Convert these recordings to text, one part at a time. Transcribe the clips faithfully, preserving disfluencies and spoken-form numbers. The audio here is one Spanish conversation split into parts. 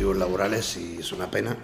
motivos laborales y es una pena,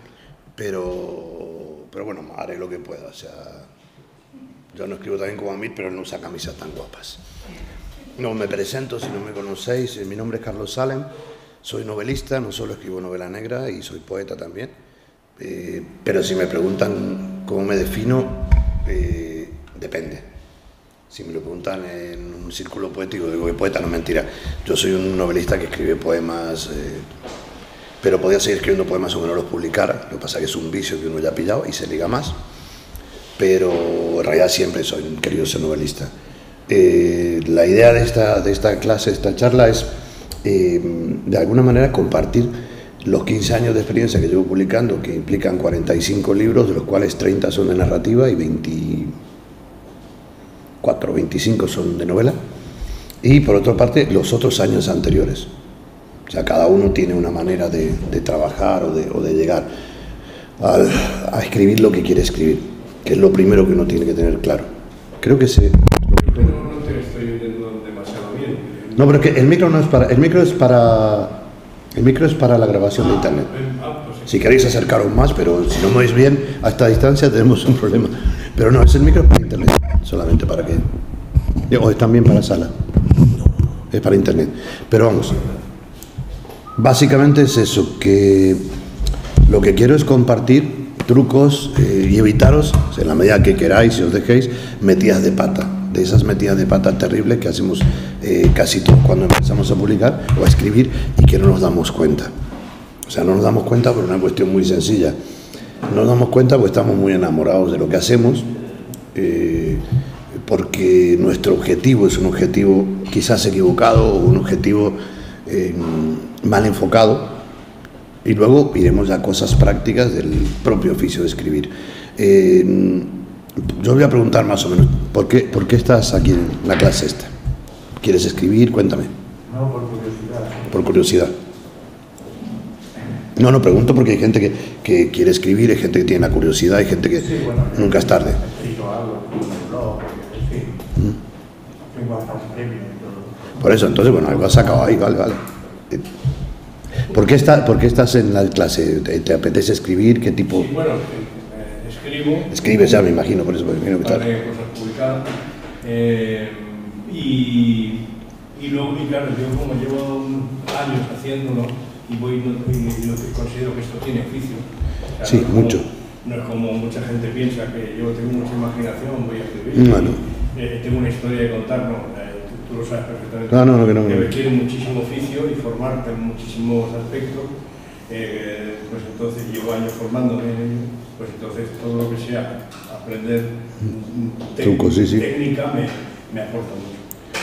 pero, pero bueno, haré lo que pueda. O sea, yo no escribo también como Amir, pero no usa camisas tan guapas. No me presento, si no me conocéis, mi nombre es Carlos Salem, soy novelista, no solo escribo novela negra y soy poeta también, eh, pero si me preguntan cómo me defino, eh, depende. Si me lo preguntan en un círculo poético, digo que poeta no es mentira. Yo soy un novelista que escribe poemas, eh, pero podía seguir escribiendo poemas aunque no los publicara. Lo que pasa es que es un vicio que uno ya ha pillado y se liga más. Pero en realidad siempre soy un querido ser novelista. Eh, la idea de esta, de esta clase, de esta charla, es eh, de alguna manera compartir los quince años de experiencia que llevo publicando, que implican cuarenta y cinco libros, de los cuales treinta son de narrativa y veinticuatro, veinticinco son de novela, y por otra parte los otros años anteriores. O sea, cada uno tiene una manera de, de trabajar o de, o de llegar a, a escribir lo que quiere escribir, que es lo primero que uno tiene que tener claro. Creo que se... Pero no te estoy oyendo demasiado bien. No, pero es que el micro no es para... El micro es para... El micro es para la grabación de internet. Ah, pues sí. Si queréis acercaros más, pero si no me oís bien a esta distancia tenemos un problema. Pero no, es el micro para internet, solamente para que... O es también para sala. Es para internet. Pero vamos, básicamente es eso, que lo que quiero es compartir trucos eh, y evitaros, en la medida que queráis y os dejéis, metidas de pata, de esas metidas de pata terribles que hacemos eh, casi todos cuando empezamos a publicar o a escribir y que no nos damos cuenta. O sea, no nos damos cuenta por una cuestión muy sencilla. No nos damos cuenta porque estamos muy enamorados de lo que hacemos, eh, porque nuestro objetivo es un objetivo quizás equivocado o un objetivo eh, mal enfocado. Y luego iremos a cosas prácticas del propio oficio de escribir. Eh, yo voy a preguntar más o menos, ¿por qué, ¿por qué estás aquí en la clase esta? ¿Quieres escribir? Cuéntame. No, por curiosidad. Por curiosidad. No, no, pregunto porque hay gente que, que quiere escribir, hay gente que tiene la curiosidad, hay gente que Sí, bueno, nunca es tarde. he escrito algo, en un blog, en fin. ¿Mm? Tengo hasta un premio y todo. Por eso, entonces, bueno, algo has sacado ahí, vale, vale. ¿Por qué, está, ¿Por qué estás en la clase? ¿Te, te apetece escribir? ¿Qué tipo? Sí, bueno, eh, escribo. Escribes ya, me imagino, por eso me imagino que tal. Vale, cosas publicadas. Eh, y, y luego, y claro, yo como llevo años haciéndolo y voy y, y lo que considero que esto tiene oficio. O sea, Sí, no es como, mucho. No es como mucha gente piensa que yo tengo mucha imaginación, voy a escribir. Bueno. Eh, tengo una historia de contar, no. Eh, tú, tú lo sabes perfectamente. No, no, no, que no, que no. requiere muchísimo oficio y formarte en muchísimos aspectos. Eh, pues entonces llevo años formándome en ello, pues entonces todo lo que sea aprender Trucos, sí, sí. técnica me, me aporta mucho.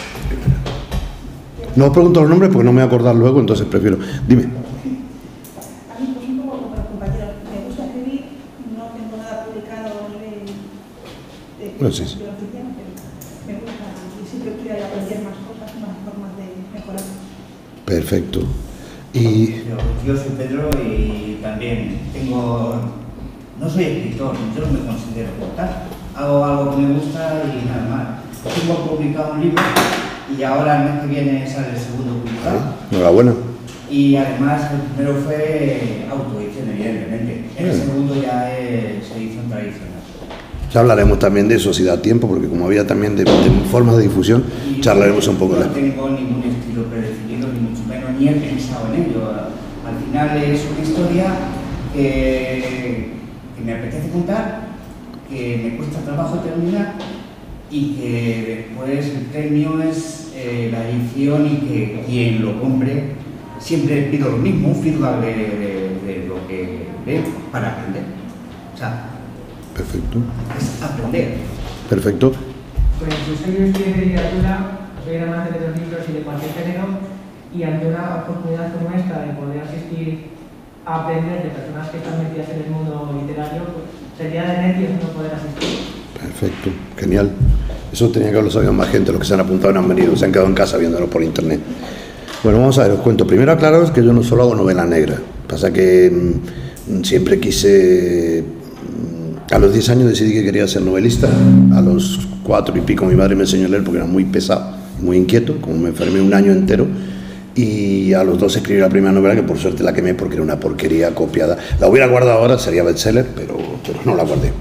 No os pregunto los nombres porque no me voy a acordar luego, entonces prefiero. Dime. A mí, pues un poco como los compañeros, me gusta escribir, no tengo nada publicado a nivel de, Bueno, sí, sí. de oficina, pero me gusta y siempre quiero aprender más cosas, más formas de mejorar. Perfecto. Y Yo, yo soy Pedro y también tengo, no soy escritor, yo no me considero poeta, hago algo que me gusta y nada más. Tengo publicado un libro y ahora el mes que viene sale el segundo publicado. enhorabuena. Y además el primero fue autoedición, evidentemente. El Bien. segundo ya es edición tradicional. Ya hablaremos también de eso si da tiempo, porque como había también de, de formas de difusión, Y charlaremos un poco de no la... tengo ningún estilo predefinido, ni mucho menos, ni he pensado en ello. Al final es una historia que, que me apetece contar, que me cuesta trabajo terminar y que después el premio es eh, la edición y que quien lo compre, siempre pido lo mismo, un feedback de, de, de lo que veo para aprender. O sea, Perfecto. es aprender. Perfecto. Pues yo soy un estudiante de literatura, soy amante de los libros y de cualquier género, y ante una oportunidad como esta de poder asistir a aprender de personas que están metidas en el mundo literario, pues sería de nervios no poder asistir. Perfecto. Genial. Eso tenía que haberlo sabido más gente. Los que se han apuntado no han venido, se han quedado en casa viéndolo por internet. Bueno, vamos a ver, os cuento. Primero aclararos que yo no solo hago novela negra. Pasa que mmm, siempre quise... A los diez años decidí que quería ser novelista. A los cuatro y pico mi madre me enseñó a leer porque era muy pesado, muy inquieto, como me enfermé un año entero. y a los dos escribí la primera novela, que por suerte la quemé porque era una porquería copiada. La hubiera guardado ahora, sería bestseller, pero, pero no la guardé.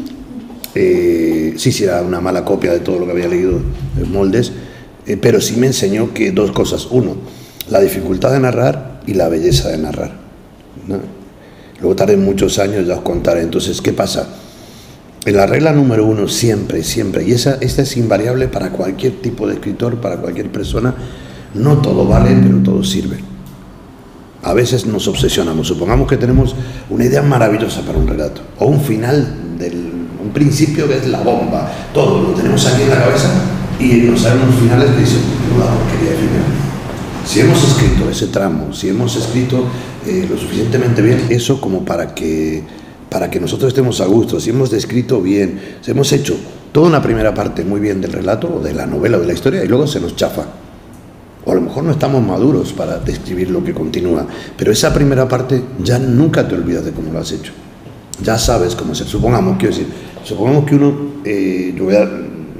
Eh, sí, sí, era una mala copia de todo lo que había leído en Moldes, eh, pero sí me enseñó que dos cosas. Uno, la dificultad de narrar y la belleza de narrar, ¿no? Luego tardé muchos años, ya os contaré. Entonces, ¿qué pasa? En la regla número uno, siempre, siempre, y esa, esta es invariable para cualquier tipo de escritor, para cualquier persona, no todo vale, pero todo sirve. A veces nos obsesionamos. Supongamos que tenemos una idea maravillosa para un relato, o un final, del, un principio que es la bomba, todo lo tenemos aquí en la cabeza, y nos salen unos finales que dicen, no, porquería de final. Si hemos escrito ese tramo, si hemos escrito eh, lo suficientemente bien, eso como para que, para que nosotros estemos a gusto, si hemos descrito bien, si hemos hecho toda una primera parte muy bien del relato, o de la novela o de la historia, y luego se nos chafa. O a lo mejor no estamos maduros para describir lo que continúa, pero esa primera parte ya nunca te olvidas de cómo lo has hecho. Ya sabes cómo hacer. Supongamos, quiero decir, supongamos que uno, eh, yo voy a,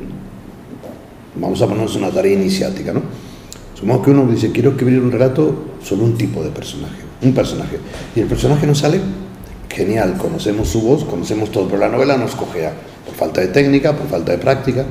vamos a ponernos una tarea iniciática, ¿no? Supongamos que uno dice, quiero escribir un relato sobre un tipo de personaje, un personaje, y el personaje nos sale genial, conocemos su voz, conocemos todo, pero la novela nos cojea, por falta de técnica, por falta de práctica.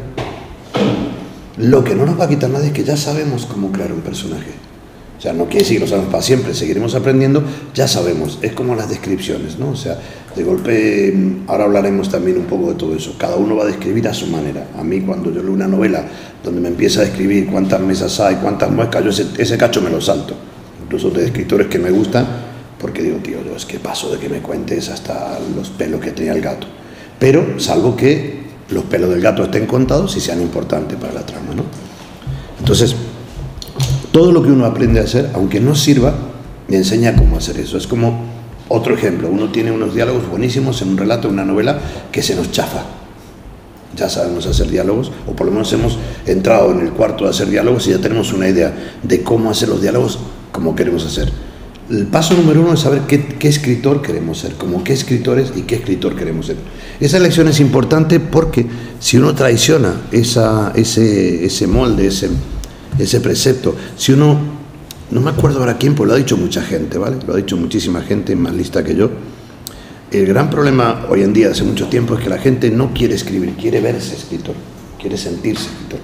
Lo que no nos va a quitar nada es que ya sabemos cómo crear un personaje. O sea, no quiere decir que lo sabemos para siempre, seguiremos aprendiendo, ya sabemos, es como las descripciones, ¿no? O sea, de golpe, ahora hablaremos también un poco de todo eso, cada uno va a describir a su manera. A mí, cuando yo leo una novela donde me empieza a describir cuántas mesas hay, cuántas muescas, yo ese, ese cacho me lo salto, incluso de escritores que me gustan, porque digo, tío, yo es que paso de que me cuentes hasta los pelos que tenía el gato, pero salvo que los pelos del gato estén contados y sean importantes para la trama, ¿no? Entonces, todo lo que uno aprende a hacer, aunque no sirva, me enseña cómo hacer eso. Es como otro ejemplo, uno tiene unos diálogos buenísimos en un relato, en una novela, que se nos chafa. Ya sabemos hacer diálogos, o por lo menos hemos entrado en el cuarto de hacer diálogos y ya tenemos una idea de cómo hacer los diálogos como queremos hacer. El paso número uno es saber qué, qué escritor queremos ser, como qué escritores y qué escritor queremos ser. Esa elección es importante porque si uno traiciona esa, ese, ese molde, ese, ese precepto, si uno, no me acuerdo ahora quién, pues lo ha dicho mucha gente, ¿vale? Lo ha dicho muchísima gente, más lista que yo. El gran problema hoy en día, hace mucho tiempo, es que la gente no quiere escribir, quiere verse escritor, quiere sentirse escritor.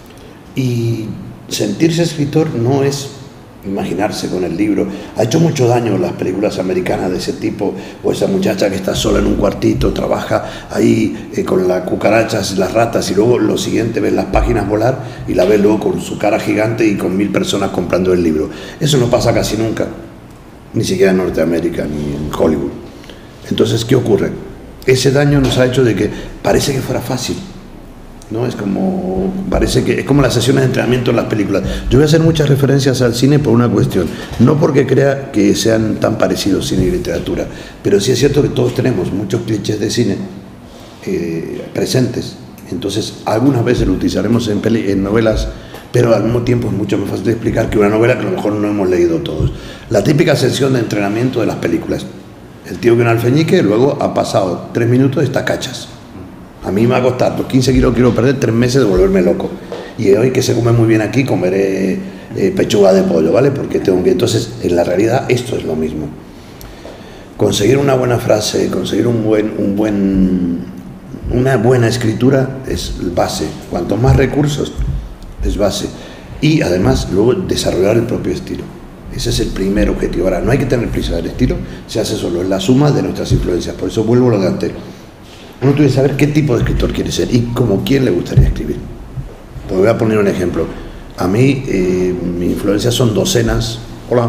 Y sentirse escritor no es imaginarse con el libro. Ha hecho mucho daño las películas americanas de ese tipo, o esa muchacha que está sola en un cuartito, trabaja ahí eh, con las cucarachas y las ratas, y luego lo siguiente ves las páginas volar y la ves luego con su cara gigante y con mil personas comprando el libro. Eso no pasa casi nunca, ni siquiera en Norteamérica ni en Hollywood. Entonces, ¿qué ocurre? Ese daño nos ha hecho de que parece que fuera fácil, ¿no? Es como, parece que es como las sesiones de entrenamiento en las películas. Yo voy a hacer muchas referencias al cine por una cuestión, no porque crea que sean tan parecidos cine y literatura, pero sí es cierto que todos tenemos muchos clichés de cine eh, presentes. Entonces, algunas veces lo utilizaremos en, peli, en novelas, pero al mismo tiempo es mucho más fácil de explicar que una novela que a lo mejor no hemos leído todos. La típica sesión de entrenamiento de las películas. El tío que un alfeñique luego ha pasado tres minutos y está cachas. A mí me va a costar los quince kilos que quiero perder, tres meses de volverme loco. Y hoy que se come muy bien aquí, comeré eh, pechuga de pollo, ¿vale? Porque tengo que... Entonces, en la realidad, esto es lo mismo. Conseguir una buena frase, conseguir un buen, un buen, una buena escritura es base. Cuanto más recursos, es base. Y además, luego, desarrollar el propio estilo. Ese es el primer objetivo. Ahora, no hay que tener prisa. El estilo se hace solo, es la suma de nuestras influencias. Por eso vuelvo a lo de antes. Uno tiene que saber qué tipo de escritor quiere ser y como quién le gustaría escribir. Pues voy a poner un ejemplo. A mí, eh, mi influencia son docenas. Hola.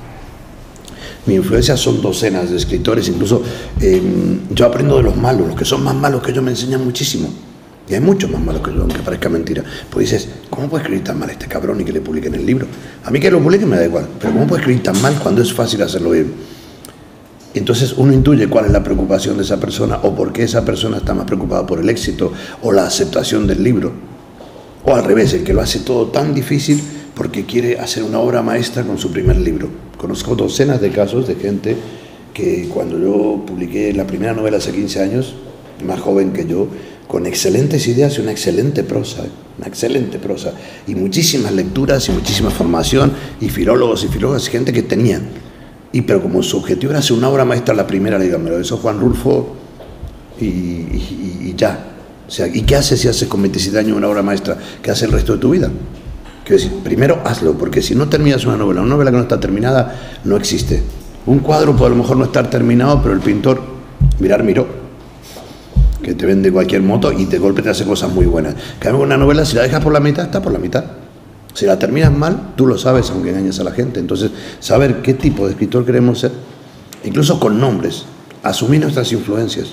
Mi influencia son docenas de escritores. Incluso eh, yo aprendo de los malos. Los que son más malos que yo me enseñan muchísimo. Y hay muchos más malos que yo, aunque parezca mentira. Pues dices, ¿cómo puede escribir tan mal este cabrón y que le publiquen el libro? A mí que lo publiquen me da igual. Pero ¿cómo puede escribir tan mal cuando es fácil hacerlo bien? Entonces uno intuye cuál es la preocupación de esa persona o por qué esa persona está más preocupada por el éxito o la aceptación del libro. O al revés, el que lo hace todo tan difícil porque quiere hacer una obra maestra con su primer libro. Conozco docenas de casos de gente que cuando yo publiqué la primera novela hace quince años, más joven que yo, con excelentes ideas y una excelente prosa, ¿eh? Una excelente prosa, y muchísimas lecturas y muchísima formación, y filólogos y filólogas, gente que tenía, y pero como su objetivo era hacer una obra maestra, la primera, dígamelo, eso Juan Rulfo, y, y, y ya. O sea, ¿y qué haces si haces con veintisiete años una obra maestra? ¿Qué haces el resto de tu vida? Quiero decir, primero hazlo, porque si no terminas una novela, una novela que no está terminada, no existe. Un cuadro puede a lo mejor no estar terminado, pero el pintor, mirar, miró, que te vende cualquier moto y de golpe te hace cosas muy buenas. En cambio, una novela, si la dejas por la mitad, está por la mitad. Si la terminas mal, tú lo sabes, aunque engañes a la gente. Entonces, saber qué tipo de escritor queremos ser, incluso con nombres, asumir nuestras influencias.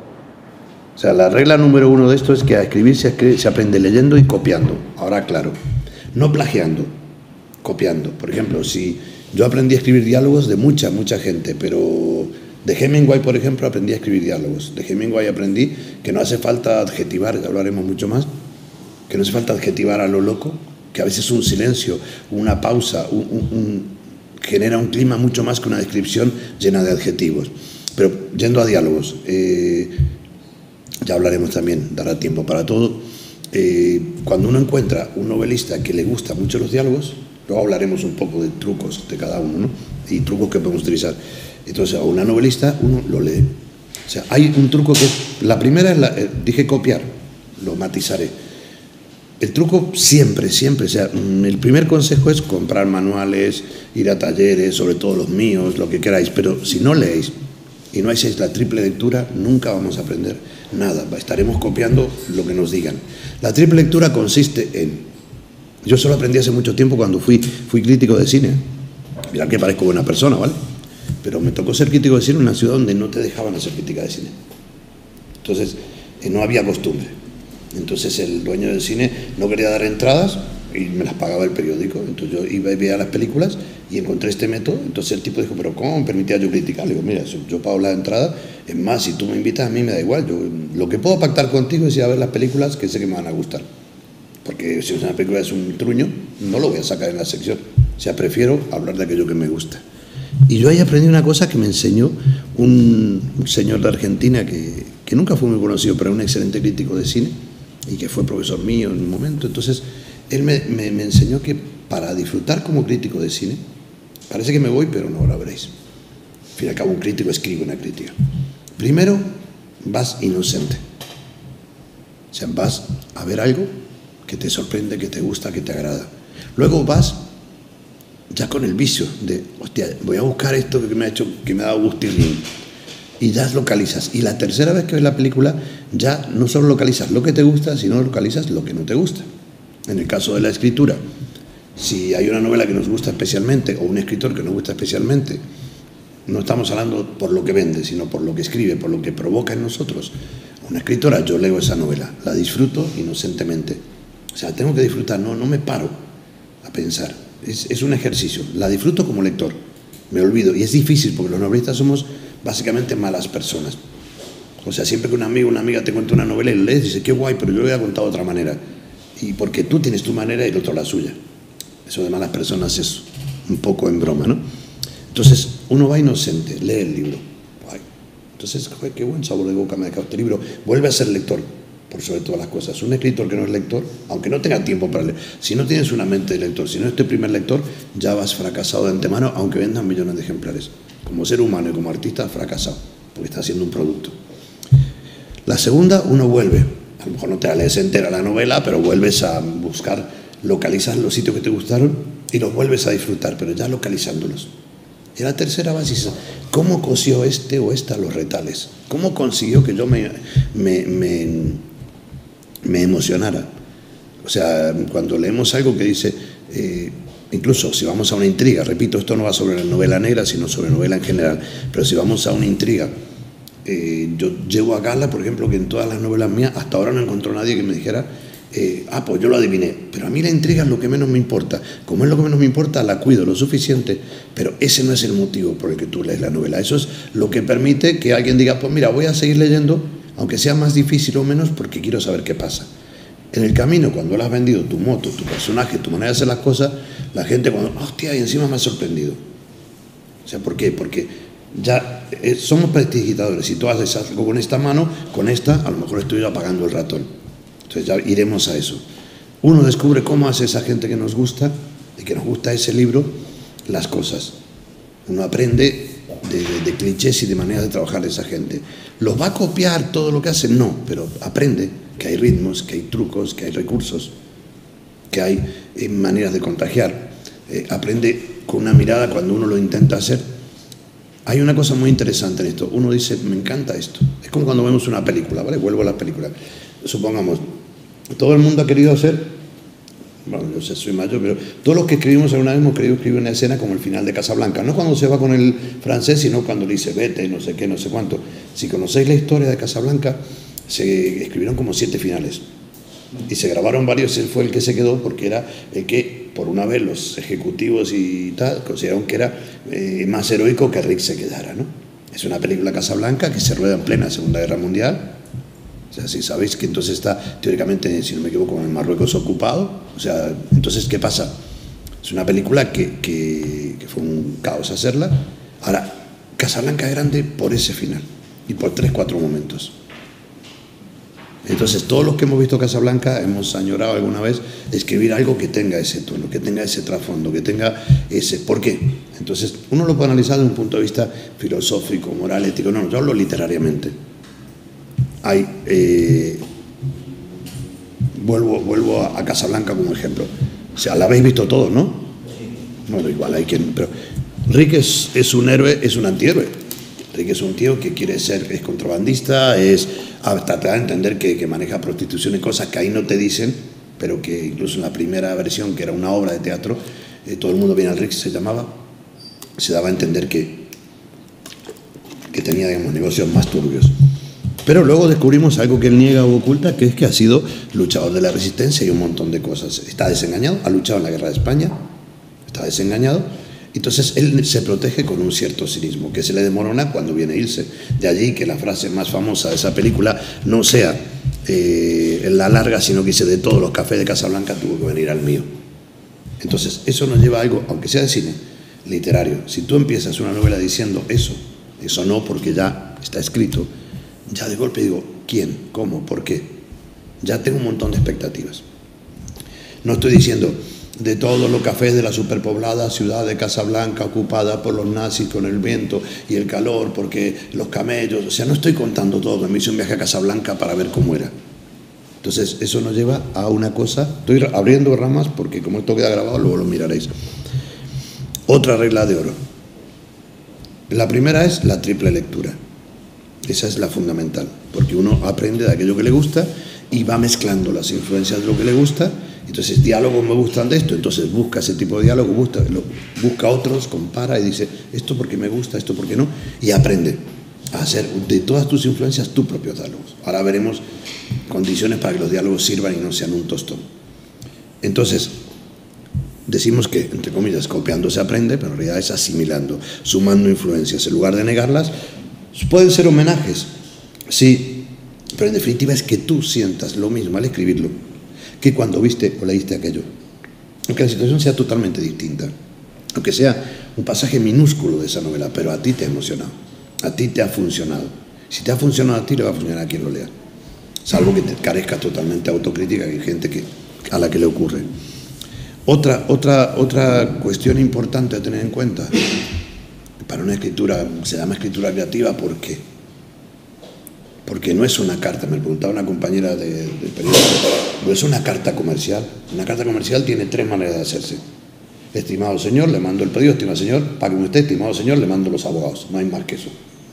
O sea, la regla número uno de esto es que a escribir se, escribe, se aprende leyendo y copiando. Ahora, claro, no plagiando, copiando. Por ejemplo, si yo aprendí a escribir diálogos de mucha, mucha gente, pero de Hemingway, por ejemplo, aprendí a escribir diálogos. De Hemingway aprendí que no hace falta adjetivar, ya hablaremos mucho más, que no hace falta adjetivar a lo loco, que a veces un silencio, una pausa, un, un, un, genera un clima mucho más que una descripción llena de adjetivos. Pero yendo a diálogos, eh, ya hablaremos también, dará tiempo para todo. Eh, cuando uno encuentra un novelista que le gusta mucho los diálogos, luego hablaremos un poco de trucos de cada uno, ¿no? Y trucos que podemos utilizar. Entonces, a una novelista uno lo lee. O sea, hay un truco que... La primera es la... Eh, dije copiar, lo matizaré. El truco siempre, siempre, o sea, el primer consejo es comprar manuales, ir a talleres, sobre todo los míos, lo que queráis, pero si no leéis y no hacéis la triple lectura, nunca vamos a aprender nada, estaremos copiando lo que nos digan. La triple lectura consiste en... Yo solo aprendí hace mucho tiempo cuando fui, fui crítico de cine. Mirad que parezco buena persona, ¿vale? Pero me tocó ser crítico de cine en una ciudad donde no te dejaban hacer crítica de cine. Entonces, eh, no había costumbre. Entonces el dueño del cine no quería dar entradas y me las pagaba el periódico. Entonces yo iba y veía las películas y encontré este método. Entonces el tipo dijo, pero ¿cómo me permitía yo criticar? Le digo, mira, yo pago la entrada, es más, si tú me invitas a mí me da igual. Yo, lo que puedo pactar contigo es ir a ver las películas que sé que me van a gustar. Porque si una película es un truño, no lo voy a sacar en la sección. O sea, prefiero hablar de aquello que me gusta. Y yo ahí aprendí una cosa que me enseñó un, un señor de Argentina que, que nunca fue muy conocido, pero era un excelente crítico de cine y que fue profesor mío en un momento. Entonces, él me, me, me enseñó que para disfrutar como crítico de cine, parece que me voy, pero no, ahora veréis. Al fin y al cabo, un crítico escribe una crítica. Primero, vas inocente. O sea, vas a ver algo que te sorprende, que te gusta, que te agrada. Luego vas ya con el vicio de, hostia, voy a buscar esto que me ha hecho, que me ha dado gusto y y ya localizas. Y la tercera vez que ves la película, ya no solo localizas lo que te gusta, sino localizas lo que no te gusta. En el caso de la escritura, si hay una novela que nos gusta especialmente, o un escritor que nos gusta especialmente, no estamos hablando por lo que vende, sino por lo que escribe, por lo que provoca en nosotros. Una escritora, yo leo esa novela, la disfruto inocentemente. O sea, tengo que disfrutar, no, no me paro a pensar. Es, es un ejercicio, la disfruto como lector, me olvido, y es difícil porque los novelistas somos básicamente malas personas. O sea, siempre que un amigo o una amiga te cuenta una novela y lo lees, dice, qué guay, pero yo lo había contado de otra manera. Y porque tú tienes tu manera y el otro la suya. Eso de malas personas es un poco en broma, ¿no? Entonces, uno va inocente, lee el libro. Guay. Entonces, joder, qué buen sabor de boca me ha dejado este libro. Vuelve a ser lector, por sobre todas las cosas. Un escritor que no es lector, aunque no tenga tiempo para leer, si no tienes una mente de lector, si no es tu primer lector, ya vas fracasado de antemano, aunque vendan millones de ejemplares. Como ser humano y como artista, fracasado, porque está haciendo un producto. La segunda, uno vuelve. A lo mejor no te la lees entera la novela, pero vuelves a buscar, localizas los sitios que te gustaron y los vuelves a disfrutar, pero ya localizándolos. Y la tercera vas y dices, ¿cómo cosió este o esta los retales? ¿Cómo consiguió que yo me, me, me, me emocionara? O sea, cuando leemos algo que dice, eh, incluso si vamos a una intriga, repito, esto no va sobre la novela negra, sino sobre novela en general, pero si vamos a una intriga, eh, yo llego a Gala, por ejemplo, que en todas las novelas mías, hasta ahora no encontró nadie que me dijera, eh, ah, pues yo lo adiviné, pero a mí la intriga es lo que menos me importa. Como es lo que menos me importa, la cuido lo suficiente, pero ese no es el motivo por el que tú lees la novela. Eso es lo que permite que alguien diga, pues mira, voy a seguir leyendo, aunque sea más difícil o menos, porque quiero saber qué pasa. En el camino, cuando le has vendido tu moto, tu personaje, tu manera de hacer las cosas, la gente cuando, hostia, y encima me ha sorprendido. O sea, ¿por qué? Porque ya eh, somos prestidigitadores. Si tú haces algo con esta mano, con esta, a lo mejor estoy apagando el ratón. Entonces ya iremos a eso. Uno descubre cómo hace esa gente que nos gusta, y que nos gusta ese libro, las cosas. Uno aprende de, de, de clichés y de maneras de trabajar de esa gente. ¿Los va a copiar todo lo que hacen? No, pero aprende que hay ritmos, que hay trucos, que hay recursos, que hay eh, maneras de contagiar. Eh, aprende con una mirada cuando uno lo intenta hacer. Hay una cosa muy interesante en esto. Uno dice, me encanta esto. Es como cuando vemos una película, ¿vale? Vuelvo a la película. Supongamos, todo el mundo ha querido hacer, bueno, yo sé, soy mayor, pero todos los que escribimos alguna vez hemos querido escribir una escena como el final de Casablanca. No cuando se va con el francés, sino cuando le dice vete, no sé qué, no sé cuánto. Si conocéis la historia de Casablanca, se escribieron como siete finales. Y se grabaron varios, él fue el que se quedó porque era el que, por una vez, los ejecutivos y tal, consideraron que era eh, más heroico que Rick se quedara, ¿no? Es una película Casablanca que se rueda en plena Segunda Guerra Mundial. O sea, si sabéis que entonces está teóricamente, si no me equivoco, en Marruecos ocupado. O sea, entonces, ¿qué pasa? Es una película que, que, que fue un caos hacerla. Ahora, Casablanca es grande por ese final y por tres, cuatro momentos. Entonces, todos los que hemos visto Casablanca hemos añorado alguna vez escribir algo que tenga ese tono, que tenga ese trasfondo, que tenga ese... ¿Por qué? Entonces, uno lo puede analizar desde un punto de vista filosófico, moral, ético. No, yo hablo literariamente. Hay... Eh, vuelvo vuelvo a, a Casablanca como ejemplo. O sea, la habéis visto todos, ¿no? Bueno, igual hay quien... Pero Rick es, es un héroe, es un antihéroe. Rick es un tío que quiere ser, es contrabandista, es... hasta te da a entender que, que maneja prostitución y cosas que ahí no te dicen, pero que incluso en la primera versión, que era una obra de teatro, eh, todo el mundo viene al Rick, se llamaba, se daba a entender que, que tenía, digamos, negocios más turbios. Pero luego descubrimos algo que él niega o oculta, que es que ha sido luchador de la resistencia y un montón de cosas. Está desengañado, ha luchado en la guerra de España, está desengañado. Entonces él se protege con un cierto cinismo, que se le demorona cuando viene a irse. De allí que la frase más famosa de esa película no sea eh, la larga, sino que dice, de todos los cafés de Casablanca tuvo que venir al mío. Entonces eso nos lleva a algo, aunque sea de cine, literario. Si tú empiezas una novela diciendo eso, eso no, porque ya está escrito, ya de golpe digo, ¿quién? ¿Cómo? ¿Por qué? Ya tengo un montón de expectativas. No estoy diciendo... de todos los cafés de la superpoblada ciudad de Casablanca ocupada por los nazis con el viento y el calor, porque los camellos, o sea, no estoy contando todo, me hice un viaje a Casablanca para ver cómo era. Entonces, eso nos lleva a una cosa, estoy abriendo ramas porque como esto queda grabado, luego lo miraréis. Otra regla de oro. La primera es la triple lectura. Esa es la fundamental, porque uno aprende de aquello que le gusta y va mezclando las influencias de lo que le gusta. Entonces, diálogos me gustan de esto, entonces busca ese tipo de diálogo, busca, lo, busca otros, compara y dice, esto porque me gusta, esto porque no, y aprende a hacer de todas tus influencias tus propios diálogos. Ahora veremos condiciones para que los diálogos sirvan y no sean un tostón. Entonces, decimos que, entre comillas, copiando se aprende, pero en realidad es asimilando, sumando influencias. En lugar de negarlas, pueden ser homenajes, sí, pero en definitiva es que tú sientas lo mismo al escribirlo que cuando viste o leíste aquello. Aunque la situación sea totalmente distinta, aunque sea un pasaje minúsculo de esa novela, pero a ti te ha emocionado, a ti te ha funcionado. Si te ha funcionado a ti, le va a funcionar a quien lo lea. Salvo que te carezca totalmente de autocrítica, que hay gente que, a la que le ocurre. Otra, otra, otra cuestión importante a tener en cuenta, para una escritura, se llama escritura creativa, ¿por qué? Porque no es una carta, me preguntaba una compañera de, del periódico, no es una carta comercial. Una carta comercial tiene tres maneras de hacerse. Estimado señor, le mando el pedido, estimado señor, págueme usted, estimado señor, le mando los abogados. No hay más que eso.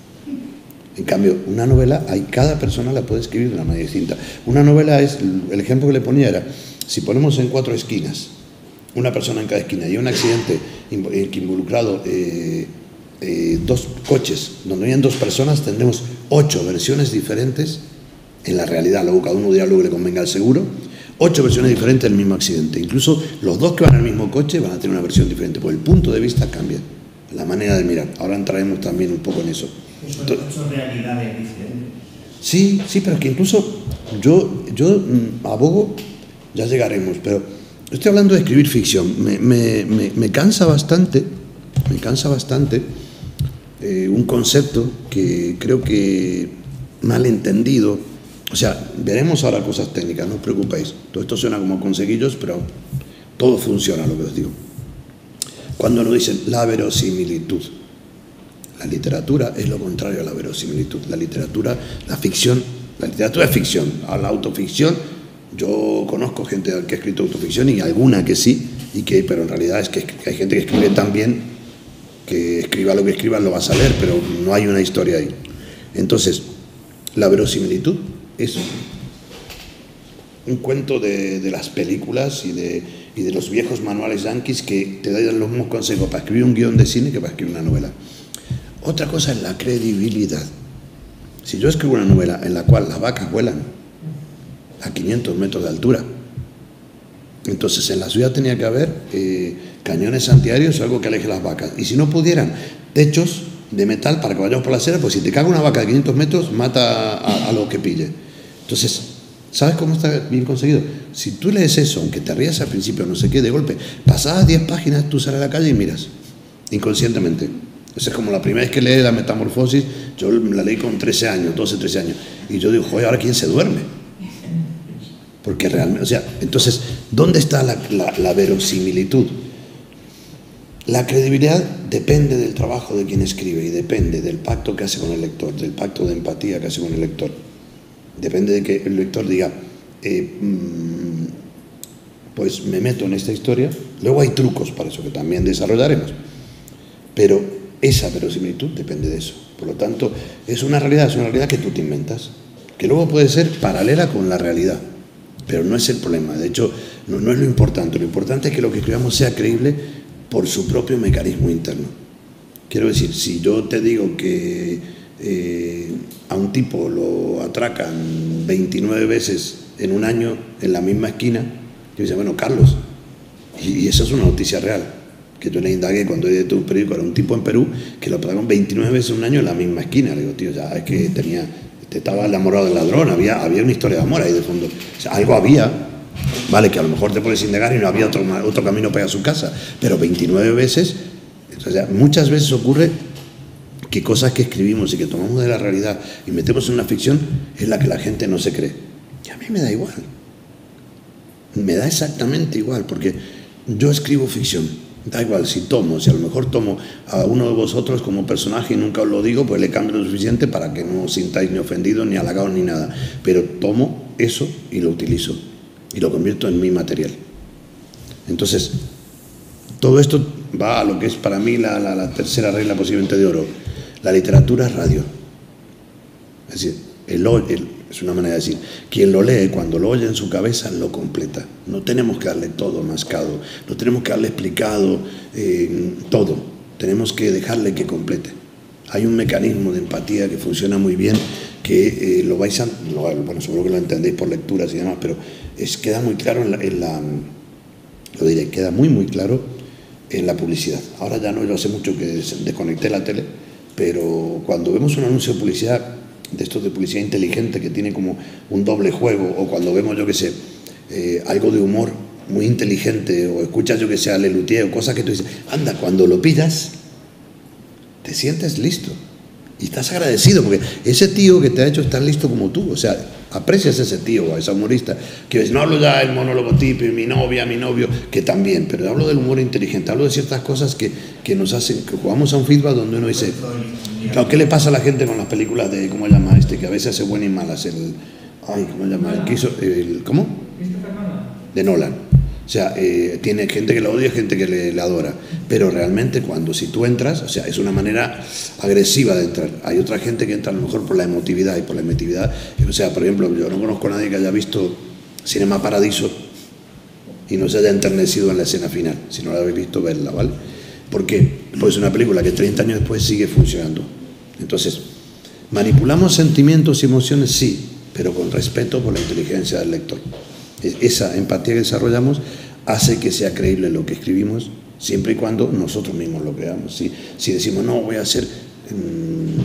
En cambio, una novela, hay, cada persona la puede escribir de una manera distinta. Una novela es, el ejemplo que le ponía era, si ponemos en cuatro esquinas, una persona en cada esquina y un accidente involucrado, eh, eh, dos coches, donde hayan dos personas, tendremos ocho versiones diferentes en la realidad, luego cada uno dirá lo que le convenga al seguro, ocho versiones diferentes del mismo accidente. Incluso los dos que van en el mismo coche van a tener una versión diferente, porque el punto de vista cambia, la manera de mirar. Ahora entraremos también un poco en eso. Son, son realidades diferentes. Sí, sí, pero que incluso yo, yo abogo, ya llegaremos, pero estoy hablando de escribir ficción. Me, me, me, me cansa bastante, me cansa bastante eh, un concepto que creo que mal entendido. O sea, veremos ahora cosas técnicas, no os preocupéis. Todo esto suena como conseguillos, pero todo funciona, lo que os digo. Cuando nos dicen la verosimilitud, la literatura es lo contrario a la verosimilitud. La literatura, la ficción, la literatura es ficción. A la autoficción, yo conozco gente que ha escrito autoficción y alguna que sí, y que, pero en realidad es que hay gente que escribe tan bien que escriba lo que escriba lo vas a leer, pero no hay una historia ahí. Entonces, la verosimilitud es un cuento de, de las películas y de, y de los viejos manuales yanquis que te dan los mismos consejos para escribir un guión de cine que para escribir una novela. Otra cosa es la credibilidad. Si yo escribo una novela en la cual las vacas vuelan a quinientos metros de altura, entonces en la ciudad tenía que haber eh, cañones antiaéreos o algo que aleje las vacas. Y si no pudieran, techos de metal para que vayamos por la acera, pues si te caga una vaca de quinientos metros, mata a, a lo que pille. Entonces, ¿sabes cómo está bien conseguido? Si tú lees eso, aunque te rías al principio, no sé qué, de golpe, pasadas diez páginas, tú sales a la calle y miras, inconscientemente. Esa es como la primera vez que leí La Metamorfosis, yo la leí con trece años, doce, trece años, y yo digo, joder, ¿ahora quién se duerme? Porque realmente, o sea, entonces, ¿dónde está la, la, la verosimilitud? La credibilidad depende del trabajo de quien escribe y depende del pacto que hace con el lector, del pacto de empatía que hace con el lector. Depende de que el lector diga, eh, pues me meto en esta historia. Luego hay trucos para eso que también desarrollaremos, pero esa verosimilitud depende de eso. Por lo tanto, es una realidad, es una realidad que tú te inventas, que luego puede ser paralela con la realidad, pero no es el problema. De hecho, no, no es lo importante. Lo importante es que lo que escribamos sea creíble por su propio mecanismo interno. Quiero decir, si yo te digo que eh, a un tipo lo atracan veintinueve veces en un año en la misma esquina, yo dice, bueno, Carlos, y, y eso es una noticia real, que yo le indagué cuando de tu periódico, era un tipo en Perú que lo atracaron veintinueve veces en un año en la misma esquina. Le digo, tío, ya es que tenía, te estaba enamorado del ladrón, había, había una historia de amor ahí de fondo. O sea, algo había, vale, que a lo mejor te puedes indagar y no había otro, otro camino para ir a su casa, pero veintinueve veces, o sea, muchas veces ocurre que cosas que escribimos y que tomamos de la realidad y metemos en una ficción es la que la gente no se cree. Y a mí me da igual, me da exactamente igual, porque yo escribo ficción, da igual si tomo, si a lo mejor tomo a uno de vosotros como personaje y nunca os lo digo, pues le cambio lo suficiente para que no os sintáis ni ofendidos, ni halagados, ni nada, pero tomo eso y lo utilizo y lo convierto en mi material. Entonces, todo esto va a lo que es para mí la, la, la tercera regla posiblemente de oro. La literatura es radio. Es decir, el, el, es una manera de decir, quien lo lee, cuando lo oye en su cabeza, lo completa. No tenemos que darle todo mascado, no tenemos que darle explicado eh, todo. Tenemos que dejarle que complete. Hay un mecanismo de empatía que funciona muy bien, que eh, lo vais a... Lo, bueno, seguro que lo entendéis por lecturas y demás, pero es, queda muy claro en la, en la... Lo diré, queda muy, muy claro en la publicidad. Ahora ya no, yo hace mucho que desconecté la tele, pero cuando vemos un anuncio de publicidad, de estos de publicidad inteligente que tiene como un doble juego, o cuando vemos, yo que sé, eh, algo de humor muy inteligente, o escuchas, yo que sé, a Lelutier, o cosas que tú dices, anda, cuando lo pillas, te sientes listo. Y estás agradecido, porque ese tío que te ha hecho estar listo como tú, o sea, aprecias a ese tío, a esa humorista, que ves, no hablo ya del monólogo típico, mi novia, mi novio, que también, pero hablo del humor inteligente, hablo de ciertas cosas que, que nos hacen, que jugamos a un feedback donde uno dice, claro, ¿qué le pasa a la gente con las películas de, ¿cómo se llama este? Que a veces hace buenas y malas, el, ay, ¿cómo se llama? El que hizo, el, ¿cómo? De Nolan. O sea, eh, tiene gente que lo odia y gente que le, le adora, pero realmente cuando si tú entras, o sea, es una manera agresiva de entrar. Hay otra gente que entra a lo mejor por la emotividad y por la emotividad, o sea, por ejemplo, yo no conozco a nadie que haya visto Cinema Paradiso y no se haya enternecido en la escena final. Si no la habéis visto, verla, ¿vale? ¿Por qué? Pues es una película que treinta años después sigue funcionando. Entonces, ¿manipulamos sentimientos y emociones? Sí, pero con respeto por la inteligencia del lector. Esa empatía que desarrollamos hace que sea creíble lo que escribimos, siempre y cuando nosotros mismos lo creamos. Si, si decimos, no, voy a ser mmm,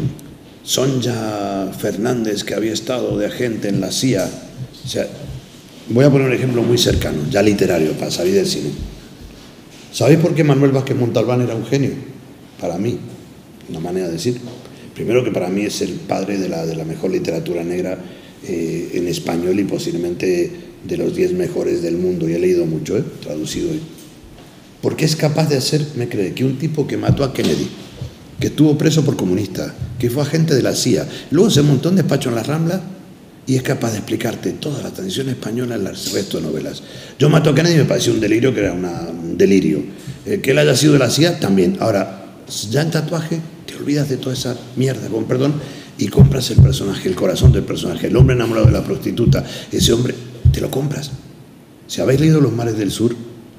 Sonja Fernández, que había estado de agente en la C I A. O sea, voy a poner un ejemplo muy cercano, ya literario, para salir del cine. ¿Sabéis por qué Manuel Vázquez Montalbán era un genio? Para mí. una manera de decir. Primero que para mí es el padre de la, de la mejor literatura negra eh, en español y posiblemente de los diez mejores del mundo, y he leído mucho, ¿eh? Traducido hoy. Porque es capaz de hacer, me cree, que un tipo que mató a Kennedy, que estuvo preso por comunista, que fue agente de la C I A, luego se montó un despacho en la Rambla y es capaz de explicarte toda la tradición española en el resto de novelas. Yo mato a Kennedy y me pareció un delirio, que era una, un delirio. Eh, que él haya sido de la C I A, también. Ahora, ya en tatuaje, te olvidas de toda esa mierda, con perdón, y compras el personaje, el corazón del personaje, el hombre enamorado de la prostituta. Ese hombre, te lo compras. Si habéis leído Los mares del sur,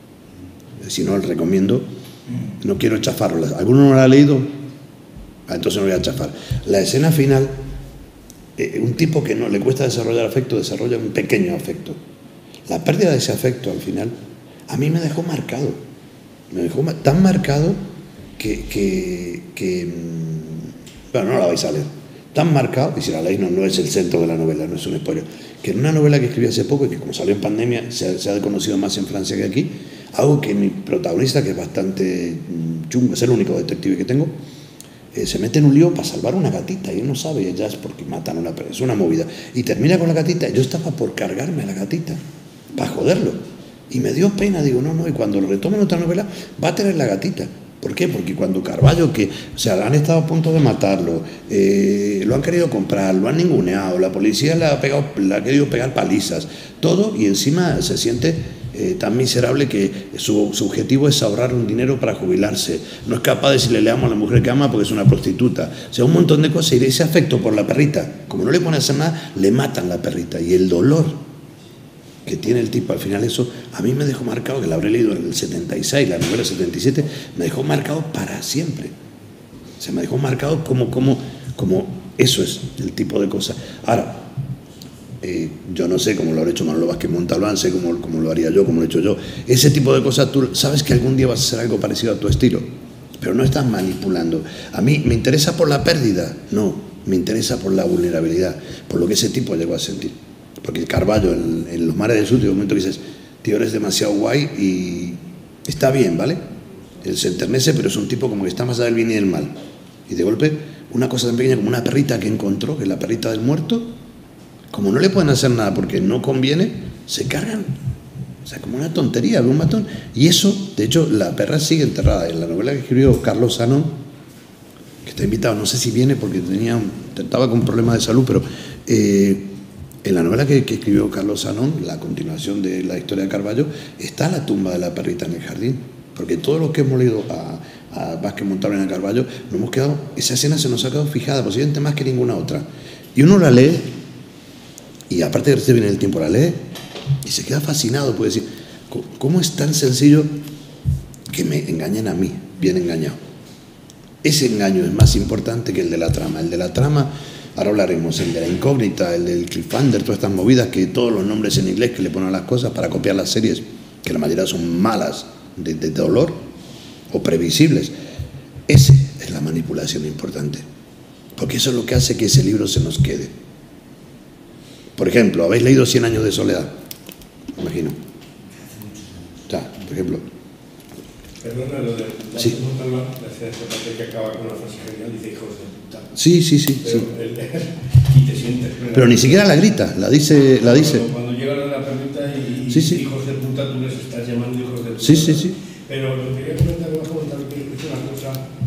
si no, os recomiendo, no quiero chafarlo. ¿Alguno no lo ha leído? Ah, entonces no voy a chafar. La escena final, eh, un tipo que no le cuesta desarrollar afecto, desarrolla un pequeño afecto. La pérdida de ese afecto al final, a mí me dejó marcado. Me dejó tan marcado que, que, que bueno, no la vais a leer. Tan marcado, y si la leéis no, no es el centro de la novela, no es un spoiler, que en una novela que escribí hace poco, y que como salió en pandemia, se, se ha conocido más en Francia que aquí, hago que mi protagonista, que es bastante chungo, es el único detective que tengo, eh, se mete en un lío para salvar una gatita, y él no sabe, y ya es porque matan a una persona, es una movida, y termina con la gatita, y yo estaba por cargarme a la gatita, para joderlo, y me dio pena, digo, no, no, y cuando lo retomen otra novela, va a tener la gatita. ¿Por qué? Porque cuando Carballo, que, o sea, han estado a punto de matarlo, eh, lo han querido comprar, lo han ninguneado, la policía le ha, pegado, le ha querido pegar palizas, todo, y encima se siente eh, tan miserable que su, su objetivo es ahorrar un dinero para jubilarse, no es capaz de decirle le amo a la mujer que ama porque es una prostituta, o sea, un montón de cosas, y ese afecto por la perrita, como no le pone a hacer nada, le matan la perrita, y el dolor que tiene el tipo al final, eso a mí me dejó marcado, que la habré leído en el setenta y seis, la novela setenta y siete, me dejó marcado para siempre. Se me dejó marcado como, como, como eso es el tipo de cosas. Ahora, eh, yo no sé cómo lo habrá hecho Manolo Vázquez Montalbán, sé cómo, cómo lo haría yo, cómo lo he hecho yo. Ese tipo de cosas, tú sabes que algún día vas a hacer algo parecido a tu estilo, pero no estás manipulando. A mí me interesa por la pérdida, no, me interesa por la vulnerabilidad, por lo que ese tipo llegó a sentir. Porque Carballo, en, en Los mares del sur, de un momento que dices, tío, eres demasiado guay y está bien, ¿vale? Él se enternece, pero es un tipo como que está más allá del bien y del mal. Y de golpe, una cosa tan pequeña como una perrita que encontró, que es la perrita del muerto, como no le pueden hacer nada porque no conviene, se cargan. O sea, como una tontería, un matón. Y eso, de hecho, la perra sigue enterrada. En la novela que escribió Carlos Sanón, que está invitado, no sé si viene porque tenía, estaba con problemas de salud, pero... Eh, en la novela que, que escribió Carlos Sanón, la continuación de la historia de Carballo, está la tumba de la perrita en el jardín. Porque todos los que hemos leído a, a Vázquez Montalbán y a Carballo, nos hemos quedado, esa escena se nos ha quedado fijada, posiblemente más que ninguna otra. Y uno la lee, y aparte de que viene el tiempo, la lee, y se queda fascinado, puede decir, ¿cómo es tan sencillo que me engañen a mí, bien engañado? Ese engaño es más importante que el de la trama. El de la trama... Ahora hablaremos, el de la incógnita, el del cliffhanger, todas estas movidas, que todos los nombres en inglés que le ponen a las cosas para copiar las series, que la mayoría son malas, de, de dolor o previsibles. Esa es la manipulación importante, porque eso es lo que hace que ese libro se nos quede. Por ejemplo, ¿habéis leído Cien años de soledad? Me imagino. O sea, por ejemplo... Perdona, lo de la sí. Montalbán, la escena esta parte que acaba con una frase genial, dice hijos de puta. Sí, sí, sí. Pero, sí. El, y te sientes. Pero ni siquiera la grita, la dice. La dice. Cuando, cuando llega la perrita y, y sí, sí. hijos de puta, tú les estás llamando hijos de puta. Sí, sí, sí. Pero lo que quería comentar, que comentar que es una cosa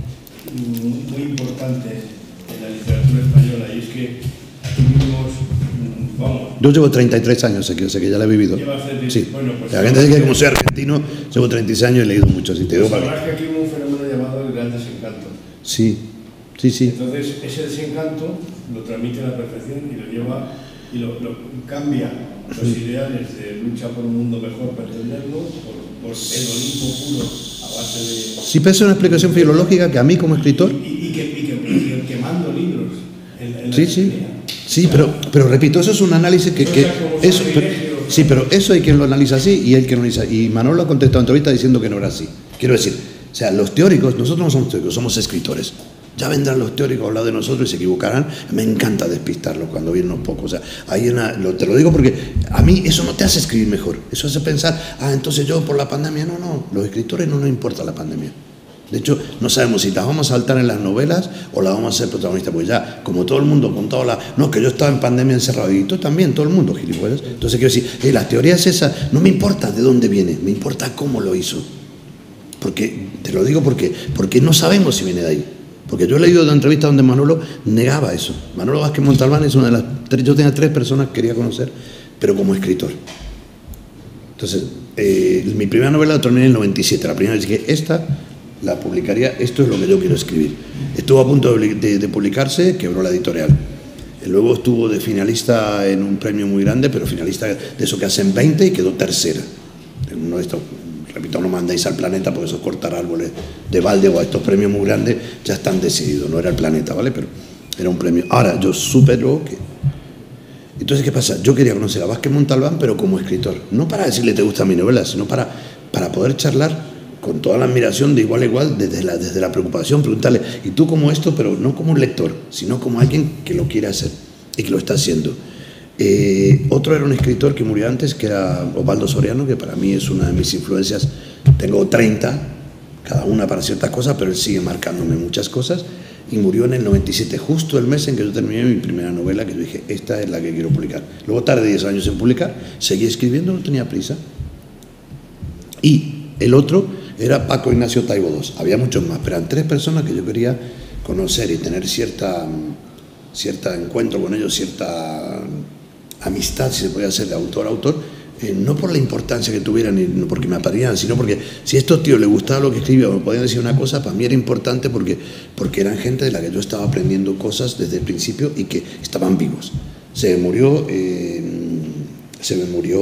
muy importante en la literatura española, y es que aquí vivimos, vamos... Yo llevo treinta y tres años aquí, o sea que ya la he vivido. Sí. Bueno, pues, la gente dice que como soy argentino, llevo treinta y seis años y he leído mucho, así te digo pues para que aquí hubo un fenómeno llamado el gran desencanto. Sí, sí, sí. Entonces, ese desencanto lo transmite a la perfección y lo lleva y lo, lo cambia los ideales de lucha por un mundo mejor para entenderlo, por, por el Olimpo puro a base de... Sí, pero es una explicación filológica que a mí como escritor... Y, y, y, que, y, que, y que quemando libros en, en la sí, sí. Sí, pero, pero repito, eso es un análisis que... que eso, pero, sí, pero eso hay quien lo analiza así y hay quien lo analiza... Y Manolo ha contestado en entrevista diciendo que no era así. Quiero decir, o sea, los teóricos, nosotros no somos teóricos, somos escritores. Ya vendrán los teóricos a hablar de nosotros y se equivocarán. Me encanta despistarlos cuando vienen un poco. O sea, hay una, lo, te lo digo porque a mí eso no te hace escribir mejor. Eso hace pensar, ah, entonces yo por la pandemia. No, no, los escritores no nos importa la pandemia. De hecho, no sabemos si las vamos a saltar en las novelas o las vamos a ser protagonistas, porque ya, como todo el mundo ha contado la... No, que yo estaba en pandemia encerrado, y tú también, todo el mundo, gilipollas. Entonces quiero decir, hey, las teorías esas, no me importa de dónde viene, me importa cómo lo hizo. Porque, te lo digo porque, porque no sabemos si viene de ahí. Porque yo he leído una entrevista donde Manolo negaba eso. Manolo Vázquez Montalbán es una de las tres, yo tenía tres personas que quería conocer, pero como escritor. Entonces, eh, mi primera novela la terminé en el noventa y siete, la primera vez que esta la publicaría, esto es lo que yo quiero escribir. Estuvo a punto de, de, de publicarse, quebró la editorial. Luego estuvo de finalista en un premio muy grande, pero finalista de eso que hacen veinte y quedó tercera. En uno de estos, repito, no mandéis al Planeta porque eso es cortar árboles de balde, o a estos premios muy grandes ya están decididos, no era el Planeta, ¿vale? Pero era un premio. Ahora, yo supe luego que... Entonces, ¿qué pasa? Yo quería conocer a Vázquez Montalbán, pero como escritor. No para decirle te gusta mi novela, sino para, para poder charlar con toda la admiración de igual a igual, desde la, desde la preocupación, preguntarle, ¿y tú como esto? Pero no como un lector, sino como alguien que lo quiere hacer y que lo está haciendo. Eh, otro era un escritor que murió antes, que era Osvaldo Soriano, que para mí es una de mis influencias. Tengo treinta, cada una para ciertas cosas, pero él sigue marcándome muchas cosas, y murió en el noventa y siete, justo el mes en que yo terminé mi primera novela, que yo dije, esta es la que quiero publicar. Luego tardé diez años en publicar, seguí escribiendo, no tenía prisa. Y el otro era Paco Ignacio Taibo segundo. Había muchos más, pero eran tres personas que yo quería conocer y tener cierta, cierta encuentro con ellos, cierta amistad, si se podía hacer, de autor a autor, eh, no por la importancia que tuvieran, y no porque me aparían, sino porque si a estos tíos les gustaba lo que escribía o me podían decir una cosa, para mí era importante porque, porque eran gente de la que yo estaba aprendiendo cosas desde el principio y que estaban vivos. Se me murió, eh, se me murió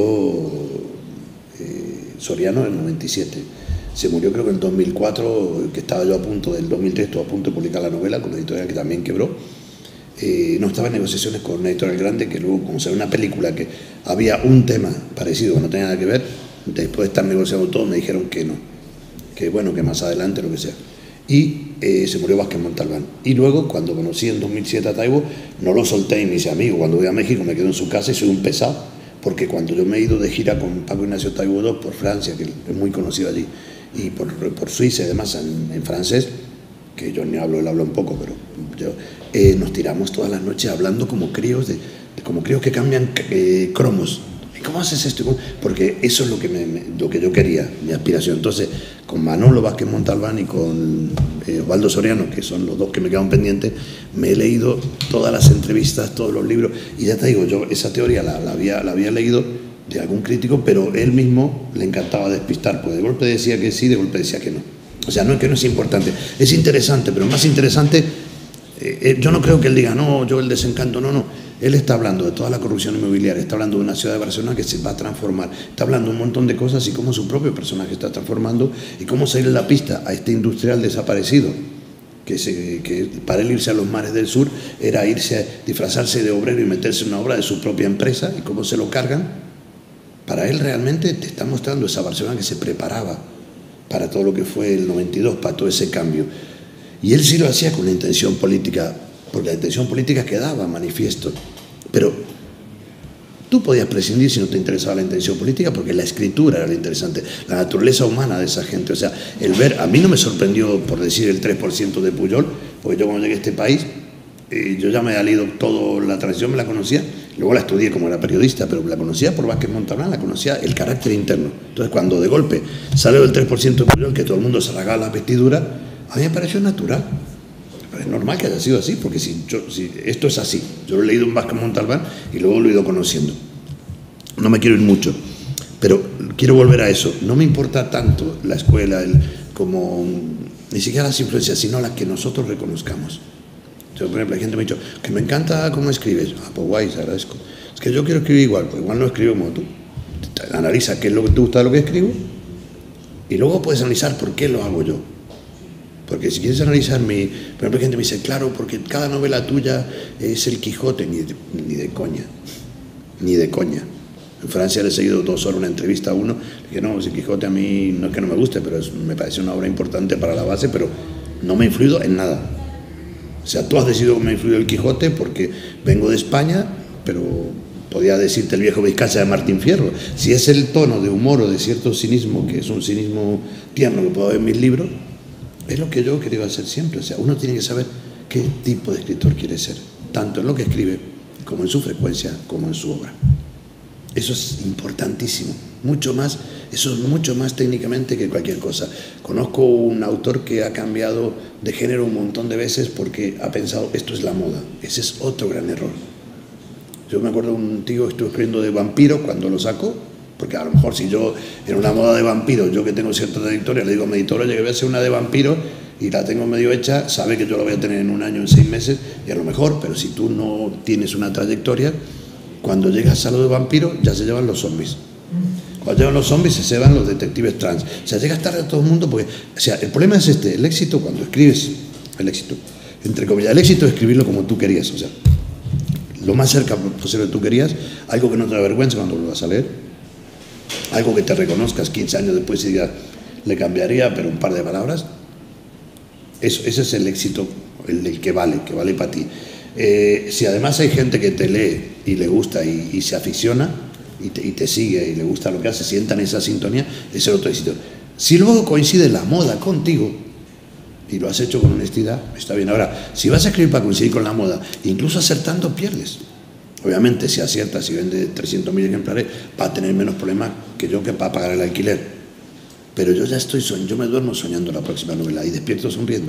eh, Soriano en el noventa y siete. Se murió creo que en dos mil cuatro, que estaba yo a punto, del dos mil tres estuve a punto de publicar la novela con la editorial que también quebró. Eh, no estaba en negociaciones con una editorial grande, que luego, como salió una película que había un tema parecido que no tenía nada que ver, después de estar negociando todo me dijeron que no, que bueno, que más adelante, lo que sea. Y eh, se murió Vázquez Montalbán. Y luego, cuando conocí en dos mil siete a Taibo, no lo solté y me hice amigo. Cuando voy a México me quedo en su casa y soy un pesado, porque cuando yo me he ido de gira con Paco Ignacio Taibo segundo por Francia, que es muy conocido allí, y por, por Suiza y demás en, en francés, que yo ni hablo, él habla un poco, pero yo, eh, nos tiramos todas las noches hablando como críos, de, de como críos que cambian eh, cromos. ¿Y cómo haces esto? Porque eso es lo que, me, me, lo que yo quería, mi aspiración. Entonces, con Manolo Vázquez Montalbán y con eh, Osvaldo Soriano, que son los dos que me quedan pendientes, me he leído todas las entrevistas, todos los libros, y ya te digo, yo esa teoría la, la, había, la había leído de algún crítico, pero él mismo le encantaba despistar, porque de golpe decía que sí, de golpe decía que no. O sea, no es que no es importante, es interesante, pero más interesante, eh, yo no creo que él diga, no, yo el desencanto, no, no. Él está hablando de toda la corrupción inmobiliaria, está hablando de una ciudad de Barcelona que se va a transformar, está hablando de un montón de cosas y cómo su propio personaje está transformando y cómo seguir la pista a este industrial desaparecido, que, se, que para él irse a los mares del sur era irse a disfrazarse de obrero y meterse en una obra de su propia empresa, y cómo se lo cargan. Para él realmente te está mostrando esa Barcelona que se preparaba para todo lo que fue el noventa y dos, para todo ese cambio. Y él sí lo hacía con la intención política, porque la intención política quedaba manifiesto. Pero tú podías prescindir si no te interesaba la intención política, porque la escritura era lo interesante, la naturaleza humana de esa gente. O sea, el ver, a mí no me sorprendió, por decir, el tres por ciento de Pujol, porque yo cuando llegué a este país, eh, yo ya me había leído toda la transición, me la conocía, luego la estudié como era periodista, pero la conocía por Vázquez Montalbán, la conocía el carácter interno. Entonces, cuando de golpe salió el tres por ciento de Pujol, que todo el mundo se rasgaba la vestidura, a mí me pareció natural. Es normal que haya sido así, porque si, yo, si esto es así, yo lo he leído en Vázquez Montalbán y luego lo he ido conociendo. No me quiero ir mucho, pero quiero volver a eso. No me importa tanto la escuela, el, como ni siquiera las influencias, sino las que nosotros reconozcamos. Yo, por ejemplo, hay gente que me ha dicho que me encanta cómo escribes. Ah, pues guay, te agradezco. Es que yo quiero escribir igual, pues igual no escribo como tú. Analiza qué es lo que te gusta de lo que escribo y luego puedes analizar por qué lo hago yo. Porque si quieres analizar mi... Por ejemplo, hay gente que me dice, claro, porque cada novela tuya es el Quijote. Ni de, ni de coña, ni de coña. En Francia le he seguido dos horas una entrevista a uno, le dije, no, el Quijote a mí no es que no me guste, pero es, me parece una obra importante para la base, pero no me ha influido en nada. O sea, tú has decidido que me ha influido el Quijote porque vengo de España, pero podía decirte el viejo Vizcacha de Martín Fierro. Si es el tono de humor o de cierto cinismo, que es un cinismo tierno que puedo ver en mis libros, Es lo que yo he querido hacer siempre. O sea, uno tiene que saber qué tipo de escritor quiere ser, tanto en lo que escribe, como en su frecuencia, como en su obra. Eso es importantísimo, mucho más, eso es mucho más técnicamente que cualquier cosa. Conozco un autor que ha cambiado de género un montón de veces porque ha pensado, esto es la moda. Ese es otro gran error. Yo me acuerdo de un tío que estuvo escribiendo de vampiro cuando lo sacó, porque a lo mejor si yo en una moda de vampiro, yo que tengo cierta trayectoria, le digo a mi editor, oye, que voy a hacer una de vampiro y la tengo medio hecha, sabe que yo la voy a tener en un año, en seis meses, y a lo mejor, pero si tú no tienes una trayectoria, cuando llegas a lo de vampiro, ya se llevan los zombies. Cuando llegan los zombies, se llevan los detectives trans. O sea, llegas tarde a todo el mundo porque... O sea, el problema es este, el éxito cuando escribes, el éxito, entre comillas, el éxito es escribirlo como tú querías, o sea, lo más cerca posible que tú querías, algo que no te da vergüenza cuando lo vas a leer, algo que te reconozcas quince años después y digas, le cambiaría, pero un par de palabras. Eso, ese es el éxito, el, el que vale, que vale para ti. Eh, si además hay gente que te lee y le gusta y, y se aficiona y te, y te sigue y le gusta lo que hace, sientan esa sintonía, es el otro éxito. Si luego coincide la moda contigo y lo has hecho con honestidad, está bien. Ahora, si vas a escribir para coincidir con la moda, incluso acertando, pierdes. Obviamente, si aciertas y vende trescientos mil ejemplares, va a tener menos problemas que yo, que para pagar el alquiler. Pero yo ya estoy soñando, yo me duermo soñando la próxima novela y despierto sonriendo.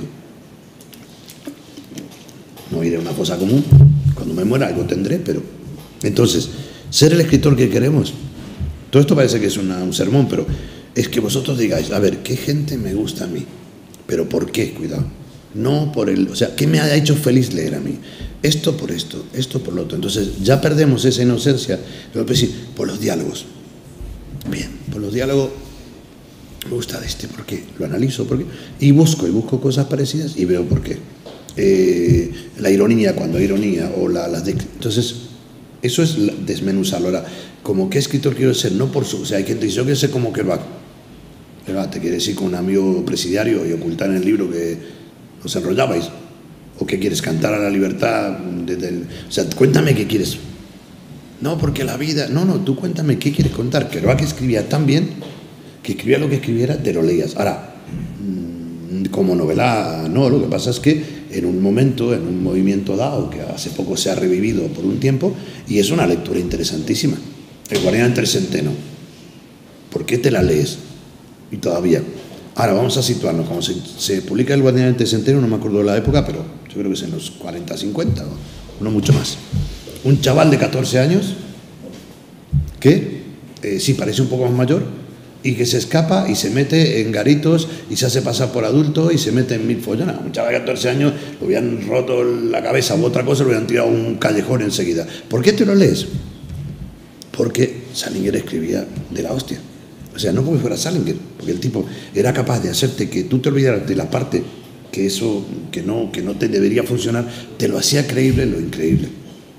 No iré a una cosa común, cuando me muera algo tendré, pero... Entonces, ser el escritor que queremos, todo esto parece que es una, un sermón, pero es que vosotros digáis, a ver, ¿qué gente me gusta a mí? ¿Pero por qué? Cuidado. No por el... O sea, ¿qué me ha hecho feliz leer a mí? Esto por esto, esto por lo otro. Entonces, ya perdemos esa inocencia. Lo voy a decir, por los diálogos. Bien, por los diálogos me gusta de este, ¿por qué? Lo analizo, ¿por qué? Y busco, y busco cosas parecidas y veo por qué. Eh, la ironía, cuando hay ironía, o la, las de... Entonces, eso es desmenuzarlo. Ahora, como qué escritor quiero ser, no por su... O sea, hay gente que dice, yo quiero ser como Kerouac. Kerouac, te quiere decir con un amigo presidiario y ocultar en el libro que os enrollabais. ¿O qué quieres? Cantar a la libertad. Desde el... O sea, cuéntame qué quieres. No, porque la vida... No, no, tú cuéntame qué quieres contar. Kerouac escribía tan bien que escribía lo que escribiera, te lo leías. Ahora, como novela, no, lo que pasa es que en un momento, en un movimiento dado, que hace poco se ha revivido por un tiempo, y es una lectura interesantísima. El guardián del centeno. ¿Por qué te la lees? Y todavía. Ahora vamos a situarnos. Cuando se, se publica el guardián del centeno, no me acuerdo de la época, pero yo creo que es en los cuarenta, cincuenta, o no mucho más. Un chaval de catorce años, que eh, sí parece un poco más mayor, y que se escapa y se mete en garitos y se hace pasar por adulto y se mete en mil follonas. Un chaval de catorce años lo hubieran roto la cabeza u otra cosa, lo hubieran tirado a un callejón enseguida. ¿Por qué te lo lees? Porque Salinger escribía de la hostia. O sea, no porque fuera Salinger, porque el tipo era capaz de hacerte que tú te olvidaras de la parte que eso, que no, que no te debería funcionar, te lo hacía creíble lo increíble.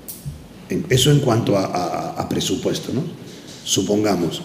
Eso en cuanto a, a, a presupuesto, ¿no? Supongamos...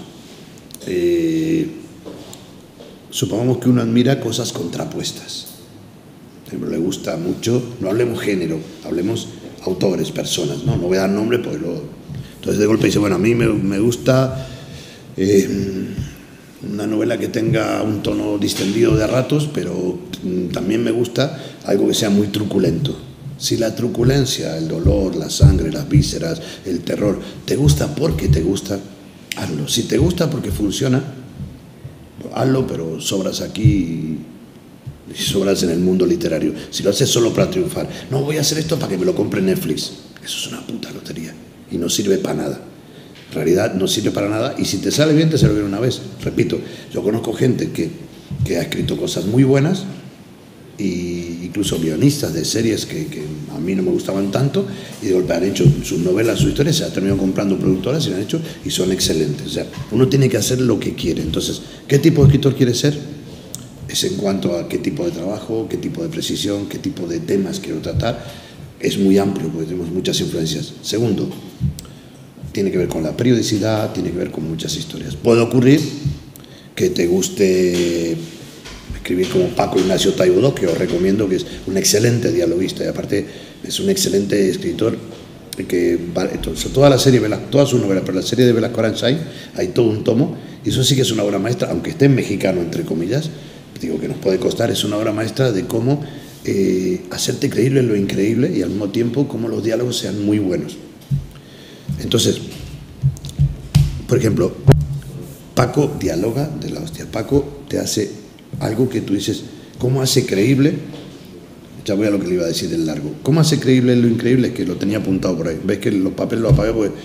Eh, supongamos que uno admira cosas contrapuestas. Le gusta mucho, no hablemos género, hablemos autores, personas, no, no voy a dar nombre, pues lo... Entonces de golpe dice, bueno, a mí me, me gusta eh, una novela que tenga un tono distendido de ratos, pero también me gusta algo que sea muy truculento. Si la truculencia, el dolor, la sangre, las vísceras, el terror, te gusta porque te gusta, hazlo. Si te gusta porque funciona, hazlo, pero sobras aquí y sobras en el mundo literario. Si lo haces solo para triunfar, no voy a hacer esto para que me lo compre Netflix, eso es una puta lotería y no sirve para nada. En realidad no sirve para nada, y si te sale bien, te sale bien una vez. Repito, yo conozco gente que, que ha escrito cosas muy buenas, e incluso guionistas de series que, que a mí no me gustaban tanto, y de golpe han hecho sus novelas, sus historias, se han terminado comprando productoras y lo han hecho y son excelentes. O sea, uno tiene que hacer lo que quiere. Entonces, ¿qué tipo de escritor quiere ser? Es en cuanto a qué tipo de trabajo, qué tipo de precisión, qué tipo de temas quiero tratar. Es muy amplio porque tenemos muchas influencias. Segundo, tiene que ver con la periodicidad, tiene que ver con muchas historias. Puede ocurrir que te guste escribir como Paco Ignacio Taibo, que os recomiendo, que es un excelente dialoguista y aparte es un excelente escritor, que entonces, toda la serie, toda su novela, pero la serie de Velasco Aranzay hay todo un tomo, y eso sí que es una obra maestra, aunque esté en mexicano, entre comillas, digo que nos puede costar, es una obra maestra de cómo eh, hacerte creíble lo increíble y al mismo tiempo cómo los diálogos sean muy buenos. Entonces, por ejemplo, Paco dialoga de la hostia. Paco te hace algo que tú dices, ¿cómo hace creíble? Ya voy a lo que le iba a decir del largo. ¿Cómo hace creíble lo increíble? Es que lo tenía apuntado por ahí. ¿Ves que los papeles los apagué? Porque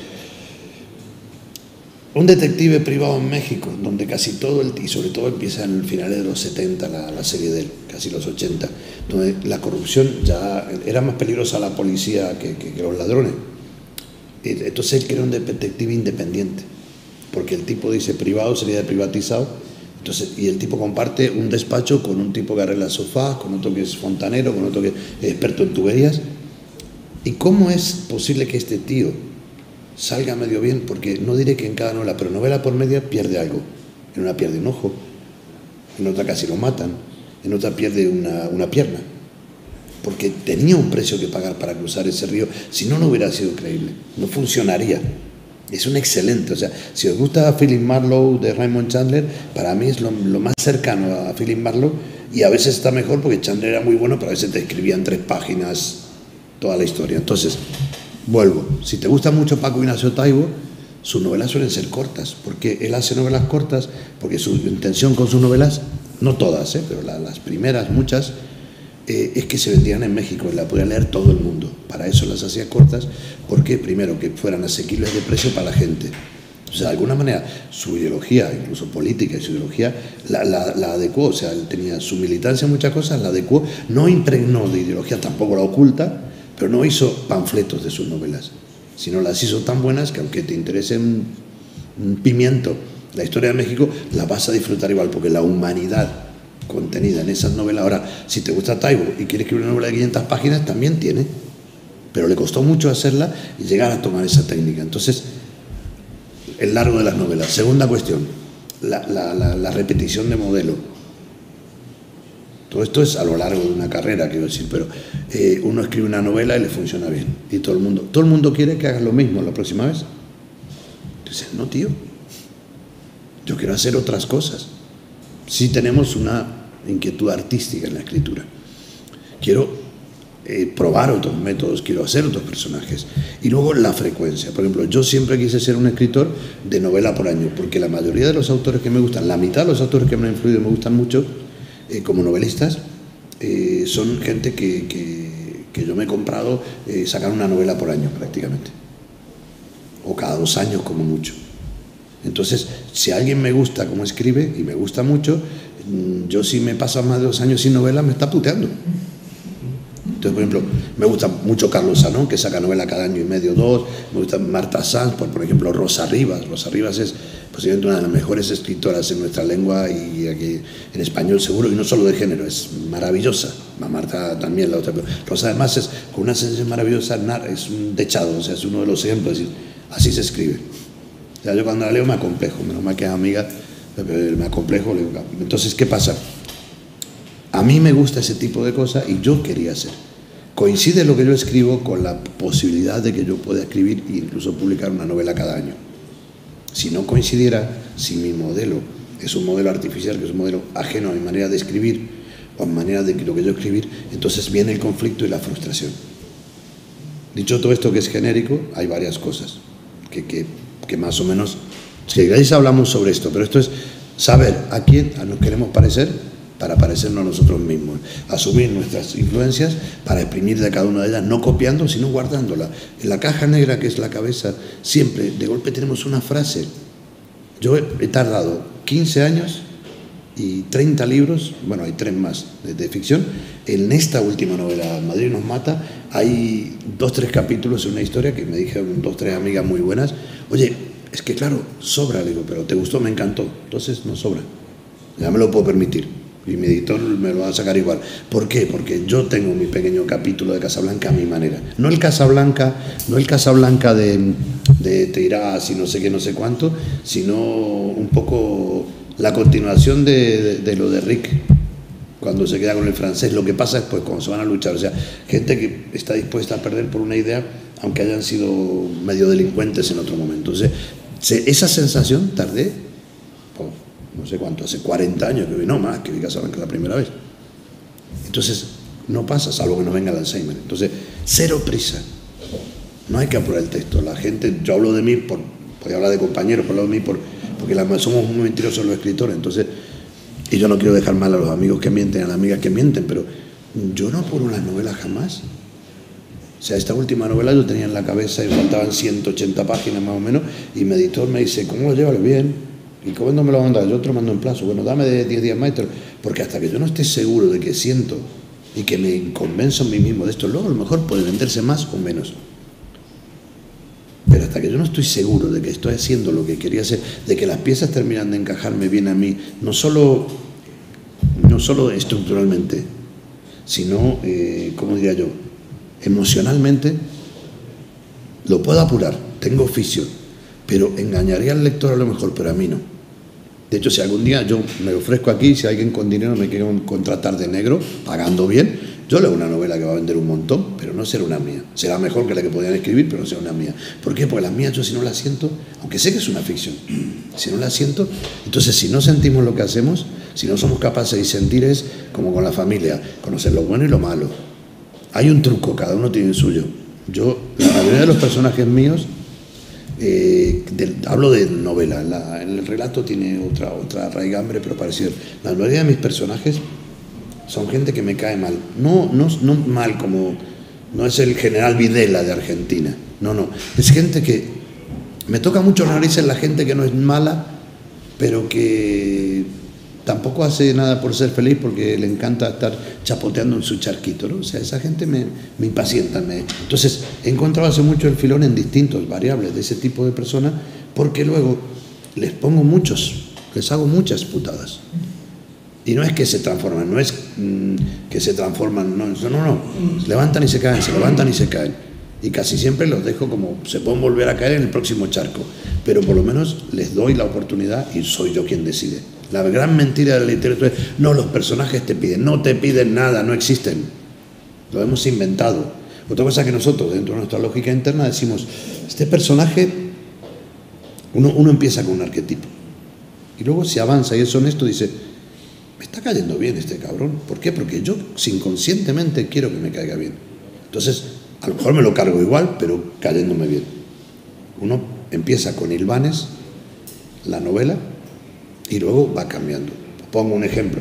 un detective privado en México, donde casi todo, el, y sobre todo empieza en el final de los setenta, la, la serie de él, casi los ochenta, donde la corrupción ya era más peligrosa a la policía que, que, que los ladrones. Entonces él crea un detective independiente, porque el tipo dice privado sería privatizado, entonces, y el tipo comparte un despacho con un tipo que arregla sofás, con otro que es fontanero, con otro que es experto en tuberías. ¿Y cómo es posible que este tío salga medio bien? Porque no diré que en cada novela, pero novela por media pierde algo. En una pierde un ojo, en otra casi lo matan, en otra pierde una, una pierna, porque tenía un precio que pagar para cruzar ese río, si no, no hubiera sido creíble, no funcionaría. Es un excelente, o sea, si os gusta Philip Marlowe de Raymond Chandler, para mí es lo, lo más cercano a Philip Marlowe, y a veces está mejor porque Chandler era muy bueno, pero a veces te escribía en tres páginas toda la historia. Entonces, vuelvo, si te gusta mucho Paco Ignacio Taibo, sus novelas suelen ser cortas, porque él hace novelas cortas, porque su intención con sus novelas, no todas, ¿eh? pero la, las primeras, muchas, eh, es que se vendían en México y la podía leer todo el mundo. Para eso las hacía cortas, porque primero que fueran asequibles de precio para la gente. O sea, de alguna manera su ideología, incluso política y su ideología, la, la, la adecuó. O sea, él tenía su militancia en muchas cosas, la adecuó, no impregnó de ideología, tampoco la oculta, pero no hizo panfletos de sus novelas, sino las hizo tan buenas que aunque te interese un, un pimiento la historia de México, la vas a disfrutar igual, porque la humanidad contenida en esas novelas. Ahora, si te gusta Taibo y quieres escribir una novela de quinientas páginas, también tiene, pero le costó mucho hacerla y llegar a tomar esa técnica. Entonces, el largo de las novelas. Segunda cuestión, la, la, la, la repetición de modelo. Todo esto es a lo largo de una carrera, quiero decir, pero eh, uno escribe una novela y le funciona bien, y todo el mundo, todo el mundo quiere que hagas lo mismo la próxima vez. Entonces, no, tío, yo quiero hacer otras cosas. Sí tenemos una inquietud artística en la escritura. Quiero eh, probar otros métodos, quiero hacer otros personajes. Y luego la frecuencia. Por ejemplo, yo siempre quise ser un escritor de novela por año, porque la mayoría de los autores que me gustan, la mitad de los autores que me han influido y me gustan mucho, eh, como novelistas, eh, son gente que, que, que yo me he comprado, eh, sacar una novela por año prácticamente. O cada dos años como mucho. Entonces, si a alguien me gusta cómo escribe, y me gusta mucho, yo si me paso más de dos años sin novela, me está puteando. Entonces, por ejemplo, me gusta mucho Carlos Sanón, que saca novela cada año y medio, dos. Me gusta Marta Sanz, por, por ejemplo, Rosa Rivas. Rosa Rivas es posiblemente una de las mejores escritoras en nuestra lengua y aquí en español seguro, y no solo de género, es maravillosa. Marta también, la otra. Pero Rosa además es con una sensación maravillosa, es un dechado, o sea, es uno de los ejemplos, es decir, así se escribe. O sea, yo cuando la leo me acomplejo, menos mal que es amiga, me acomplejo. Le digo, entonces, ¿qué pasa? A mí me gusta ese tipo de cosas y yo quería hacer. Coincide lo que yo escribo con la posibilidad de que yo pueda escribir e incluso publicar una novela cada año. Si no coincidiera, si mi modelo es un modelo artificial, que es un modelo ajeno a mi manera de escribir o a mi manera de lo que yo escribir, entonces viene el conflicto y la frustración. Dicho todo esto que es genérico, hay varias cosas que... que que más o menos, si queréis hablamos sobre esto, pero esto es saber a quién nos queremos parecer para parecernos a nosotros mismos, asumir nuestras influencias para exprimir de cada una de ellas, no copiando, sino guardándola. En la caja negra que es la cabeza, siempre de golpe tenemos una frase. Yo he, he tardado quince años y treinta libros, bueno, hay tres más de, de ficción. En esta última novela, Madrid nos mata, hay dos, tres capítulos en una historia que me dijeron dos, tres amigas muy buenas. Oye, es que claro, sobra, le digo, pero ¿te gustó? Me encantó. Entonces no sobra. Ya me lo puedo permitir. Y mi editor me lo va a sacar igual. ¿Por qué? Porque yo tengo mi pequeño capítulo de Casablanca a mi manera. No el Casablanca, no el Casablanca de, de Teirás y no sé qué, no sé cuánto, sino un poco la continuación de, de, de lo de Rick, cuando se queda con el francés. Lo que pasa es pues cuando se van a luchar, o sea, gente que está dispuesta a perder por una idea, aunque hayan sido medio delincuentes en otro momento. Entonces, esa sensación tardé oh, no sé cuánto, hace cuarenta años que vi, no más, que vi Casablanca la primera vez. Entonces, no pasa, salvo que nos venga el Alzheimer. Entonces, cero prisa. No hay que apurar el texto. La gente, yo hablo de mí, por, voy a hablar de compañeros, por hablo de mí, por, porque la, somos muy mentirosos los escritores. Entonces, y yo no quiero dejar mal a los amigos que mienten, a las amigas que mienten, pero yo no apuro las novelas jamás. O sea, esta última novela yo tenía en la cabeza y faltaban ciento ochenta páginas más o menos, y mi editor me dice, ¿cómo lo llevas? Bien. ¿Y cómo no me lo mandas? Yo te lo mando en plazo. Bueno, dame de diez días más, porque hasta que yo no esté seguro de que siento y que me convenzo a mí mismo de esto, luego a lo mejor puede venderse más o menos. Pero hasta que yo no estoy seguro de que estoy haciendo lo que quería hacer, de que las piezas terminan de encajarme bien a mí, no solo, no solo estructuralmente, sino, eh, ¿cómo diría yo?, emocionalmente, lo puedo apurar, tengo oficio, pero engañaría al lector a lo mejor, pero a mí no. De hecho, si algún día yo me ofrezco aquí, si alguien con dinero me quiere contratar de negro, pagando bien, yo leo una novela que va a vender un montón, pero no será una mía. Será mejor que la que podían escribir, pero no será una mía. ¿Por qué? Porque las mías yo si no las siento, aunque sé que es una ficción, si no las siento, entonces si no sentimos lo que hacemos, si no somos capaces de sentir, es como con la familia, conocer lo bueno y lo malo. Hay un truco, cada uno tiene el suyo. Yo, la mayoría de los personajes míos, eh, del, hablo de novela, la, el relato tiene otra, otra raigambre, pero parecido. La mayoría de mis personajes son gente que me cae mal. No, no, no mal como, no es el general Videla de Argentina, no, no. Es gente que, me toca mucho la nariz en la gente que no es mala, pero que tampoco hace nada por ser feliz porque le encanta estar chapoteando en su charquito, ¿no? O sea, esa gente me, me impacienta. Me... Entonces, he encontrado hace mucho el filón en distintos variables de ese tipo de personas, porque luego les pongo muchos, les hago muchas putadas. Y no es que se transforman, no es mmm, que se transforman, no, no, no, se levantan y se caen, se levantan y se caen. Y casi siempre los dejo como, se pueden volver a caer en el próximo charco, pero por lo menos les doy la oportunidad y soy yo quien decide. La gran mentira de la literatura es, no, los personajes te piden, no te piden nada, no existen. Lo hemos inventado. Otra cosa que nosotros, dentro de nuestra lógica interna, decimos, este personaje, uno, uno empieza con un arquetipo. Y luego si avanza y es honesto, dice, me está cayendo bien este cabrón. ¿Por qué? Porque yo inconscientemente quiero que me caiga bien. Entonces, a lo mejor me lo cargo igual, pero cayéndome bien. Uno empieza con hilvanes, la novela, y luego va cambiando. Pongo un ejemplo.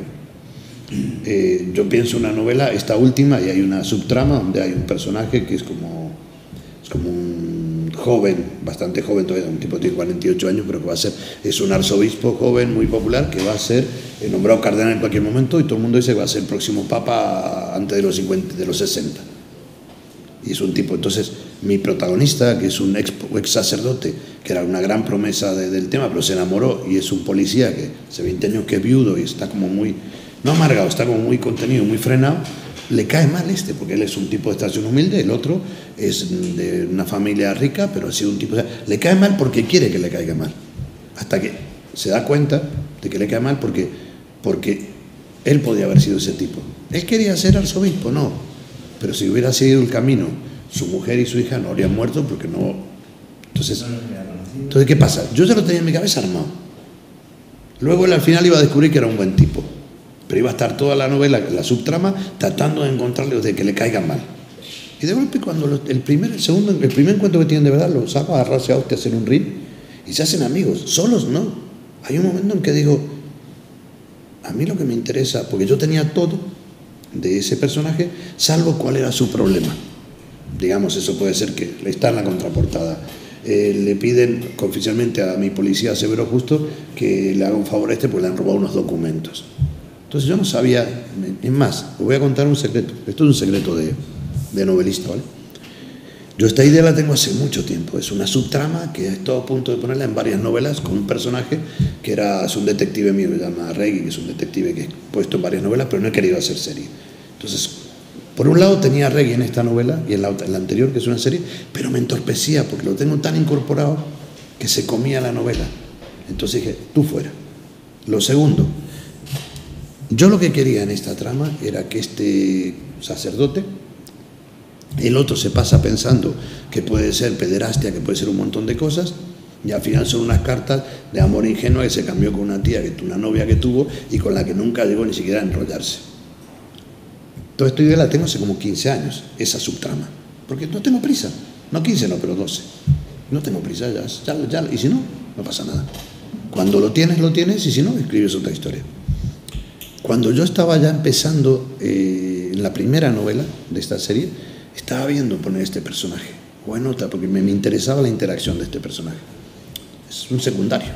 Eh, yo pienso una novela, esta última, y hay una subtrama donde hay un personaje que es como, es como un joven, bastante joven todavía, un tipo que tiene cuarenta y ocho años, pero que va a ser, es un arzobispo joven muy popular que va a ser eh, nombrado cardenal en cualquier momento, y todo el mundo dice que va a ser el próximo papa antes de los cincuenta, de los sesenta. Y es un tipo, entonces, mi protagonista, que es un ex, ex sacerdote, que era una gran promesa de, del tema, pero se enamoró, y es un policía que hace veinte años que es viudo y está como muy, no amargado, está como muy contenido, muy frenado, le cae mal este, porque él es un tipo de estación humilde, el otro es de una familia rica, pero ha sido un tipo, o sea, le cae mal porque quiere que le caiga mal, hasta que se da cuenta de que le cae mal porque, porque él podía haber sido ese tipo. Él quería ser arzobispo, no, pero si hubiera seguido el camino, su mujer y su hija no habrían muerto porque no. Entonces, entonces ¿qué pasa? Yo ya lo tenía en mi cabeza armado. Luego él al final iba a descubrir que era un buen tipo, pero iba a estar toda la novela, la subtrama, tratando de encontrarle, de que le caigan mal. Y de golpe cuando lo, el primer, el segundo, el primer encuentro que tienen de verdad, los saco a agarrarse a hostia, hacer un ring y se hacen amigos. Solos no. Hay un momento en que digo, a mí lo que me interesa, porque yo tenía todo de ese personaje, salvo cuál era su problema. Digamos, eso puede ser que está en la contraportada. Eh, le piden oficialmente a mi policía severo justo que le haga un favor a este porque le han robado unos documentos. Entonces yo no sabía, es más, os voy a contar un secreto, esto es un secreto de, de novelista, ¿vale? Yo esta idea la tengo hace mucho tiempo, es una subtrama que he estado a punto de ponerla en varias novelas con un personaje que era, es un detective mío, se llama Reggie, que es un detective que he puesto en varias novelas, pero no he querido hacer serie. Entonces, por un lado tenía a Reggie en esta novela y en la, en la anterior, que es una serie, pero me entorpecía porque lo tengo tan incorporado que se comía la novela. Entonces dije, tú fuera. Lo segundo, yo lo que quería en esta trama era que este sacerdote, el otro se pasa pensando que puede ser pederastia, que puede ser un montón de cosas, Y al final son unas cartas de amor ingenuo que se cambió con una tía, que una novia que tuvo y con la que nunca llegó ni siquiera a enrollarse. Toda esta idea la tengo hace como quince años, esa subtrama. Porque no tengo prisa. No quince, no, pero doce. No tengo prisa, ya, ya, ya. Y si no, no pasa nada. Cuando lo tienes, lo tienes, y si no, escribes otra historia. Cuando yo estaba ya empezando eh, en la primera novela de esta serie, estaba viendo poner este personaje, o en otra, porque me, me interesaba la interacción de este personaje. Es un secundario.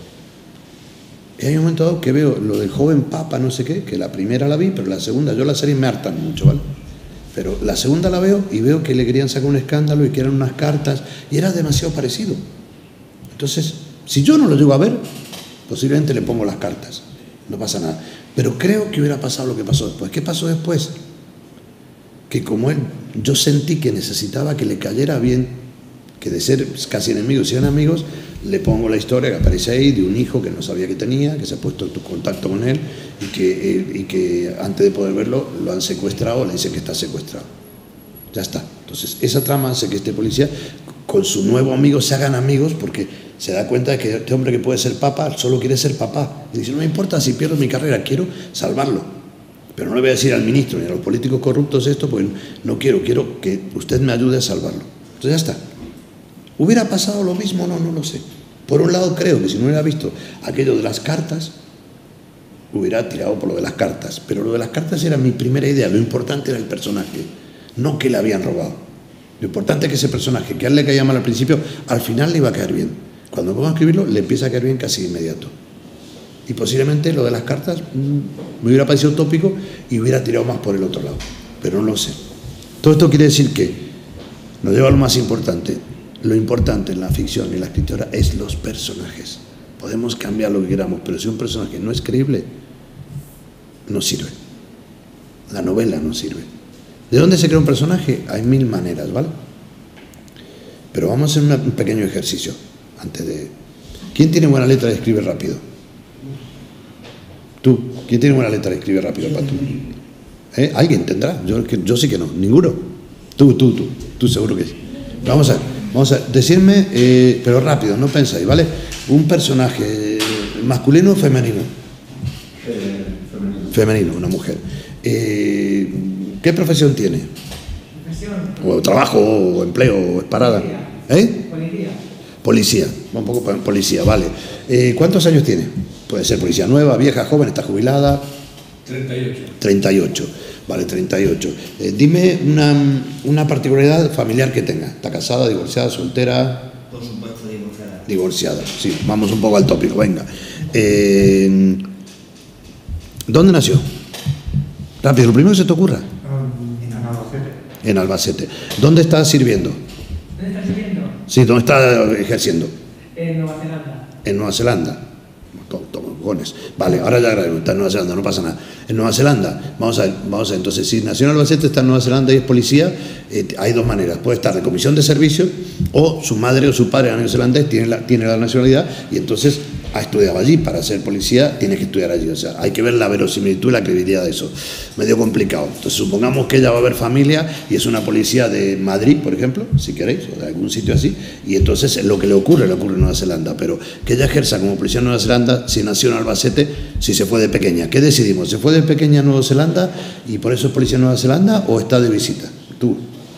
Y hay un momento dado que veo lo del joven papa, no sé qué, que la primera la vi, pero la segunda, yo la serie me hartan mucho, ¿vale? Pero la segunda la veo y veo que le querían sacar un escándalo y que eran unas cartas, y era demasiado parecido. Entonces, si yo no lo llego a ver, posiblemente le pongo las cartas, no pasa nada. Pero creo que hubiera pasado lo que pasó después. ¿Qué pasó después? Que como él, yo sentí que necesitaba que le cayera bien, que de ser casi enemigos sean amigos, le pongo la historia que aparece ahí de un hijo que no sabía que tenía, que se ha puesto en contacto con él y que, y que antes de poder verlo lo han secuestrado, le dicen que está secuestrado. Ya está. Entonces esa trama hace que este policía con su nuevo amigo se hagan amigos, porque se da cuenta de que este hombre que puede ser papá solo quiere ser papá. Y dice, no me importa si pierdo mi carrera, quiero salvarlo. Pero no le voy a decir al ministro ni a los políticos corruptos esto, porque no quiero, quiero que usted me ayude a salvarlo. Entonces ya está. ¿Hubiera pasado lo mismo? No, no lo sé. Por un lado creo que si no hubiera visto aquello de las cartas, hubiera tirado por lo de las cartas. Pero lo de las cartas era mi primera idea. Lo importante era el personaje, no que le habían robado. Lo importante es que ese personaje, que a él le caía mal al principio, al final le iba a caer bien. Cuando vamos a escribirlo, le empieza a caer bien casi inmediato. Y posiblemente lo de las cartas mmm, me hubiera parecido tópico y hubiera tirado más por el otro lado. Pero no lo sé. Todo esto quiere decir que nos lleva a lo más importante. Lo importante en la ficción y en la escritura es los personajes. Podemos cambiar lo que queramos, pero si un personaje no es creíble, no sirve. La novela no sirve. ¿De dónde se crea un personaje? Hay mil maneras, ¿vale? Pero vamos a hacer un pequeño ejercicio antes de... ¿Quién tiene buena letra y escribe rápido? Tú. ¿Quién tiene buena letra y escribe rápido, Pato? ¿Eh? ¿Alguien tendrá? Yo, yo sí que no. ¿Ninguno? Tú, tú, tú. Tú seguro que sí. Vamos a ver. Vamos a ver. Decirme, eh, pero rápido, no pensáis, ¿vale? Un personaje masculino o femenino. Eh, femenino. Femenino, una mujer. Eh, ¿Qué profesión tiene? Profesión. O trabajo, o empleo, o es parada. ¿Eh? Policía. Policía, un poco policía, vale. Eh, ¿Cuántos años tiene? Puede ser policía nueva, vieja, joven, está jubilada. treinta y ocho. treinta y ocho, vale, treinta y ocho. Eh, dime una, una particularidad familiar que tenga. ¿Está casada, divorciada, soltera? Por supuesto, divorciada. Divorciada, sí, vamos un poco al tópico, venga. Eh, ¿Dónde nació? Rápido, lo primero que se te ocurra. En Albacete. En Albacete. ¿Dónde está sirviendo? ¿Dónde estás viviendo? Sí, ¿dónde está ejerciendo? En Nueva Zelanda. En Nueva Zelanda. Cojones. Vale, ahora ya grabemos, está en Nueva Zelanda, no pasa nada. En Nueva Zelanda, vamos a ver, vamos a ver, entonces si nació en Albacete, está en Nueva Zelanda y es policía, eh, hay dos maneras, puede estar de comisión de servicio o su madre o su padre neozelandés tiene la, tiene la nacionalidad y entonces ha estudiado allí. Para ser policía tiene que estudiar allí, o sea, hay que ver la verosimilitud y la credibilidad de eso. Medio complicado. Entonces supongamos que ella va a ver familia y es una policía de Madrid, por ejemplo, si queréis, o de algún sitio así, y entonces lo que le ocurre, le ocurre en Nueva Zelanda, pero que ella ejerza como policía en Nueva Zelanda, si nació en Albacete, si se fue de pequeña. ¿Qué decidimos? ¿Se fue de pequeña a Nueva Zelanda y por eso es policía en Nueva Zelanda o está de visita? Tú.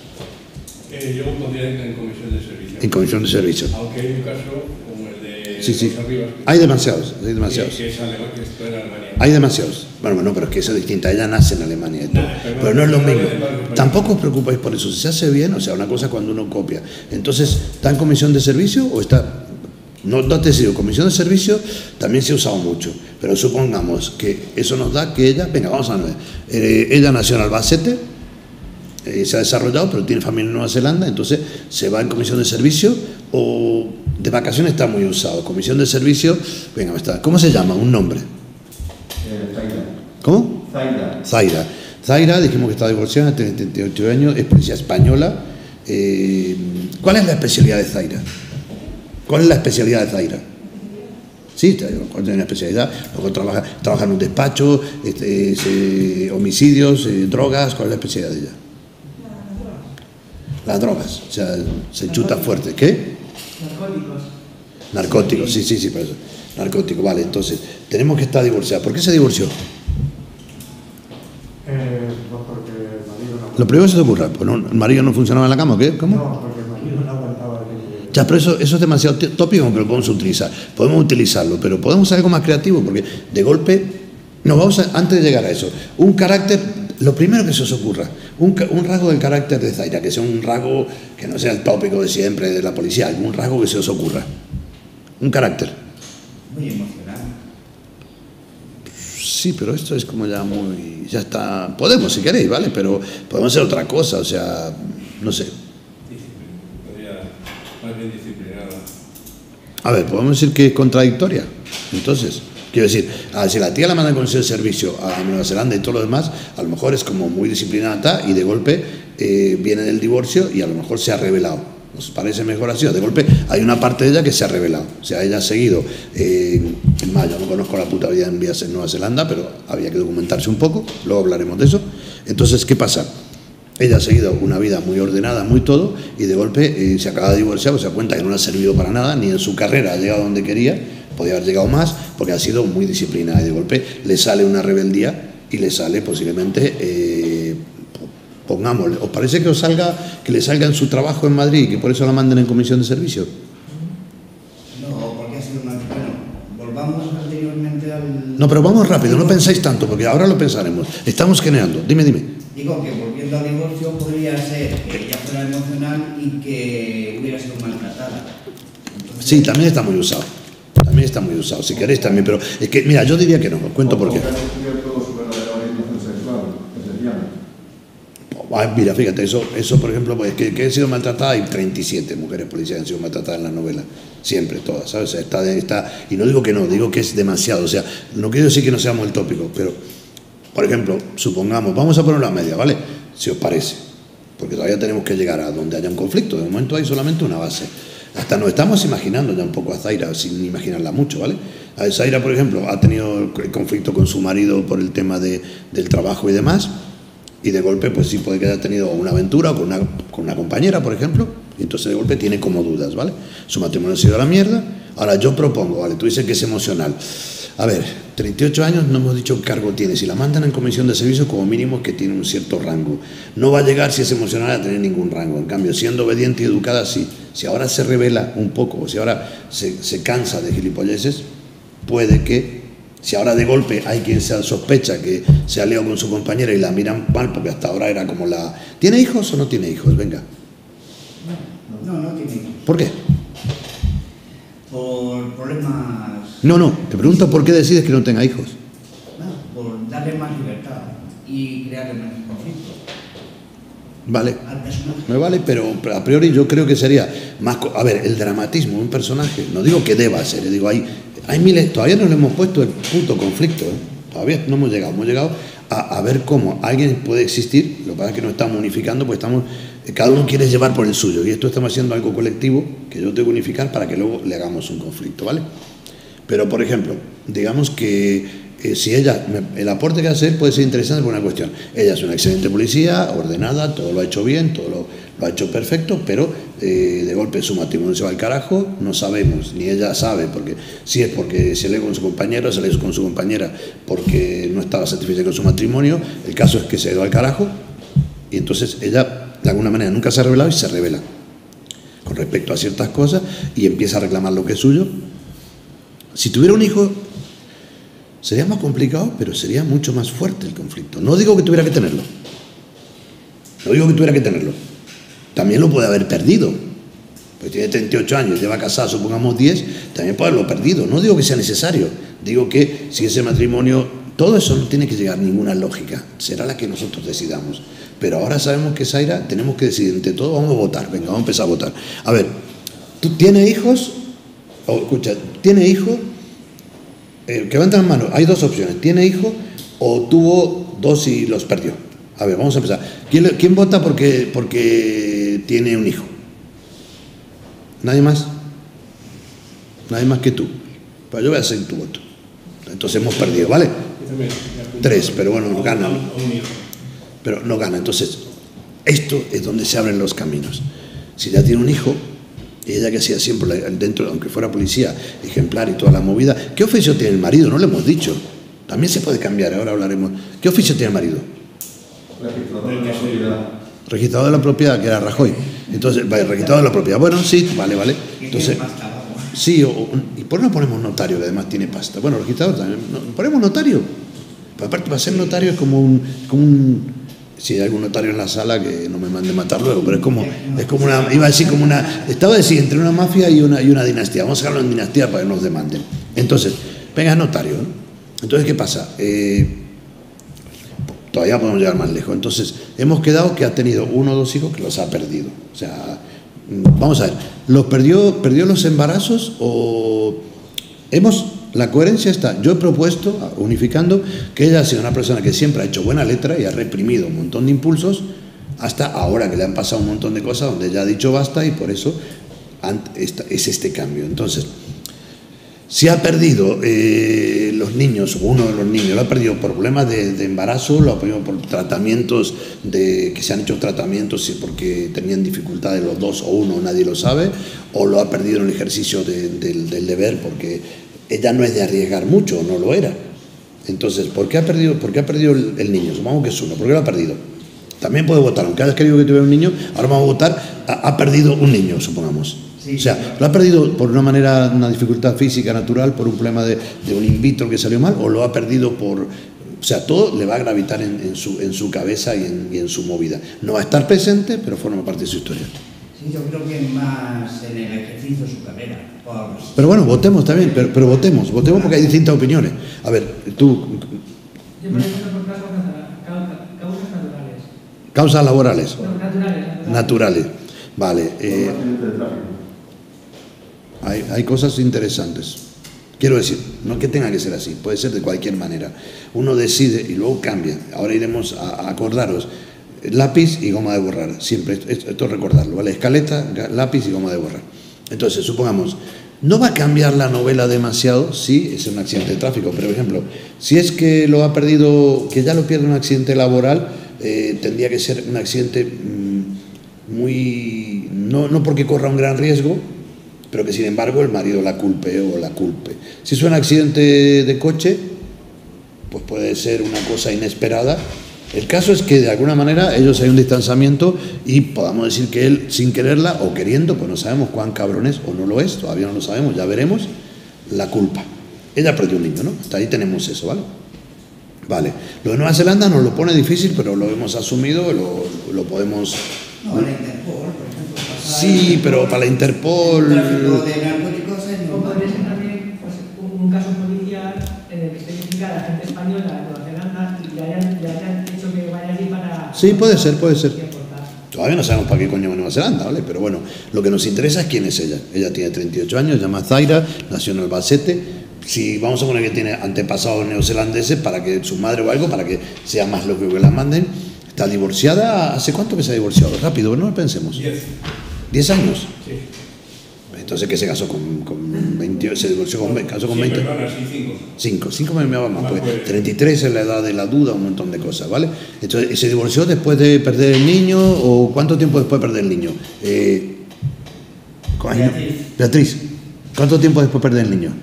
Eh, yo pondría en comisión de servicio. En comisión de servicio. Aunque hay un caso como el de Sí, sí. José Rivas, Hay demasiados, hay demasiados. Que, que es alemán, que está en Alemania. Hay demasiados. Bueno, bueno, pero es que eso es distinto. Ella nace en Alemania y todo. No, pero Pero no es lo no, mismo. no, no, no, no. Tampoco os preocupáis por eso. Si se hace bien, o sea, una cosa cuando uno copia. Entonces, ¿está en comisión de servicio o está...? No, no te digo, comisión de servicio también se ha usado mucho. Pero supongamos que eso nos da que ella... Venga, vamos a ver. Eh, ella nació en Albacete, eh, se ha desarrollado, pero tiene familia en Nueva Zelanda, entonces se va en comisión de servicio o de vacaciones está muy usado. Comisión de servicio, venga, me está. ¿Cómo se llama? Un nombre. Eh, Zaira. ¿Cómo? Zaira. Zaira. Zaira, dijimos que está divorciada, tiene treinta y ocho años, es policía española. Eh, ¿Cuál es la especialidad de Zaira? ¿Cuál es la especialidad de Zaira? Sí, tiene una especialidad, luego trabaja, trabaja en un despacho, este, es, eh, homicidios, eh, drogas, ¿cuál es la especialidad de ella? Las drogas, o sea, se chuta fuerte. ¿Qué? Narcóticos. Narcótico, sí, sí, sí, por eso. Narcótico, vale, entonces, tenemos que estar divorciados. ¿Por qué se divorció? Eh, pues porque el marido no... Lo primero que se te ocurra, pues no, ¿el marido no funcionaba en la cama o qué? ¿Cómo? No, porque el marido no aguantaba el... Ya, pero eso, eso es demasiado tópico, pero lo podemos utilizar. Podemos utilizarlo, pero podemos hacer algo más creativo, porque de golpe, no, vamos a, antes de llegar a eso, un carácter, lo primero que se os ocurra, un, un rasgo del carácter de Zaira, que sea un rasgo que no sea el tópico de siempre de la policía, algún rasgo que se os ocurra. Un carácter. Muy emocional. Sí, pero esto es como ya muy... Ya está... Podemos, si queréis, ¿vale? Pero podemos hacer otra cosa, o sea, no sé. Más bien disciplinada. A ver, podemos decir que es contradictoria. Entonces, quiero decir, a, si la tía la manda con ese servicio a Nueva Zelanda y todo lo demás, a lo mejor es como muy disciplinada y de golpe eh, viene del divorcio y a lo mejor se ha revelado. ¿Nos parece mejor así? De golpe hay una parte de ella que se ha revelado. O sea, ella ha seguido... Eh, es más, yo no conozco la puta vida en vías en Nueva Zelanda, pero había que documentarse un poco, luego hablaremos de eso. Entonces, ¿qué pasa? Ella ha seguido una vida muy ordenada, muy todo, y de golpe eh, se acaba de divorciar, pues se da cuenta que no le ha servido para nada, ni en su carrera ha llegado donde quería, podía haber llegado más, porque ha sido muy disciplinada, y de golpe le sale una rebeldía y le sale posiblemente, eh, pongámosle, ¿os parece que os salga, que le salga en su trabajo en Madrid y que por eso la manden en comisión de servicio? No, porque ha sido más... Bueno, volvamos anteriormente al... No, pero vamos rápido, no pensáis tanto, porque ahora lo pensaremos. Estamos generando, dime, dime. Digo que volviendo al divorcio podría ser que ella fuera emocional y que hubiera sido maltratada. Entonces, Sí, también está muy usado. También está muy usado, si queréis también, pero es que, mira, yo diría que no, os cuento por qué. Porque ha descubierto su verdadera orientación sexual, es lesbiana. Ah, mira, fíjate, eso, eso por ejemplo, pues que, que he sido maltratada, hay treinta y siete mujeres policías que han sido maltratadas en la novela, siempre, todas, ¿sabes? O sea, está, está, y no digo que no, digo que es demasiado, o sea, no quiero decir que no seamos el tópico, pero, por ejemplo, supongamos, vamos a ponerlo a media, ¿vale? Si os parece, porque todavía tenemos que llegar a donde haya un conflicto, de momento hay solamente una base. Hasta nos estamos imaginando ya un poco a Zaira, sin imaginarla mucho, ¿vale? A Zaira, por ejemplo, ha tenido conflicto con su marido por el tema de, del trabajo y demás, y de golpe, pues sí puede que haya tenido una aventura con una, con una compañera, por ejemplo, y entonces de golpe tiene como dudas, ¿vale? Su matrimonio ha sido a la mierda. Ahora yo propongo, ¿vale? Tú dices que es emocional. A ver, treinta y ocho años, no hemos dicho qué cargo tiene. Si la mandan en comisión de servicio, como mínimo es que tiene un cierto rango. No va a llegar, si es emocional, a tener ningún rango. En cambio, siendo obediente y educada, sí. Si ahora se revela un poco, o si ahora se, se cansa de gilipolleces, puede que, si ahora de golpe hay quien se sospecha que se ha liado con su compañera y la miran mal, porque hasta ahora era como la... ¿Tiene hijos o no tiene hijos? Venga. No, no, no tiene hijos. ¿Por qué? Por problemas... No, no, te pregunto por qué decides que no tenga hijos. No, por darle más libertad y crearle menos conflicto Vale, al personaje. me vale, pero a priori yo creo que sería más... A ver, el dramatismo de un personaje, no digo que deba ser, digo, hay, hay miles, todavía no le hemos puesto el puto conflicto, ¿eh? Todavía no hemos llegado, hemos llegado a, a ver cómo alguien puede existir, lo que pasa es que no estamos unificando, pues estamos, cada uno quiere llevar por el suyo, y esto estamos haciendo algo colectivo que yo tengo que unificar para que luego le hagamos un conflicto, ¿vale? Pero, por ejemplo, digamos que eh, si ella, el aporte que hace puede ser interesante por una cuestión. Ella es una excelente policía, ordenada, todo lo ha hecho bien, todo lo, lo ha hecho perfecto, pero eh, de golpe su matrimonio se va al carajo, no sabemos, ni ella sabe, porque si es porque se lee con su compañero, se lee con su compañera porque no estaba satisfecha con su matrimonio, el caso es que se ha ido al carajo, y entonces ella, de alguna manera, nunca se ha revelado y se revela con respecto a ciertas cosas y empieza a reclamar lo que es suyo. Si tuviera un hijo, sería más complicado, pero sería mucho más fuerte el conflicto. No digo que tuviera que tenerlo. No digo que tuviera que tenerlo. También lo puede haber perdido. Pues tiene treinta y ocho años, lleva casado, supongamos diez, también puede haberlo perdido. No digo que sea necesario. Digo que si ese matrimonio, todo eso no tiene que llegar a ninguna lógica. Será la que nosotros decidamos. Pero ahora sabemos que Zaira, tenemos que decidir entre todos, vamos a votar. Venga, vamos a empezar a votar. A ver, ¿tú tienes hijos? Oh, escucha, ¿tiene hijo? Eh, que levanten las manos. Hay dos opciones. ¿Tiene hijo o tuvo dos y los perdió? A ver, vamos a empezar. ¿Quién, quién vota porque, porque tiene un hijo? ¿Nadie más? Nadie más que tú. Pues yo voy a seguir tu voto. Entonces hemos perdido, ¿vale? Tres, pero bueno, no ganan. Pero no gana. Entonces, esto es donde se abren los caminos. Si ya tiene un hijo, Y ella que hacía siempre, dentro, aunque fuera policía, ejemplar y toda la movida. ¿Qué oficio tiene el marido? No lo hemos dicho. También se puede cambiar, ahora hablaremos. ¿Qué oficio tiene el marido? Registrador de la propiedad. Registrador de la propiedad, que era Rajoy. Entonces, vale, registrador de la propiedad. Bueno, sí, vale, vale. Entonces, sí, o, o, ¿y por qué no ponemos notario, que además tiene pasta? Bueno, registrador también. ¿Ponemos notario? Pero aparte, para ser notario es como un... Como un si hay algún notario en la sala, que no me mande matar luego, pero es como, es como una, iba a decir como una, estaba a decir entre una mafia y una, y una dinastía. Vamos a sacarlo en dinastía para que nos demanden. Entonces, venga, notario, ¿no? Entonces, ¿qué pasa? Eh, todavía podemos llegar más lejos. Entonces, hemos quedado que ha tenido uno o dos hijos que los ha perdido. O sea, vamos a ver, ¿los perdió, perdió los embarazos o hemos... La coherencia está, yo he propuesto, unificando, que ella ha sido una persona que siempre ha hecho buena letra y ha reprimido un montón de impulsos, hasta ahora que le han pasado un montón de cosas donde ella ha dicho basta y por eso es este cambio. Entonces, si ha perdido eh, los niños, o uno de los niños, lo ha perdido por problemas de, de embarazo, lo ha perdido por tratamientos, de, que se han hecho tratamientos porque tenían dificultades los dos o uno, nadie lo sabe, o lo ha perdido en el ejercicio de, de, del deber porque... Ella no es de arriesgar mucho, no lo era. Entonces, ¿por qué ha perdido, por qué ha perdido el, el niño? Supongamos que es uno, ¿por qué lo ha perdido? También puede votar, aunque hayas querido que tuviera un niño, ahora vamos a votar, ha, ha perdido un niño, supongamos. Sí, o sea, claro. Lo ha perdido por una manera, una dificultad física natural, por un problema de, de un in vitro que salió mal, o lo ha perdido por... O sea, todo le va a gravitar en, en, su, en su cabeza y en, y en su movida. No va a estar presente, pero forma parte de su historia. Sí, yo creo que más en el ejercicio de su carrera. Por... Pero bueno, votemos también, pero, pero votemos, votemos porque hay distintas opiniones. A ver, tú... Yo por ejemplo, por causas naturales. ¿Causas laborales? No, naturales, naturales. Naturales, vale. Eh, hay, hay cosas interesantes. Quiero decir, no que tenga que ser así, puede ser de cualquier manera. Uno decide y luego cambia. Ahora iremos a, a acordaros. Lápiz y goma de borrar, siempre, esto es recordarlo, ¿vale? Escaleta, lápiz y goma de borrar. Entonces, supongamos, no va a cambiar la novela demasiado si es un accidente de tráfico, pero por ejemplo, si es que lo ha perdido, que ya lo pierde un accidente laboral, eh, tendría que ser un accidente mmm, muy, no, no porque corra un gran riesgo, pero que sin embargo el marido la culpe o la culpe. Si es un accidente de coche, pues puede ser una cosa inesperada. El caso es que de alguna manera ellos hay un distanciamiento y podamos decir que él sin quererla o queriendo, pues no sabemos cuán cabrón es o no lo es, todavía no lo sabemos, ya veremos, la culpa. Ella perdió un niño, ¿no? Hasta ahí tenemos eso, ¿vale? Vale. Lo de Nueva Zelanda nos lo pone difícil, pero lo hemos asumido, lo, lo podemos... No, la Interpol, por ejemplo. Sí, pero para la Interpol... El tráfico de narcóticos es o podría ser también pues, un caso policial en el que esté implicada gente española en Nueva Zelanda y le hayan, le hayan hecho que vaya allí para... Sí, puede ser, puede ser. Todavía no sabemos para qué coño va Nueva Zelanda, ¿vale? Pero bueno, lo que nos interesa es quién es ella. Ella tiene treinta y ocho años, se llama Zaira, nació en Albacete. Si vamos a poner que tiene antepasados neozelandeses para que su madre o algo, para que sea más lógico que la manden. Está divorciada. ¿Hace cuánto que se ha divorciado? Rápido, no lo pensemos. Diez. ¿Diez años? Sí. Entonces, ¿qué se casó con, con veinte? ¿Se divorció con, casó con veinte? Sí, perdona, sí, cinco. Cinco. Cinco me me va más. Pues puede. treinta y tres es la edad de la duda, un montón de cosas, ¿vale? Entonces, ¿se divorció después de perder el niño o cuánto tiempo después de perder el niño? Eh, Beatriz. Beatriz, ¿cuánto tiempo después de perder el niño?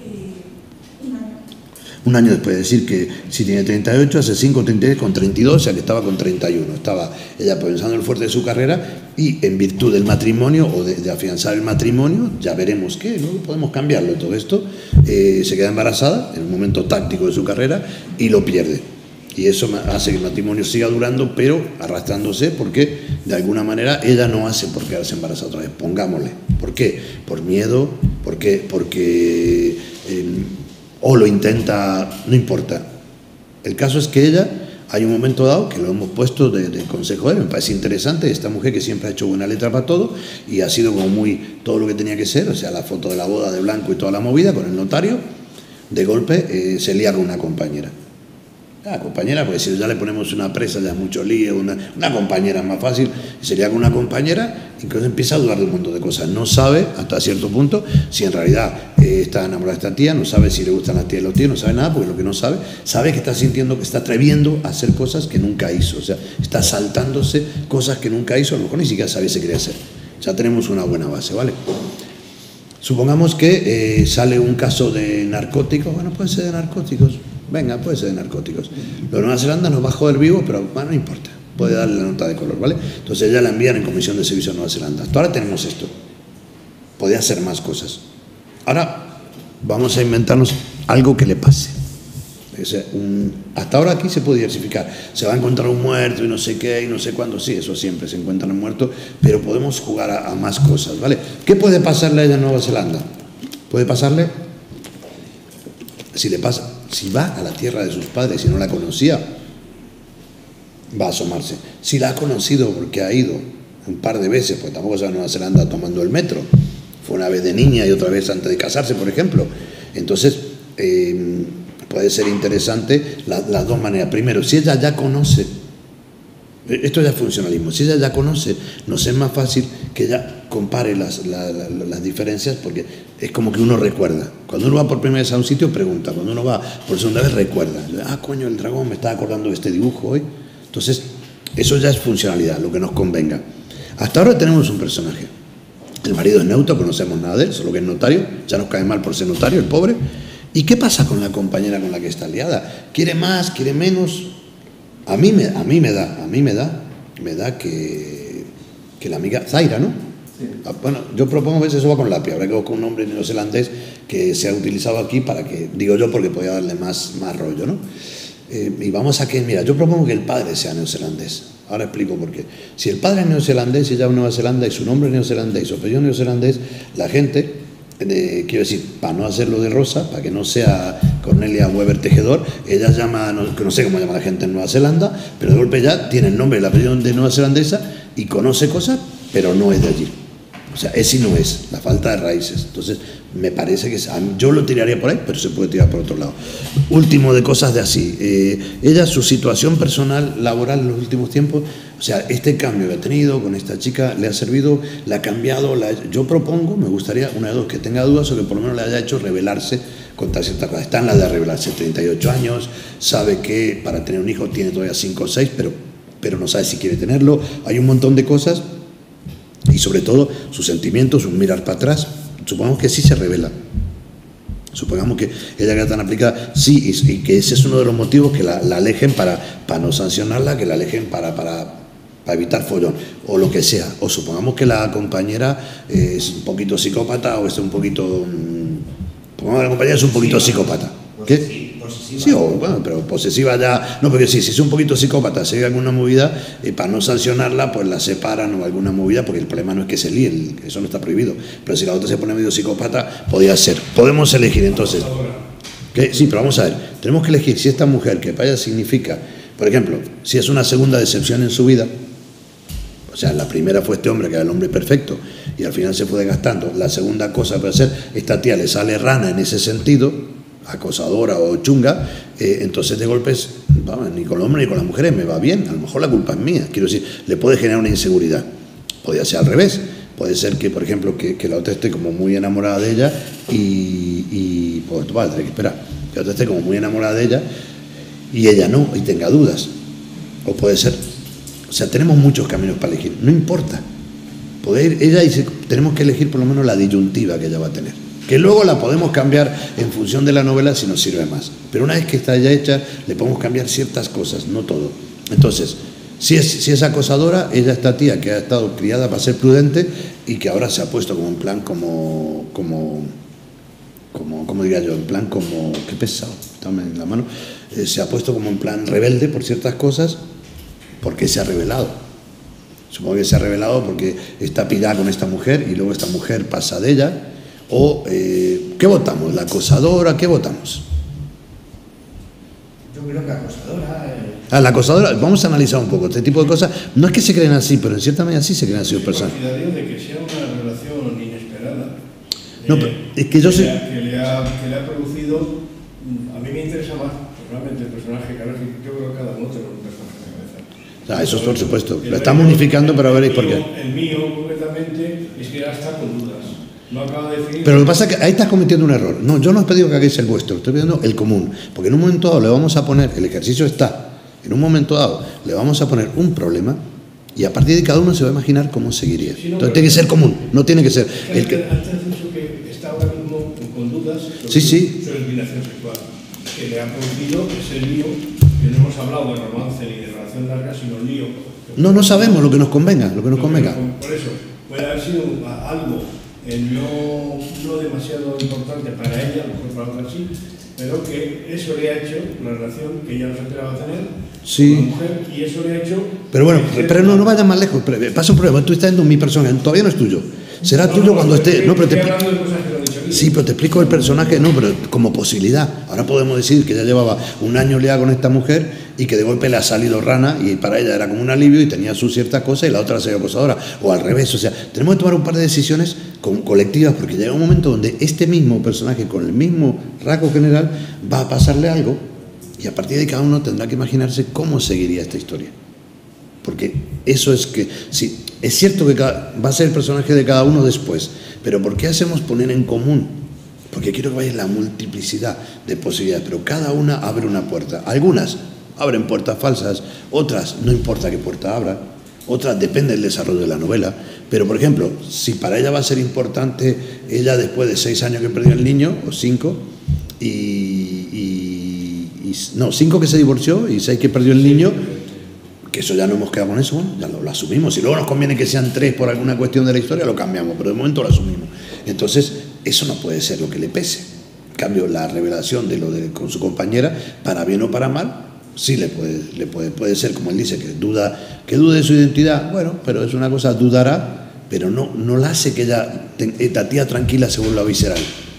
Un año después, es decir que si tiene treinta y ocho, hace cinco, treinta y tres, con treinta y dos, o sea que estaba con treinta y uno. Estaba ella pensando en el fuerte de su carrera y en virtud del matrimonio o de, de afianzar el matrimonio, ya veremos qué, luego podemos cambiarlo todo esto, eh, se queda embarazada en un momento táctico de su carrera y lo pierde. Y eso hace que el matrimonio siga durando, pero arrastrándose porque de alguna manera ella no hace por quedarse embarazada otra vez, pongámosle. ¿Por qué? Por miedo, ¿por qué? Porque... Eh, o lo intenta, no importa. El caso es que ella, hay un momento dado que lo hemos puesto de, de consejo de él, me parece interesante, esta mujer que siempre ha hecho buena letra para todo y ha sido como muy todo lo que tenía que ser, o sea, la foto de la boda de blanco y toda la movida con el notario, de golpe eh, se lía con una compañera. La compañera, pues si ya le ponemos una presa, ya es mucho lío, una, una compañera es más fácil, se lía con una compañera y entonces empieza a dudar de un montón de cosas. No sabe, hasta cierto punto, si en realidad eh, está enamorada de esta tía, no sabe si le gustan las tías y los tíos, no sabe nada, porque lo que no sabe, sabe que está sintiendo que está atreviendo a hacer cosas que nunca hizo, o sea, está saltándose cosas que nunca hizo, a lo mejor ni siquiera sabía si quería hacer. Ya tenemos una buena base, ¿vale? Supongamos que eh, sale un caso de narcóticos. Bueno, puede ser de narcóticos. Venga, puede ser de narcóticos. Lo de Nueva Zelanda nos va a joder vivo, pero bueno, no importa. Puede darle la nota de color, ¿vale? Entonces ya la envían en comisión de servicio a Nueva Zelanda. Hasta ahora tenemos esto. Podría hacer más cosas. Ahora vamos a inventarnos algo que le pase. Es un, hasta ahora aquí se puede diversificar. Se va a encontrar un muerto y no sé qué y no sé cuándo. Sí, eso siempre se encuentran muertos, pero podemos jugar a, a más cosas, ¿vale? ¿Qué puede pasarle a ella en Nueva Zelanda? Puede pasarle, si le pasa, si va a la tierra de sus padres y no la conocía, va a asomarse. Si la ha conocido porque ha ido un par de veces, pues tampoco se va a Nueva Zelanda tomando el metro. Fue una vez de niña y otra vez antes de casarse, por ejemplo. Entonces, eh, puede ser interesante la, las dos maneras. Primero, si ella ya conoce, esto ya es funcionalismo, si ella ya conoce, nos es más fácil que ella compare las, la, la, las diferencias, porque es como que uno recuerda. Cuando uno va por primera vez a un sitio, pregunta. Cuando uno va por segunda vez, recuerda. Ah, coño, el dragón, me estaba acordando de este dibujo hoy. Entonces, eso ya es funcionalidad, lo que nos convenga. Hasta ahora tenemos un personaje. El marido es neutro, conocemos nada de él, solo que es notario, ya nos cae mal por ser notario, el pobre. ¿Y qué pasa con la compañera con la que está liada? ¿Quiere más? ¿Quiere menos? A mí me, a mí me da, a mí me da, me da que, que la amiga Zaira, ¿no? Sí. Bueno, yo propongo a veces eso va con lápiz, habrá que buscar un nombre neozelandés que se ha utilizado aquí para que, digo yo porque podía darle más, más rollo, ¿no? Eh, y vamos a que, mira, yo propongo que el padre sea neozelandés. Ahora explico por qué. Si el padre es neozelandés y ella es Nueva Zelanda y su nombre es neozelandés y su apellido es neozelandés, la gente, eh, quiero decir, para no hacerlo de rosa, para que no sea Cornelia Weber Tejedor, ella llama, no, que no sé cómo llama la gente en Nueva Zelanda, pero de golpe ya tiene el nombre y el apellido de Nueva Zelandesa y conoce cosas, pero no es de allí. O sea, es y no es, la falta de raíces. Entonces, me parece que yo lo tiraría por ahí, pero se puede tirar por otro lado. Último de cosas de así. Eh, ella, su situación personal, laboral en los últimos tiempos, o sea, este cambio que ha tenido con esta chica, le ha servido, le ha cambiado. La, yo propongo, me gustaría, una de dos, que tenga dudas o que por lo menos le haya hecho rebelarse contra ciertas cosas. Está en la de rebelarse, treinta y ocho años, sabe que para tener un hijo tiene todavía cinco o seis, pero, pero no sabe si quiere tenerlo. Hay un montón de cosas. Y sobre todo sus sentimientos, un mirar para atrás. Supongamos que sí se revela. Supongamos que ella queda tan aplicada, sí, y, y que ese es uno de los motivos que la, la alejen para, para no sancionarla, que la alejen para, para, para evitar follón, o lo que sea. O supongamos que la compañera es un poquito psicópata o es un poquito... Mmm, supongamos que la compañera es un poquito psicópata. ¿Qué? Sí, o, bueno, pero posesiva ya, no, porque sí, si es un poquito psicópata, si hay alguna movida, eh, para no sancionarla, pues la separan o alguna movida, porque el problema no es que se líe, eso no está prohibido, pero si la otra se pone medio psicópata, podría ser. Podemos elegir entonces, ¿qué? Sí, pero vamos a ver, tenemos que elegir si esta mujer, que para ella significa, por ejemplo, si es una segunda decepción en su vida, o sea, la primera fue este hombre, que era el hombre perfecto, y al final se fue desgastando, la segunda cosa puede ser, esta tía le sale rana en ese sentido, acosadora o chunga, eh, entonces de golpes, vamos, ni con los hombres ni con las mujeres me va bien, a lo mejor la culpa es mía, quiero decir, le puede generar una inseguridad. Podría ser al revés, puede ser que, por ejemplo, que, que la otra esté como muy enamorada de ella y, y pues vale, tener que esperar, que la otra esté como muy enamorada de ella y ella no, y tenga dudas, o puede ser, o sea, tenemos muchos caminos para elegir, no importa, poder, ella dice, tenemos que elegir por lo menos la disyuntiva que ella va a tener, que luego la podemos cambiar en función de la novela si nos sirve más. Pero una vez que está ya hecha, le podemos cambiar ciertas cosas, no todo. Entonces, si es, si es acosadora, ella, esta tía que ha estado criada para ser prudente y que ahora se ha puesto como en plan como, como, como, como diría yo, en plan como, qué pesado, está en la mano, eh, se ha puesto como en plan rebelde por ciertas cosas, porque se ha revelado. Supongo que se ha revelado porque está pillada con esta mujer y luego esta mujer pasa de ella. O, eh, ¿qué votamos? ¿La acosadora? ¿Qué votamos? Yo creo que acosadora... Eh... Ah, la acosadora, vamos a analizar un poco este tipo de cosas. No es que se creen así, pero en cierta manera sí se creen así. Yo consideraría de que sea una relación inesperada. No, pero es que yo que sé... Le ha, que, le ha, que le ha producido... A mí me interesa más, personalmente, el personaje, que a ver, yo creo que cada uno tiene un personaje en la cabeza. Ah, eso es por supuesto. Lo estamos unificando, pero veréis por qué. El mío, concretamente, es que ya está con dudas. No acaba de definir. Pero lo que pasa es que ahí estás cometiendo un error. No, yo no os he pedido que hagáis el vuestro, estoy pidiendo el común. Porque en un momento dado le vamos a poner, el ejercicio está, en un momento dado le vamos a poner un problema Y a partir de cada uno se va a imaginar cómo seguiría. Sí, no, Entonces tiene que ser común, no tiene que ser... El que... Antes has dicho que está ahora mismo con dudas sobre Sí, sí. su inclinación sexual, que le ha producido ese lío, que no hemos hablado de romance ni de relación larga, sino el lío. No, no sabemos lo que nos convenga, lo que nos Lo convenga. que- Por eso, puede haber sido algo eh, no, no demasiado importante para ella, a lo mejor para otra sí, pero que eso le ha hecho la relación que ella no se esperaba tener Sí. con la mujer, y eso le ha hecho... Pero bueno, que- pero no, no vayas más lejos. pero Pasa un problema, tú estás viendo mi persona, todavía no es tuyo. Será No, tuyo no, cuando estoy- esté... No, pero te estoy expli- hablando de cosas que lo han dicho aquí. Sí, pero te explico el personaje, no, pero como posibilidad. Ahora podemos decir que ya llevaba un año liada con esta mujer y que de golpe le ha salido rana y para ella era como un alivio y tenía sus ciertas cosas y la otra se ve acosadora. O al revés, o sea, tenemos que tomar un par de decisiones con- colectivas porque llega un momento donde este mismo personaje con el mismo rasgo general va a pasarle algo y a partir de cada uno tendrá que imaginarse cómo seguiría esta historia. Porque eso es que, sí, es cierto que cada- va a ser el personaje de cada uno después, pero ¿por qué hacemos poner en común? Porque quiero que vaya la multiplicidad de posibilidades, pero cada una abre una puerta. Algunas abren puertas falsas, otras no importa qué puerta abra, otras depende del desarrollo de la novela. Pero, por ejemplo, si para ella va a ser importante, ella después de seis años que perdió el niño, o cinco, y, y- y- no, cinco que se divorció y seis que perdió el niño, que eso ya no hemos quedado con eso, bueno, ya lo, lo asumimos. Si luego nos conviene que sean tres por alguna cuestión de la historia, lo cambiamos, pero de momento lo asumimos. Entonces, eso no puede ser lo que le pese. En cambio, la revelación de lo de con su compañera, para bien o para mal, sí le puede, le puede, puede ser, como él dice, que duda, que dude de su identidad, bueno, pero es una cosa, dudará, pero no, no la hace que ella, te- esta tía tranquila se vuelva visceral.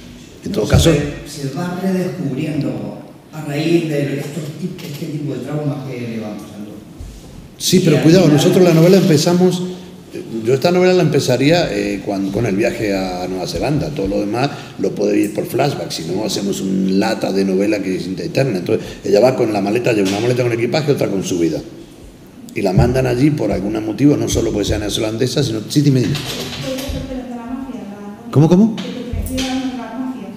En todo caso, Se, se va redescubriendo a raíz de estos, tip- este tipo de traumas que le van pasando. sí, pero Y al cuidado, final- nosotros la novela empezamos, yo esta novela la empezaría eh, cuando, con el viaje a Nueva Zelanda, todo lo demás lo puede ir por flashback, si no hacemos un lata de novela que es eterna. Entonces ella va con la maleta, lleva una maleta con equipaje, otra con su vida. Y la mandan allí por algún motivo, no solo porque sea neozelandesa, sino... Sí, dime, dime. Puede ser pertenece a la mafia, la- ¿Cómo, cómo? que pertenecía a una de las mafias,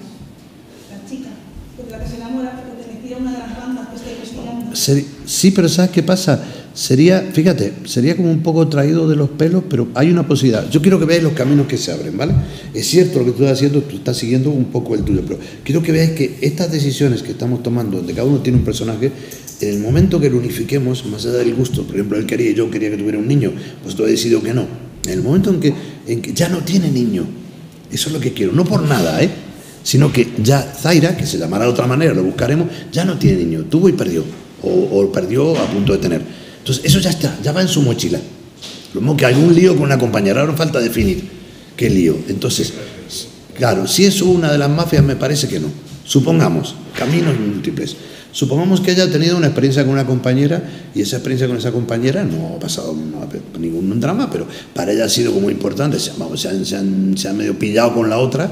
la chica, de la que se enamora, que pertenecía a una de las bandas que está investigando. Seri- sí, pero ¿sabes qué pasa? Sería, fíjate, sería como un poco traído de los pelos, pero hay una posibilidad. Yo quiero que veáis los caminos que se abren, ¿vale? Es cierto lo que tú estás haciendo, tú estás siguiendo un poco el tuyo, pero quiero que veáis que estas decisiones que estamos tomando, donde cada uno tiene un personaje, en el momento que lo unifiquemos, más allá del gusto, por ejemplo, él quería y yo quería que tuviera un niño, pues tú has decidido que no. En el momento en que, en que ya no tiene niño, eso es lo que quiero, no por nada, ¿eh? Sino que ya Zaira, que se llamará de otra manera, lo buscaremos, ya no tiene niño, tuvo y perdió, o, o perdió a punto de tener. Entonces, eso ya está, ya va en su mochila. Lo mismo que algún lío con una compañera, ahora falta definir qué lío. Entonces, claro, si es una de las mafias, me parece que no. Supongamos, caminos múltiples. Supongamos que ella ha tenido una experiencia con una compañera y esa experiencia con esa compañera no ha pasado no ha- ningún drama, pero para ella ha sido como importante. Se, vamos, se, han, se, han, se han medio pillado con la otra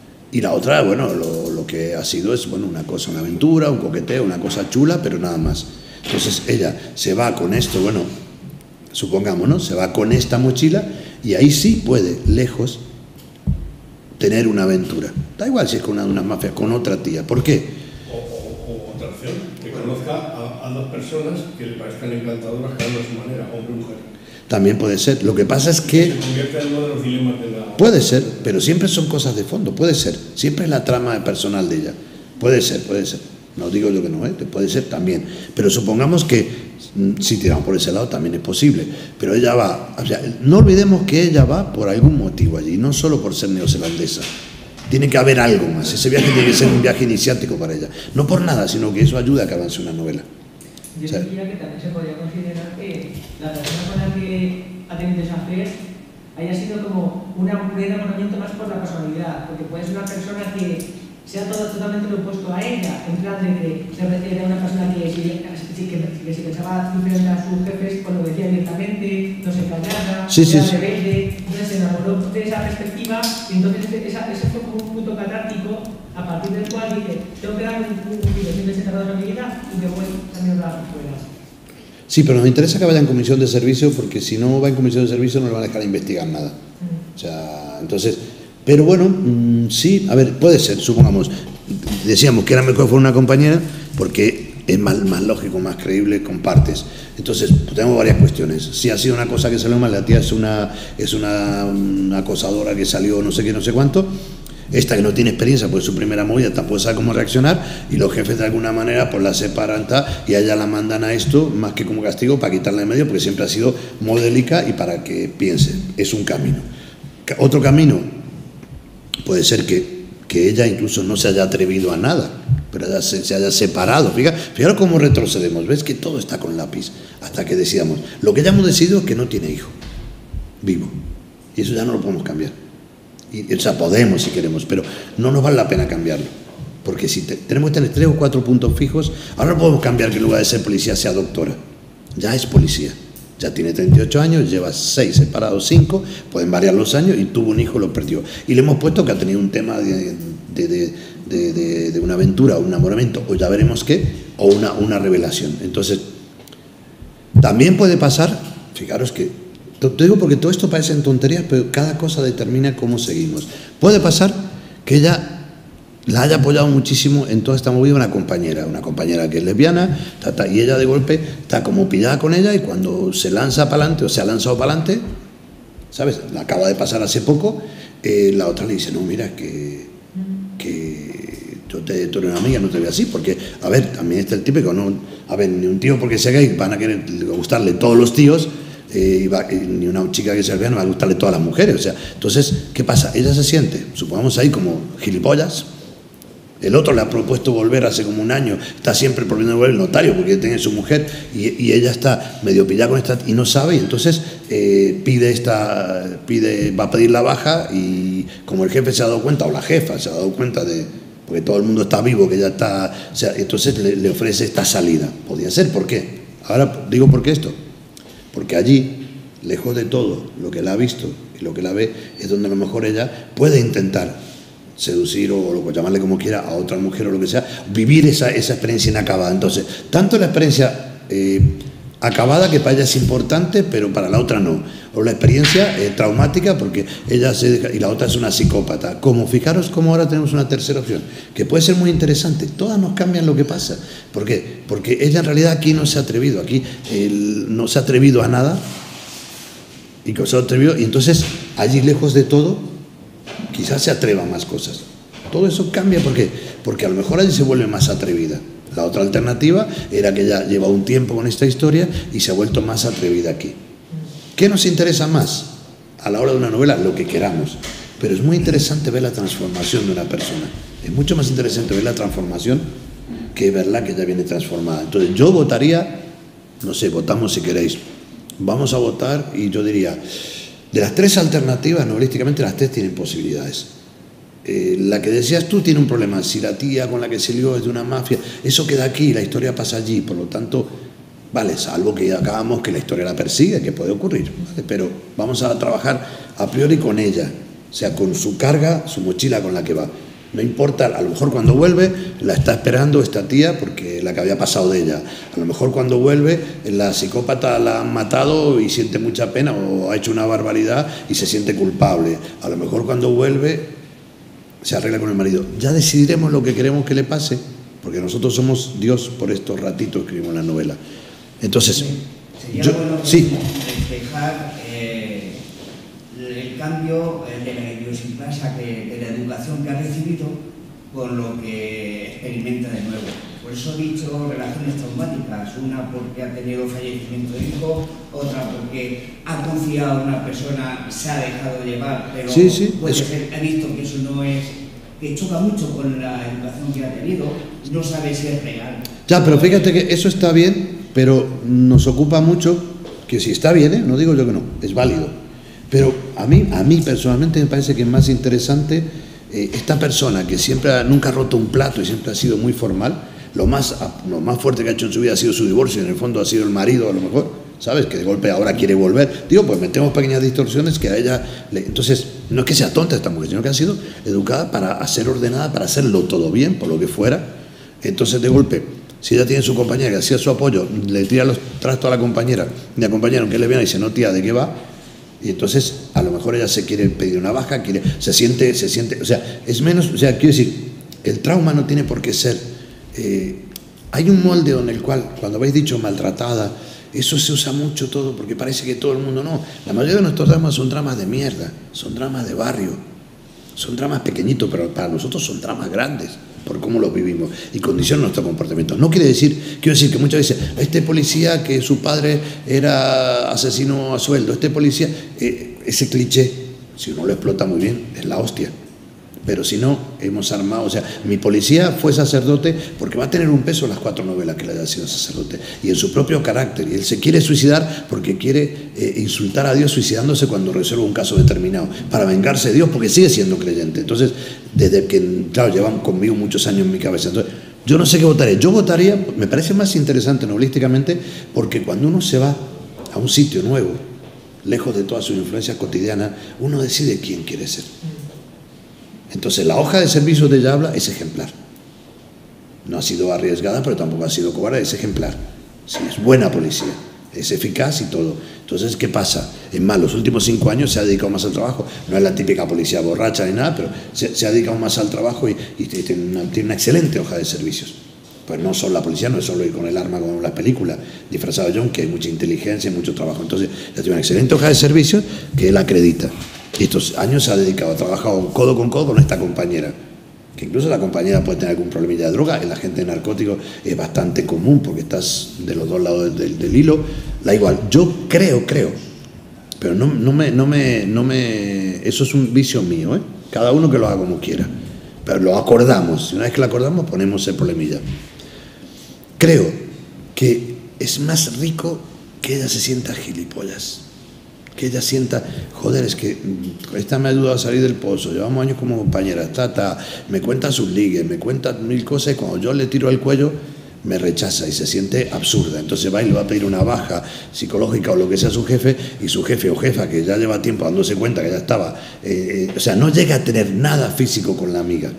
y la otra, bueno, lo, lo que ha sido es bueno, una cosa, una aventura, un coqueteo, una cosa chula, pero nada más. Entonces ella se va con esto, bueno, supongamos, ¿no? Se va con esta mochila y ahí sí puede, lejos, tener una aventura. Da igual si es con una, una mafia, con otra tía. ¿Por qué? O, o- o otra opción, que conozca a, a dos personas que le parezcan encantadoras cada una a su manera, hombre o mujer. También puede ser. Lo que pasa es que... Se convierte en uno de los dilemas de la... Puede ser, pero siempre son cosas de fondo, puede ser. Siempre es la trama personal de ella. Puede ser, puede ser. No digo yo que no, ¿eh? Puede ser también. Pero supongamos que mm, si tiramos por ese lado también es posible. Pero ella va, o sea, no olvidemos que ella va por algún motivo allí, no solo por ser neozelandesa. Tiene que haber algo más. Ese viaje tiene que ser un viaje iniciático para ella. No por nada, sino que eso ayuda a que avance una novela. Yo O sea, diría que también se podría considerar que la persona con la que ha tenido esa fe haya sido como una, un enamoramiento más por la casualidad, porque puede ser una persona que sea todo, totalmente lo opuesto a ella, en plan de que era una persona que si, que, que, que se pensaba diferente a sus jefes, pues lo decía directamente, no se callaba, Sí, sí, era sí. rebelde, entonces se enamoró de esa perspectiva, y entonces esa, ese fue como un punto catártico a partir del cual dije, tengo que dar un, un, un giro, siempre se tardó en mi vida y me voy también a la fuera. sí, pero nos interesa que vaya en comisión de servicio porque si no va en comisión de servicio no le van a dejar investigar nada. O sea, entonces, pero bueno, mmm, sí, a ver, puede ser, supongamos, decíamos que era mejor que fuera una compañera porque es más, más lógico, más creíble, compartes. Entonces, tenemos varias cuestiones. Si ha sido una cosa que salió mal, la tía es una, es una, una acosadora que salió no sé qué, no sé cuánto. Esta que no tiene experiencia, pues su primera movida, tampoco sabe cómo reaccionar, y los jefes de alguna manera pues la separan ta, y a ella la mandan a esto más que como castigo para quitarle de medio, porque siempre ha sido modélica y para que piense. Es un camino. Otro camino puede ser que, que ella incluso no se haya atrevido a nada, pero ella se, se haya separado. Fija, fijaros cómo retrocedemos. Ves que todo está con lápiz hasta que decidamos. Lo que ya hemos decidido es que no tiene hijo vivo, y eso ya no lo podemos cambiar. Y, o sea, podemos si queremos, pero no nos vale la pena cambiarlo, porque si te, tenemos que tener tres o cuatro puntos fijos. Ahora no podemos cambiar que en lugar de ser policía sea doctora. Ya es policía, ya tiene treinta y ocho años, lleva seis separados, cinco, pueden variar los años, y tuvo un hijo, lo perdió, y le hemos puesto que ha tenido un tema de, de, de, de, de, de una aventura, un enamoramiento, o ya veremos qué, o una, una revelación. Entonces también puede pasar, fijaros que te digo porque todo esto parece tonterías, pero cada cosa determina cómo seguimos. Puede pasar que ella la haya apoyado muchísimo en toda esta movida una compañera, una compañera que es lesbiana, ta, ta, y ella de golpe está como pillada con ella, y cuando se lanza para adelante, o se ha lanzado para adelante, ¿sabes? La acaba de pasar hace poco, eh, la otra le dice, no, mira, que, que yo te, tú eres una amiga, no te veo así, porque, a ver, también está el típico, no, a ver, ni un tío porque sea gay van a querer gustarle todos los tíos, Eh, y va, y ni una chica que sea lesbiana va a gustarle todas las mujeres. O sea, entonces, ¿qué pasa? Ella se siente, supongamos ahí, como gilipollas. El otro le ha propuesto volver hace como un año, está siempre volviendo a volver el notario porque tiene su mujer, y, y ella está medio pillada con esta y no sabe, y entonces eh, pide esta, pide, va a pedir la baja, y como el jefe se ha dado cuenta, o la jefa se ha dado cuenta de, porque todo el mundo está vivo, que ya está, o sea, entonces le, le ofrece esta salida. Podría ser, ¿por qué? Ahora digo por qué esto. Porque allí, lejos de todo, lo que la ha visto y lo que la ve, es donde a lo mejor ella puede intentar seducir, o, o llamarle como quiera, a otra mujer o lo que sea, vivir esa, esa experiencia inacabada. Entonces, tanto la experiencia eh, acabada, que para ella es importante, pero para la otra no, o la experiencia eh, traumática, porque ella se deja, y la otra es una psicópata. Como fijaros como ahora tenemos una tercera opción, que puede ser muy interesante. Todas nos cambian lo que pasa. ¿Por qué? Porque ella en realidad aquí no se ha atrevido, aquí él no se ha atrevido a nada, y que se ha atrevido, y entonces allí, lejos de todo, quizás se atreva a más cosas. Todo eso cambia, ¿por qué? Porque a lo mejor allí se vuelve más atrevida. La otra alternativa era que ella lleva un tiempo con esta historia y se ha vuelto más atrevida aquí. ¿Qué nos interesa más a la hora de una novela? Lo que queramos, pero es muy interesante ver la transformación de una persona. Es mucho más interesante ver la transformación que verla que ya viene transformada. Entonces yo votaría, no sé, votamos si queréis, vamos a votar, y yo diría, de las tres alternativas, novelísticamente las tres tienen posibilidades. Eh, la que decías tú tiene un problema. Si la tía con la que se lió es de una mafia, eso queda aquí, la historia pasa allí, por lo tanto, vale, salvo que acabamos que la historia la persigue, que puede ocurrir, ¿vale? Pero vamos a trabajar a priori con ella, o sea, con su carga, su mochila con la que va. No importa, a lo mejor cuando vuelve la está esperando esta tía porque la que había pasado de ella. A lo mejor cuando vuelve la psicópata la han matado y siente mucha pena, o ha hecho una barbaridad y se siente culpable. A lo mejor cuando vuelve se arregla con el marido. Ya decidiremos lo que queremos que le pase, porque nosotros somos Dios por estos ratitos que escribimos la novela. Entonces, sería yo, bueno sí. reflejar eh, el cambio de la idiosincrasia, que, de la educación que ha recibido con lo que experimenta de nuevo. Por eso he dicho relaciones traumáticas, una porque ha tenido fallecimiento de hijo, otra porque ha confiado en una persona, se ha dejado llevar, pero sí, sí, puede eso. ser, ha visto que eso no es, que choca mucho con la educación que ha tenido, no sabe si es real. Ya, pero fíjate que eso está bien, pero nos ocupa mucho, que si está bien, ¿eh? No digo yo que no, es válido, pero a mí, a mí personalmente me parece que es más interesante eh, esta persona que siempre ha, nunca ha roto un plato y siempre ha sido muy formal. Lo más, lo más fuerte que ha hecho en su vida ha sido su divorcio, y en el fondo ha sido el marido, a lo mejor, ¿sabes? Que de golpe ahora quiere volver. Digo, pues metemos pequeñas distorsiones que a ella le... Entonces, no es que sea tonta esta mujer, sino que ha sido educada para ser ordenada, para hacerlo todo bien, por lo que fuera. Entonces, de golpe, si ella tiene su compañera que hacía su apoyo, le tira los trastos a la compañera, y la compañera, aunque le vean, y dice, no, tía, ¿de qué va? Y entonces, a lo mejor ella se quiere pedir una baja, quiere, se siente, se siente... O sea, es menos... O sea, quiero decir, el trauma no tiene por qué ser... Eh, hay un molde en el cual, cuando habéis dicho maltratada, eso se usa mucho todo, porque parece que todo el mundo no. La mayoría de nuestros dramas son dramas de mierda, son dramas de barrio, son dramas pequeñitos, pero para nosotros son dramas grandes, por cómo los vivimos y condicionan nuestro comportamiento. No quiere decir, quiero decir que muchas veces, este policía que su padre era asesino a sueldo, este policía, eh, ese cliché, si uno lo explota muy bien, es la hostia. Pero si no, hemos armado, o sea, mi policía fue sacerdote porque va a tener un peso en las cuatro novelas que le haya sido sacerdote, y en su propio carácter, y él se quiere suicidar porque quiere eh, insultar a Dios suicidándose cuando resuelve un caso determinado, para vengarse de Dios porque sigue siendo creyente. Entonces, desde que, claro, llevan conmigo muchos años en mi cabeza, entonces, yo no sé qué votaré, yo votaría, me parece más interesante novelísticamente, porque cuando uno se va a un sitio nuevo, lejos de todas sus influencias cotidianas, uno decide quién quiere ser. Entonces la hoja de servicio de ella habla es ejemplar. No ha sido arriesgada, pero tampoco ha sido cobarde, es ejemplar. Sí, es buena policía, es eficaz y todo. Entonces, ¿qué pasa? Es más, los últimos cinco años se ha dedicado más al trabajo. No es la típica policía borracha ni nada, pero se, se ha dedicado más al trabajo y, y tiene, una, tiene una excelente hoja de servicios. Pues no solo la policía, no es solo ir con el arma como en las películas, disfrazado de John, que hay mucha inteligencia y mucho trabajo. Entonces, ya tiene una excelente hoja de servicios que él acredita. Y estos años se ha dedicado, ha trabajado codo con codo con esta compañera, que incluso la compañera puede tener algún problemilla de droga. El agente de narcóticos es bastante común porque estás de los dos lados del, del hilo. Da igual, yo creo, creo, pero no, no, me, no, me, no me... Eso es un vicio mío, ¿eh? Cada uno que lo haga como quiera, pero lo acordamos. Y una vez que lo acordamos, ponemos el problemilla. Creo que es más rico que ella se sienta gilipollas. Que ella sienta, joder, es que esta me ha ayudado a salir del pozo, llevamos años como compañera, ta, ta, me cuenta sus ligues, me cuenta mil cosas, y cuando yo le tiro el cuello me rechaza y se siente absurda. Entonces va y le va a pedir una baja psicológica o lo que sea a su jefe, y su jefe o jefa, que ya lleva tiempo dándose cuenta que ya estaba, eh, eh, o sea, no llega a tener nada físico con la amiga,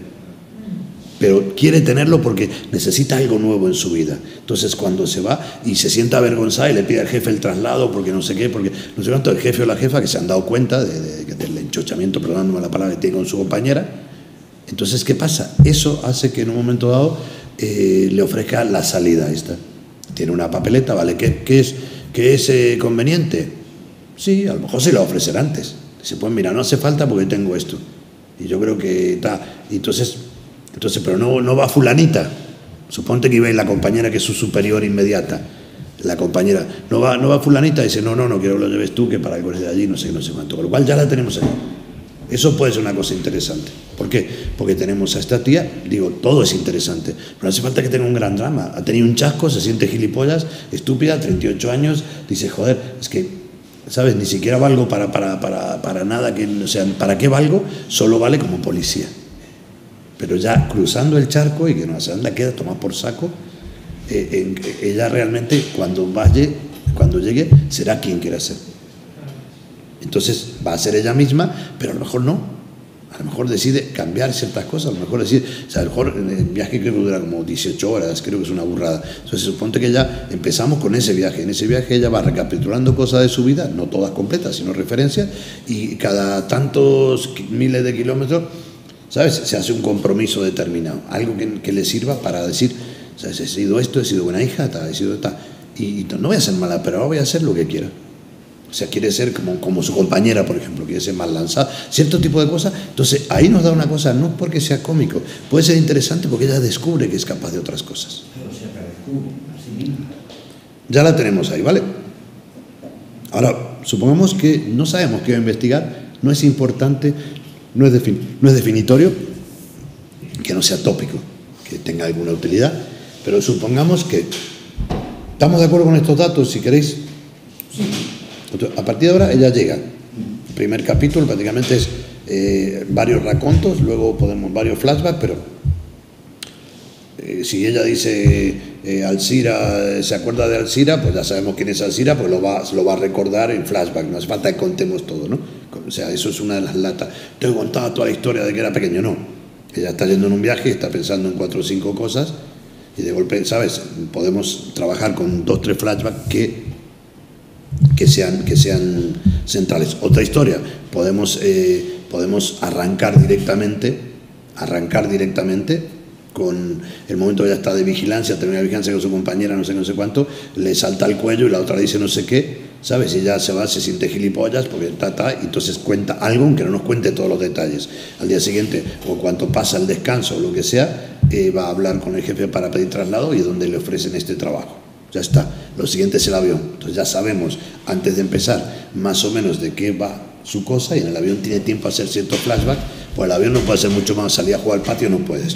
pero quiere tenerlo porque necesita algo nuevo en su vida. Entonces cuando se va y se sienta avergonzada y le pide al jefe el traslado porque no sé qué, porque no sé cuánto, el jefe o la jefa que se han dado cuenta de, de, de, del enchochamiento, perdonándome la palabra, que tiene con su compañera. Entonces, ¿qué pasa? Eso hace que en un momento dado eh, le ofrezca la salida esta. Tiene una papeleta, ¿vale? ¿Qué, qué es, qué es eh, conveniente? Sí, a lo mejor se la ofrecer antes. Se puede, mira, no hace falta porque tengo esto. Y yo creo que está. Entonces... Entonces, pero no, no va fulanita. Suponte que iba la compañera que es su superior inmediata. La compañera, no va, no va fulanita, dice, no, no, no quiero que lo lleves tú, que para algo eres de allí, no sé, no sé cuánto. Con lo cual ya la tenemos ahí. Eso puede ser una cosa interesante. ¿Por qué? Porque tenemos a esta tía, digo, todo es interesante, pero no hace falta que tenga un gran drama. Ha tenido un chasco, se siente gilipollas, estúpida, treinta y ocho años, dice, joder, es que, ¿sabes? Ni siquiera valgo para, para, para, para nada, que, o sea, ¿para qué valgo? Solo vale como policía. Pero ya cruzando el charco y que no se anda, queda tomar por saco, eh, en, ella realmente cuando vaya, cuando llegue, será quien quiera ser. Entonces va a ser ella misma, pero a lo mejor no. A lo mejor decide cambiar ciertas cosas, a lo mejor decide, o sea, a lo mejor el viaje creo que dura como dieciocho horas, creo que es una burrada. Entonces suponte que ya empezamos con ese viaje. En ese viaje ella va recapitulando cosas de su vida, no todas completas, sino referencias, y cada tantos miles de kilómetros, ¿sabes? Se hace un compromiso determinado, algo que, que le sirva para decir, ¿sabes? He sido esto, he sido buena hija, he sido esta, y, y no voy a ser mala, pero ahora voy a hacer lo que quiera. O sea, quiere ser como, como su compañera, por ejemplo, quiere ser más lanzada, cierto tipo de cosas. Entonces, ahí nos da una cosa, no porque sea cómico, puede ser interesante porque ella descubre que es capaz de otras cosas. Pero se redescubre a sí misma. Ya la tenemos ahí, ¿vale? Ahora, supongamos que no sabemos qué va a investigar, no es importante. No es, defin no es definitorio, que no sea tópico, que tenga alguna utilidad, pero supongamos que estamos de acuerdo con estos datos, si queréis. Sí. A partir de ahora ella llega. El primer capítulo prácticamente es eh, varios racontos, luego podemos varios flashbacks, pero eh, si ella dice eh, Alcira, se acuerda de Alcira, pues ya sabemos quién es Alcira, pues lo va, lo va a recordar en flashback, no hace falta que contemos todo, ¿no? O sea, eso es una de las latas. Te he contado toda la historia de que era pequeño, no. Ella está yendo en un viaje, está pensando en cuatro o cinco cosas y de golpe, ¿sabes? Podemos trabajar con dos, tres flashbacks que, que, sean, que sean centrales. Otra historia, podemos, eh, podemos arrancar directamente, arrancar directamente con el momento que ella está de vigilancia, termina de vigilancia con su compañera, no sé no sé cuánto, le salta al cuello y la otra le dice no sé qué, ¿sabes? Y ella se va, se siente gilipollas porque ta, ta, y entonces cuenta algo, aunque no nos cuente todos los detalles. Al día siguiente, o cuando pasa el descanso o lo que sea, eh, va a hablar con el jefe para pedir traslado y es donde le ofrecen este trabajo. Ya está. Lo siguiente es el avión. Entonces ya sabemos, antes de empezar, más o menos de qué va su cosa, y en el avión tiene tiempo a hacer cierto flashback, pues el avión no puede hacer mucho más, salir a jugar al patio no puedes.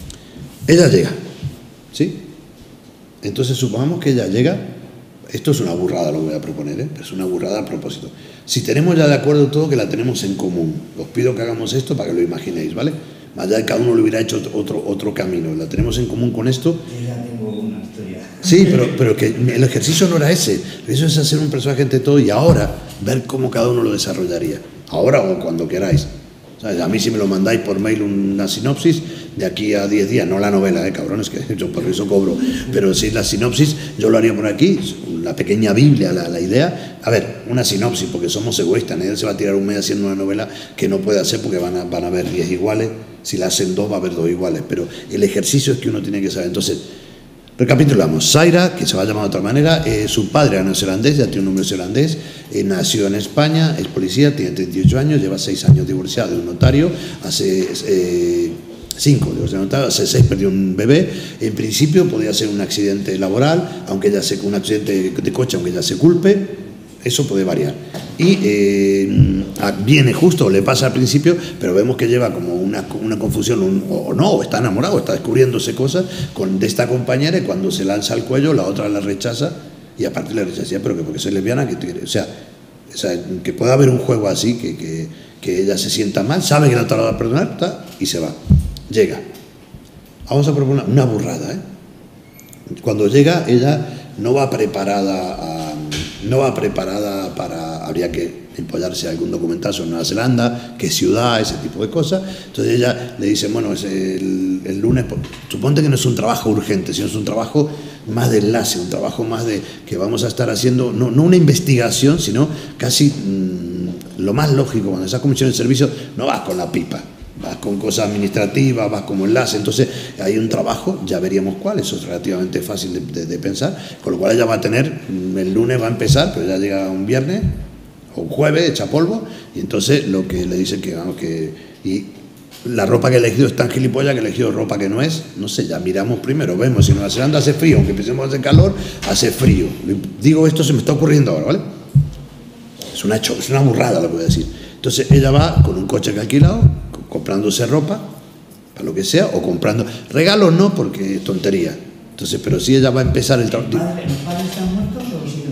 Ella llega, ¿sí? Entonces supongamos que ella llega, esto es una burrada lo que voy a proponer, ¿eh? Pero es una burrada a propósito. Si tenemos ya de acuerdo todo que la tenemos en común, os pido que hagamos esto para que lo imaginéis, ¿vale? Más allá de que cada uno le hubiera hecho otro, otro camino, la tenemos en común con esto. Yo ya tengo una historia. Sí, pero, pero que el ejercicio no era ese, eso es hacer un personaje entre todo y ahora ver cómo cada uno lo desarrollaría, ahora o cuando queráis. ¿Sabes? A mí si me lo mandáis por mail una sinopsis, de aquí a diez días, no la novela, eh, cabrones, que yo por eso cobro, pero si la sinopsis, yo lo haría por aquí, la pequeña Biblia, la, la idea, a ver, una sinopsis, porque somos egoístas, nadie se va a tirar un mes haciendo una novela que no puede hacer porque van a, van a haber diez iguales, si la hacen dos va a haber dos iguales, pero el ejercicio es que uno tiene que saber. Entonces, recapitulamos, Zaira, que se va a llamar de otra manera, eh, su padre era neozelandés, ya tiene un nombre neozelandés, eh, nació en España, es policía, tiene treinta y ocho años, lleva seis años divorciado de un notario, hace eh, cinco divorciados de un notario, hace seis perdió un bebé, en principio podía ser un accidente laboral, aunque ella se, un accidente de coche, aunque ella se culpe, eso puede variar. Y eh, viene justo, le pasa al principio, pero vemos que lleva como una, una confusión, un, o no, o está enamorado, está descubriéndose cosas con, de esta compañera, y cuando se lanza al cuello, la otra la rechaza, y aparte le rechaza, pero que porque soy lesbiana, que o sea, o sea, que pueda haber un juego así, que, que, que ella se sienta mal, sabe que la otra la va a perdonar, está, y se va. Llega. Vamos a proponer una burrada, ¿eh? Cuando llega, ella no va preparada a, no va preparada para, habría que empollarse algún documental sobre Nueva Zelanda, qué ciudad, ese tipo de cosas. Entonces ella le dice, bueno, es el, el lunes, suponte que no es un trabajo urgente, sino es un trabajo más de enlace, un trabajo más de que vamos a estar haciendo, no, no una investigación, sino casi mmm, lo más lógico, cuando estás comisión de servicio, no vas con la pipa, vas con cosas administrativas, vas como enlace, entonces hay un trabajo, ya veríamos cuál, eso es relativamente fácil de, de, de pensar, con lo cual ella va a tener, el lunes va a empezar, pero ya llega un viernes, o un jueves, echa polvo, y entonces lo que le dicen que, vamos, que, y la ropa que he elegido es tan gilipollas que he elegido ropa que no es, no sé, ya miramos primero, vemos, si en Nueva Zelanda hace frío, aunque empecemos a hacer calor, hace frío, digo, esto se me está ocurriendo ahora, ¿vale? Es una, es una burrada lo que voy a decir. Entonces ella va con un coche que ha alquilado, comprándose ropa, para lo que sea, o comprando, regalos no, porque es tontería, entonces, pero si ella va a empezar el trabajo. ¿Los padres están muertos o siguen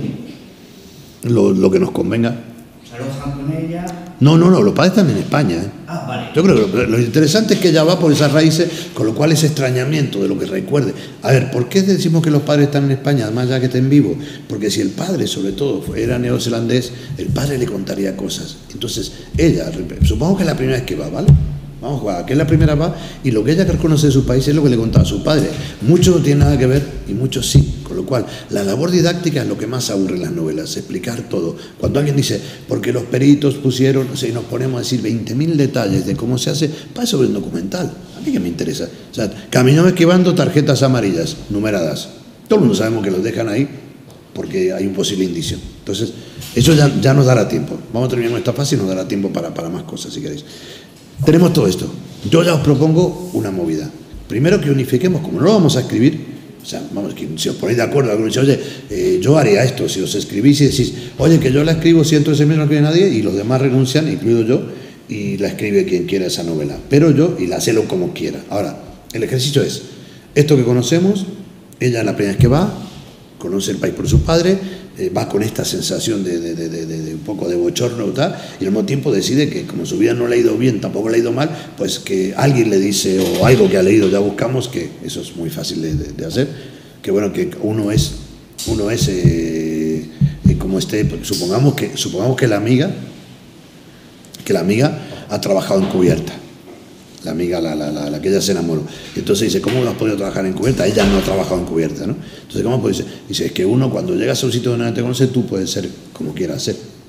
vivos? Lo, lo que nos convenga. ¿Se alojan con ella? No, no, no, los padres están en España, ¿eh? Ah, vale. Yo creo que lo, lo interesante es que ella va por esas raíces, con lo cual ese extrañamiento de lo que recuerde. A ver, ¿por qué decimos que los padres están en España, además ya que estén vivos? Porque si el padre, sobre todo, era neozelandés, el padre le contaría cosas. Entonces, ella, supongamos que es la primera vez que va, ¿vale? Vamos a jugar, que es la primera va, y lo que ella reconoce de su país es lo que le contaba a su padre. Mucho no tiene nada que ver, y mucho sí. Con lo cual, la labor didáctica es lo que más aburre en las novelas, explicar todo. Cuando alguien dice, porque los peritos pusieron, o sea, y nos ponemos a decir veinte mil detalles de cómo se hace, para eso es un documental. A mí que me interesa. O sea, caminó esquivando tarjetas amarillas, numeradas. Todo el mundo sabemos que los dejan ahí porque hay un posible indicio. Entonces, eso ya, ya nos dará tiempo. Vamos a terminar con esta fase y nos dará tiempo para, para más cosas, si queréis. Tenemos todo esto. Yo ya os propongo una movida. Primero que unifiquemos, como no lo vamos a escribir, o sea, vamos, que si os ponéis de acuerdo, alguno dice, oye, eh, yo haría esto, si os escribís y decís, oye, que yo la escribo, si entro ese mes no escribe nadie, y los demás renuncian, incluido yo, y la escribe quien quiera esa novela. Pero yo, y la hacelo como quiera. Ahora, el ejercicio es, esto que conocemos, ella es la primera vez que va, conoce el país por su padre, eh, va con esta sensación de, de, de, de, de un poco de bochorno y tal, y al mismo tiempo decide que como su vida no le ha ido bien, tampoco le ha ido mal, pues que alguien le dice, o algo que ha leído, ya buscamos, que eso es muy fácil de, de, de hacer, que bueno, que uno es, uno es eh, eh, como este, supongamos que, supongamos que la amiga, que la amiga ha trabajado encubierta. La amiga, la, la, la, la que ella se enamoró. Entonces dice, ¿cómo no has podido trabajar encubierta? Ella no ha trabajado encubierta, ¿no? Entonces, ¿cómo puede ser? Dice, es que uno cuando llegas a un sitio donde no te conoce, tú puedes ser como quieras ser.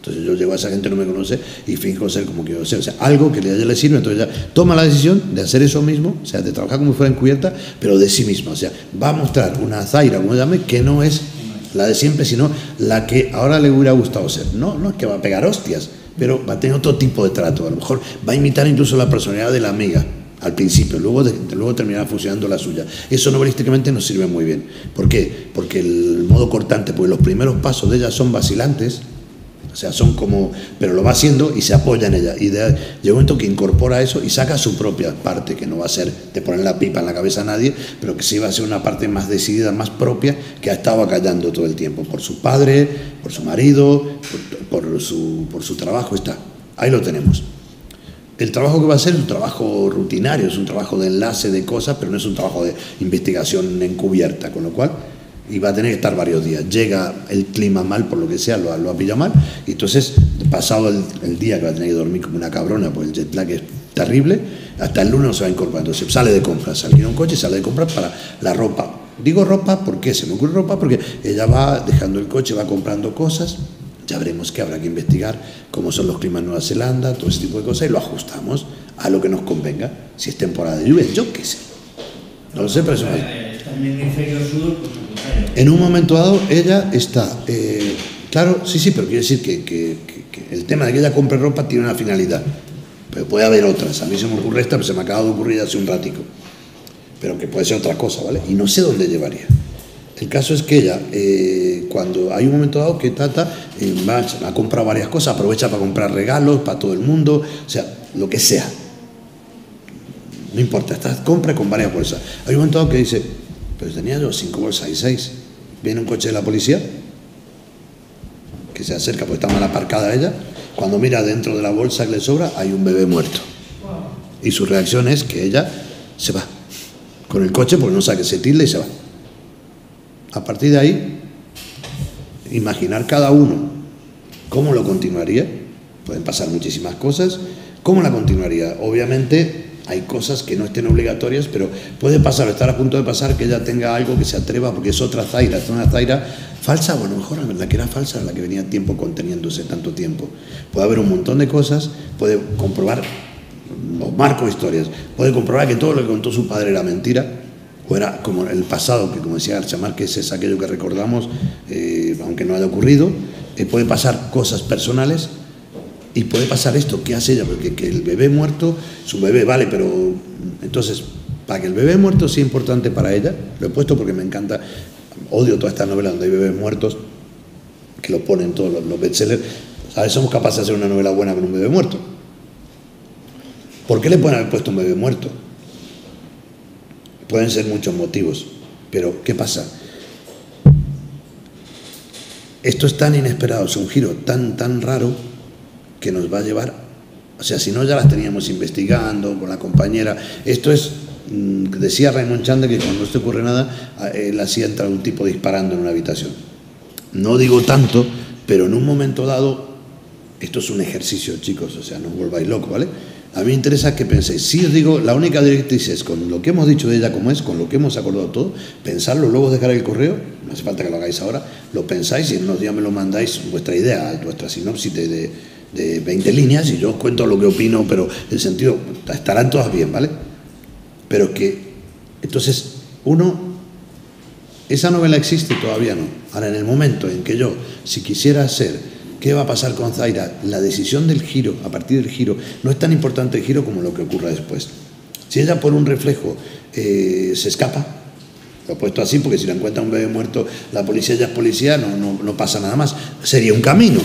Entonces yo llego a esa gente que no me conoce y finjo ser como quiero ser. O sea, algo que a ella le sirve, entonces ella toma la decisión de hacer eso mismo, o sea, de trabajar como si fuera encubierta, pero de sí misma. O sea, va a mostrar una Zaira, como llame, que no es la de siempre, sino la que ahora le hubiera gustado ser. No, no es que va a pegar hostias, pero va a tener otro tipo de trato. A lo mejor va a imitar incluso la personalidad de la amiga al principio, luego, de, luego terminará fusionando la suya. Eso novelísticamente nos sirve muy bien. ¿Por qué? Porque el modo cortante, porque los primeros pasos de ella son vacilantes, o sea, son como, pero lo va haciendo y se apoya en ella. Y de, llega un momento que incorpora eso y saca su propia parte, que no va a ser de poner la pipa en la cabeza a nadie, pero que sí va a ser una parte más decidida, más propia, que ha estado acallando todo el tiempo, por su padre, por su marido, por, por, su, por su trabajo, está. Ahí lo tenemos. El trabajo que va a ser es un trabajo rutinario, es un trabajo de enlace de cosas, pero no es un trabajo de investigación encubierta, con lo cual y va a tener que estar varios días. Llega el clima mal, por lo que sea, lo, lo ha pillado mal, y entonces, pasado el, el día que va a tener que dormir como una cabrona, pues el jet lag es terrible, hasta el lunes no se va a incorporar. Entonces sale de compras, alquila un coche y sale de compras para la ropa. Digo ropa, ¿por qué? Se me ocurre ropa porque ella va dejando el coche, va comprando cosas. Ya veremos que habrá que investigar cómo son los climas en Nueva Zelanda, todo ese tipo de cosas, y lo ajustamos a lo que nos convenga. Si es temporada de lluvia, yo qué sé. No lo sé, pero eso es. En el hemisferio sur, pues, en un momento dado, ella está, eh, claro, sí, sí, pero quiere decir que, que, que, que el tema de que ella compre ropa tiene una finalidad, pero puede haber otras. A mí se me ocurre esta, pero se me acaba de ocurrir hace un ratico, pero que puede ser otra cosa, ¿vale? Y no sé dónde llevaría. El caso es que ella, eh, cuando hay un momento dado que Tata eh, va, ha comprado varias cosas, aprovecha para comprar regalos para todo el mundo, o sea, lo que sea. No importa, esta compra con varias bolsas. Hay un momento dado que dice, pero tenía yo cinco bolsas y seis. Viene un coche de la policía que se acerca porque está mal aparcada ella. Cuando mira dentro de la bolsa que le sobra, hay un bebé muerto. Y su reacción es que ella se va con el coche porque no sabe que se tilde y se va. A partir de ahí, imaginar cada uno cómo lo continuaría. Pueden pasar muchísimas cosas. ¿Cómo la continuaría? Obviamente hay cosas que no estén obligatorias, pero puede pasar, estar a punto de pasar, que ella tenga algo que se atreva, porque es otra Zaira, es una Zaira falsa, bueno, mejor la verdad que era falsa, la que venía tiempo conteniéndose tanto tiempo. Puede haber un montón de cosas, puede comprobar, os marco historias, puede comprobar que todo lo que contó su padre era mentira, o era como el pasado, que como decía García Márquez, es aquello que recordamos, eh, aunque no haya ocurrido. Eh, puede pasar cosas personales. Y puede pasar esto, ¿qué hace ella? Porque que el bebé muerto, su bebé, vale, pero entonces, para que el bebé muerto sea importante para ella, lo he puesto porque me encanta, odio todas estas novelas donde hay bebés muertos, que lo ponen todos los, los bestsellers. ¿Sabes? Somos capaces de hacer una novela buena con un bebé muerto. ¿Por qué le pueden haber puesto un bebé muerto? Pueden ser muchos motivos, pero ¿qué pasa? Esto es tan inesperado, es un giro tan, tan raro, que nos va a llevar, o sea, si no ya las teníamos investigando con la compañera. Esto es, decía Raymond Chandler que cuando no se ocurre nada, él hacía entrar un tipo disparando en una habitación. No digo tanto, pero en un momento dado, esto es un ejercicio, chicos, o sea, no os volváis locos, ¿vale? A mí me interesa que penséis, si os digo, la única directriz es con lo que hemos dicho de ella como es, con lo que hemos acordado todo, pensarlo, luego dejar el correo, no hace falta que lo hagáis ahora, lo pensáis y en unos días me lo mandáis, vuestra idea, vuestra sinopsis de, de de veinte líneas y yo os cuento lo que opino, pero en sentido, estarán todas bien, ¿vale? Pero que, entonces, uno, esa novela existe, todavía no. Ahora, en el momento en que yo, si quisiera hacer, ¿qué va a pasar con Zaira? La decisión del giro, a partir del giro, no es tan importante el giro como lo que ocurra después. Si ella por un reflejo eh, se escapa, lo he puesto así porque si la encuentra un bebé muerto, la policía ya es policía, no, no, no pasa nada más. Sería un camino.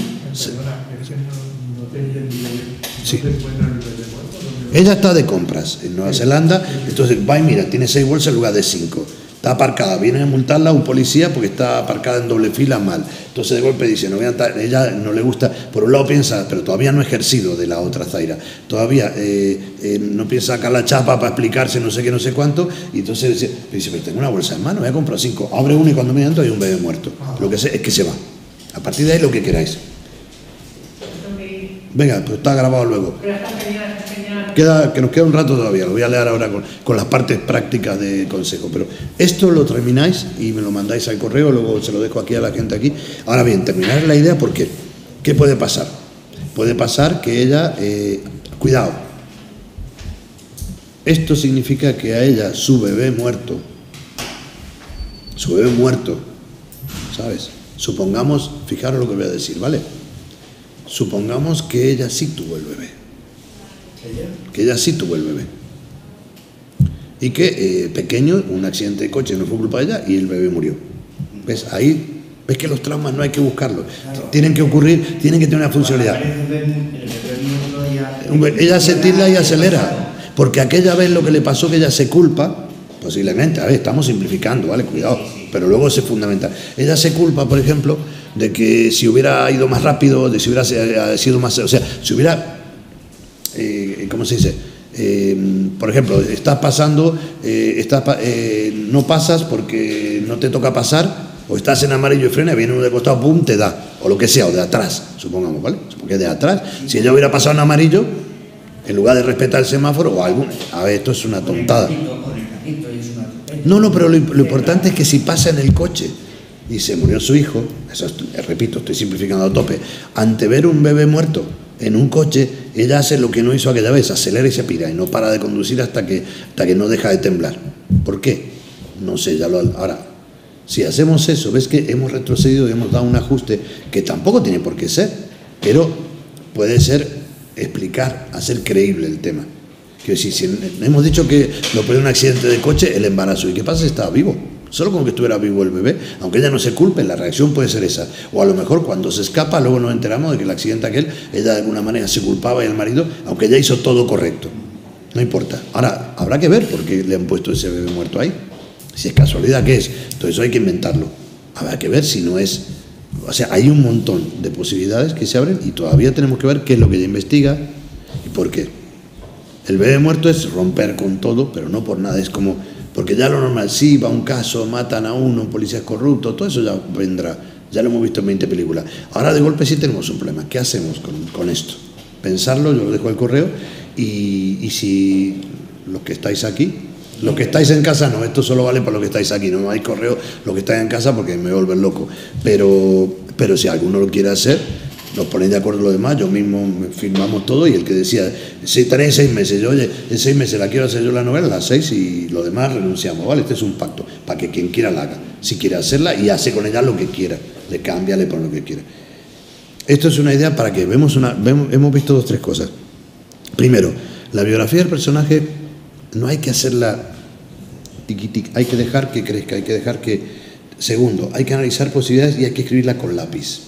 Sí. Ella está de compras en Nueva Zelanda, entonces va y mira, tiene seis bolsas en lugar de cinco. Está aparcada, viene a multarla un policía porque está aparcada en doble fila mal. Entonces de golpe dice, no voy a estar, ella no le gusta, por un lado piensa, pero todavía no ha ejercido de la otra Zaira. Todavía eh, eh, no piensa sacar la chapa para explicarse no sé qué, no sé cuánto. Y entonces dice, dice, pero tengo una bolsa en mano, voy a comprar cinco. Abre uno y cuando me entro hay un bebé muerto. Lo que sé es que se va. A partir de ahí lo que queráis. Venga, pues está grabado luego. Queda, que nos queda un rato todavía, lo voy a leer ahora con, con las partes prácticas de consejo. Pero esto lo termináis y me lo mandáis al correo, luego se lo dejo aquí a la gente aquí. Ahora bien, terminar la idea porque, ¿qué ¿Qué puede pasar? Puede pasar que ella, eh, cuidado, esto significa que a ella su bebé muerto, su bebé muerto, ¿sabes? Supongamos, fijaros lo que voy a decir, ¿vale? Supongamos que ella sí tuvo el bebé, que ella sí tuvo el bebé, y que eh, pequeño, un accidente de coche no fue culpa de ella y el bebé murió. ¿Ves? Ahí ves que los traumas no hay que buscarlos, claro. Tienen que ocurrir, tienen que tener una funcionalidad. Ella se tilda y acelera, porque aquella vez lo que le pasó que ella se culpa, posiblemente, a ver, estamos simplificando, ¿vale? Cuidado, pero luego se fundamenta. Ella se culpa, por ejemplo, de que si hubiera ido más rápido, de si hubiera sido más, o sea, si hubiera, eh, ¿cómo se dice? Eh, por ejemplo, estás pasando, eh, estás, eh, no pasas porque no te toca pasar, o estás en amarillo y frena, viene uno de costado, pum, te da, o lo que sea, o de atrás, supongamos, ¿vale? Porque de atrás, si ella hubiera pasado en amarillo, en lugar de respetar el semáforo, o algún, a ver, esto es una tontada. No, no, pero lo, lo importante es que si pasa en el coche y se murió su hijo, eso es, repito, estoy simplificando a tope, ante ver un bebé muerto en un coche, ella hace lo que no hizo aquella vez, acelera y se pira, y no para de conducir hasta que, hasta que no deja de temblar. ¿Por qué? No sé, ya lo... Ahora, si hacemos eso, ves que hemos retrocedido y hemos dado un ajuste que tampoco tiene por qué ser, pero puede ser explicar, hacer creíble el tema. Quiero decir, si hemos dicho que lo perdió un accidente de coche, el embarazo, ¿y qué pasa si estaba vivo? Solo con que estuviera vivo el bebé, aunque ella no se culpe, la reacción puede ser esa. O a lo mejor cuando se escapa, luego nos enteramos de que el accidente aquel, ella de alguna manera se culpaba y el marido, aunque ella hizo todo correcto. No importa. Ahora, habrá que ver por qué le han puesto ese bebé muerto ahí. Si es casualidad, ¿qué es? Entonces eso hay que inventarlo. Habrá que ver si no es... O sea, hay un montón de posibilidades que se abren y todavía tenemos que ver qué es lo que ella investiga y por qué. El bebé muerto es romper con todo, pero no por nada. Es como... Porque ya lo normal, sí, va un caso, matan a uno, un policía es corrupto, todo eso ya vendrá. Ya lo hemos visto en veinte películas. Ahora de golpe sí tenemos un problema. ¿Qué hacemos con, con esto? Pensarlo, yo lo dejo al correo y, y si los que estáis aquí... Los que estáis en casa no, esto solo vale para los que estáis aquí, no hay correo, los que estáis en casa porque me voy a volver loco. Pero, pero si alguno lo quiere hacer, nos ponéis de acuerdo los demás, yo mismo firmamos todo y el que decía, si tenéis seis meses, yo, oye, en seis meses la quiero hacer yo la novela, las seis y lo demás renunciamos, ¿vale? Este es un pacto, para que quien quiera la haga, si quiere hacerla y hace con ella lo que quiera, le cambia, le pone lo que quiera. Esto es una idea para que vemos una, vemos, hemos visto dos, tres cosas. Primero, la biografía del personaje no hay que hacerla tiqui, tiqui, hay que dejar que crezca, hay que dejar que... Segundo, hay que analizar posibilidades y hay que escribirla con lápiz.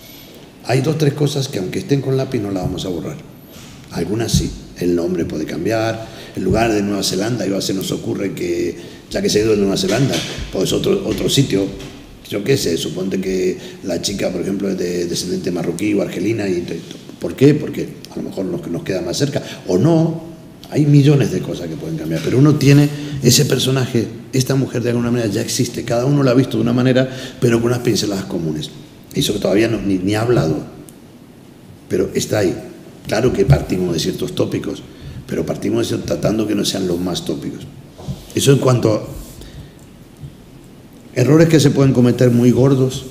Hay dos, tres cosas que aunque estén con lápiz no la vamos a borrar. Algunas sí, el nombre puede cambiar, el lugar de Nueva Zelanda, y se nos ocurre que, ya que se ha ido de Nueva Zelanda, pues otro, otro sitio, yo qué sé, suponte que la chica, por ejemplo, es de descendiente marroquí o argelina, y ¿por qué? Porque a lo mejor nos, nos queda más cerca, o no. Hay millones de cosas que pueden cambiar, pero uno tiene ese personaje, esta mujer de alguna manera ya existe, cada uno la ha visto de una manera, pero con unas pinceladas comunes. Eso que todavía no, ni, ni ha hablado, pero está ahí. Claro que partimos de ciertos tópicos, pero partimos de tratando que no sean los más tópicos. Eso en cuanto a errores que se pueden cometer muy gordos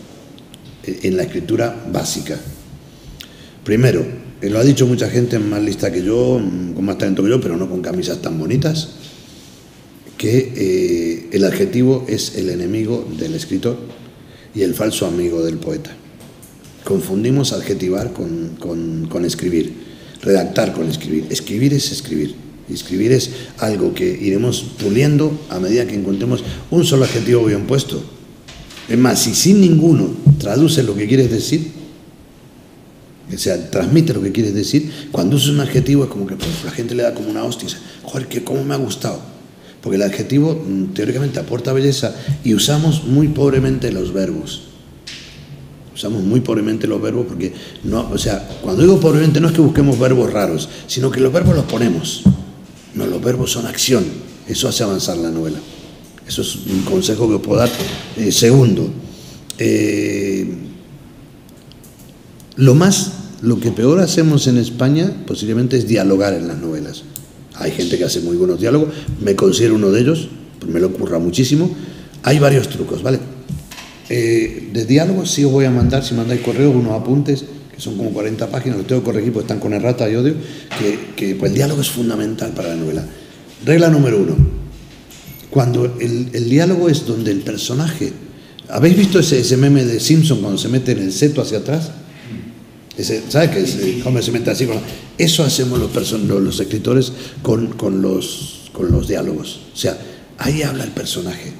en la escritura básica. Primero, lo ha dicho mucha gente más lista que yo, con más talento que yo, pero no con camisas tan bonitas, que eh, el adjetivo es el enemigo del escritor y el falso amigo del poeta. Confundimos adjetivar con, con, con escribir, redactar con escribir. Escribir es escribir. Y escribir es algo que iremos puliendo a medida que encontremos un solo adjetivo bien puesto. Es más, si sin ninguno traduce lo que quieres decir, o sea, transmite lo que quieres decir, cuando usas un adjetivo es como que pues, la gente le da como una hostia, joder, que cómo me ha gustado, porque el adjetivo teóricamente aporta belleza y usamos muy pobremente los verbos, usamos muy pobremente los verbos porque, no, o sea, cuando digo pobremente no es que busquemos verbos raros, sino que los verbos los ponemos, no, los verbos son acción, eso hace avanzar la novela, eso es un consejo que os puedo dar. Eh, segundo, eh, lo más Lo que peor hacemos en España posiblemente es dialogar en las novelas. Hay gente que hace muy buenos diálogos, me considero uno de ellos, me lo ocurra muchísimo. Hay varios trucos, ¿vale? Eh, de diálogos sí os voy a mandar, si mandáis correo, unos apuntes son como cuarenta páginas, los tengo que corregir porque están con errata y odio, que, que pues el diálogo es fundamental para la novela. Regla número uno, cuando el, el diálogo es donde el personaje... ¿Habéis visto ese, ese meme de Simpson cuando se mete en el seto hacia atrás? Ese, ¿sabes qué es? Hombre, se mete así con la... Eso hacemos los, los, los escritores con, con, los, con los diálogos. O sea, ahí habla el personaje.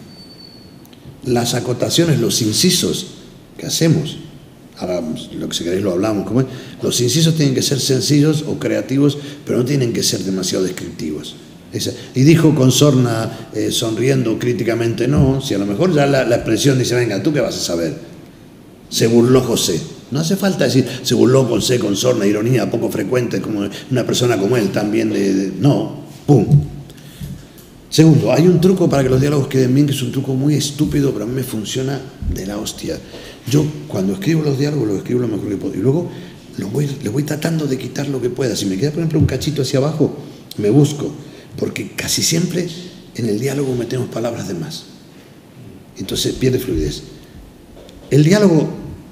Las acotaciones, los incisos que hacemos, ahora lo que si queréis lo hablamos, ¿cómo es? Los incisos tienen que ser sencillos o creativos, pero no tienen que ser demasiado descriptivos. Esa. Y dijo con sorna, eh, sonriendo críticamente, no, si a lo mejor ya la, la expresión dice, venga, ¿tú qué vas a saber? Se burló José. No hace falta decir, se burló José con sorna, ironía poco frecuente, como una persona como él también, de, de, no, pum. Segundo, hay un truco para que los diálogos queden bien, que es un truco muy estúpido, pero a mí me funciona de la hostia. Yo, cuando escribo los diálogos, los escribo lo mejor que puedo. Y luego lo voy, le voy tratando de quitar lo que pueda. Si me queda, por ejemplo, un cachito hacia abajo, me busco. Porque casi siempre en el diálogo metemos palabras de más. Entonces pierde fluidez. El diálogo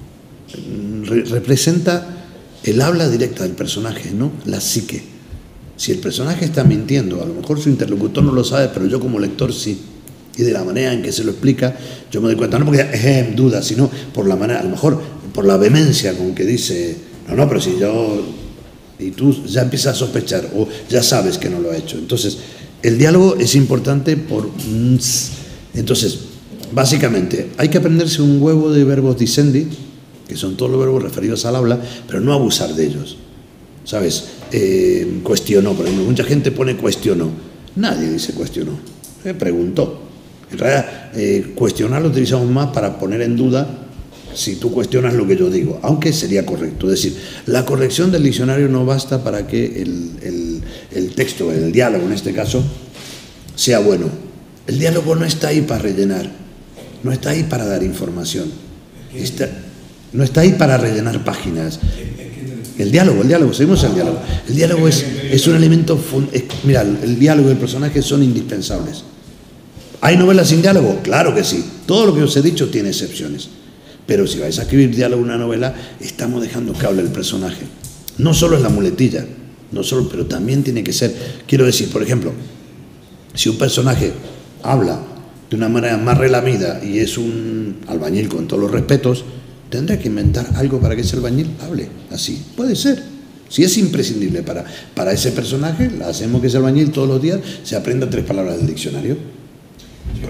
re representa el habla directa del personaje, ¿no? La psique. Si el personaje está mintiendo, a lo mejor su interlocutor no lo sabe, pero yo como lector sí. Y de la manera en que se lo explica, yo me doy cuenta, no porque eh, duda, sino por la manera, a lo mejor por la vehemencia con que dice, no, no, pero si yo... Y tú ya empiezas a sospechar o ya sabes que no lo ha hecho. Entonces, el diálogo es importante por... Entonces, básicamente, hay que aprenderse un huevo de verbos dicendi, que son todos los verbos referidos al habla, pero no abusar de ellos. ¿Sabes? Eh, cuestionó, por ejemplo, mucha gente pone cuestionó. Nadie dice cuestionó. Eh, preguntó. En realidad, eh, cuestionar lo utilizamos más para poner en duda si tú cuestionas lo que yo digo, aunque sería correcto. Es decir, la corrección del diccionario no basta para que el, el, el texto, el diálogo en este caso, sea bueno. El diálogo no está ahí para rellenar, no está ahí para dar información, está, no está ahí para rellenar páginas. El diálogo, el diálogo, seguimos el diálogo. El diálogo es, es un elemento, fund, es, mira, el diálogo y el personaje son indispensables. ¿Hay novelas sin diálogo? Claro que sí. Todo lo que os he dicho tiene excepciones. Pero si vais a escribir diálogo en una novela, estamos dejando que hable el personaje. No solo es la muletilla, no solo, pero también tiene que ser, quiero decir, por ejemplo, si un personaje habla de una manera más relamida y es un albañil con todos los respetos, tendrá que inventar algo para que ese albañil hable así. Puede ser. Si es imprescindible para, para ese personaje, hacemos que ese albañil todos los días se aprenda tres palabras del diccionario. Sí,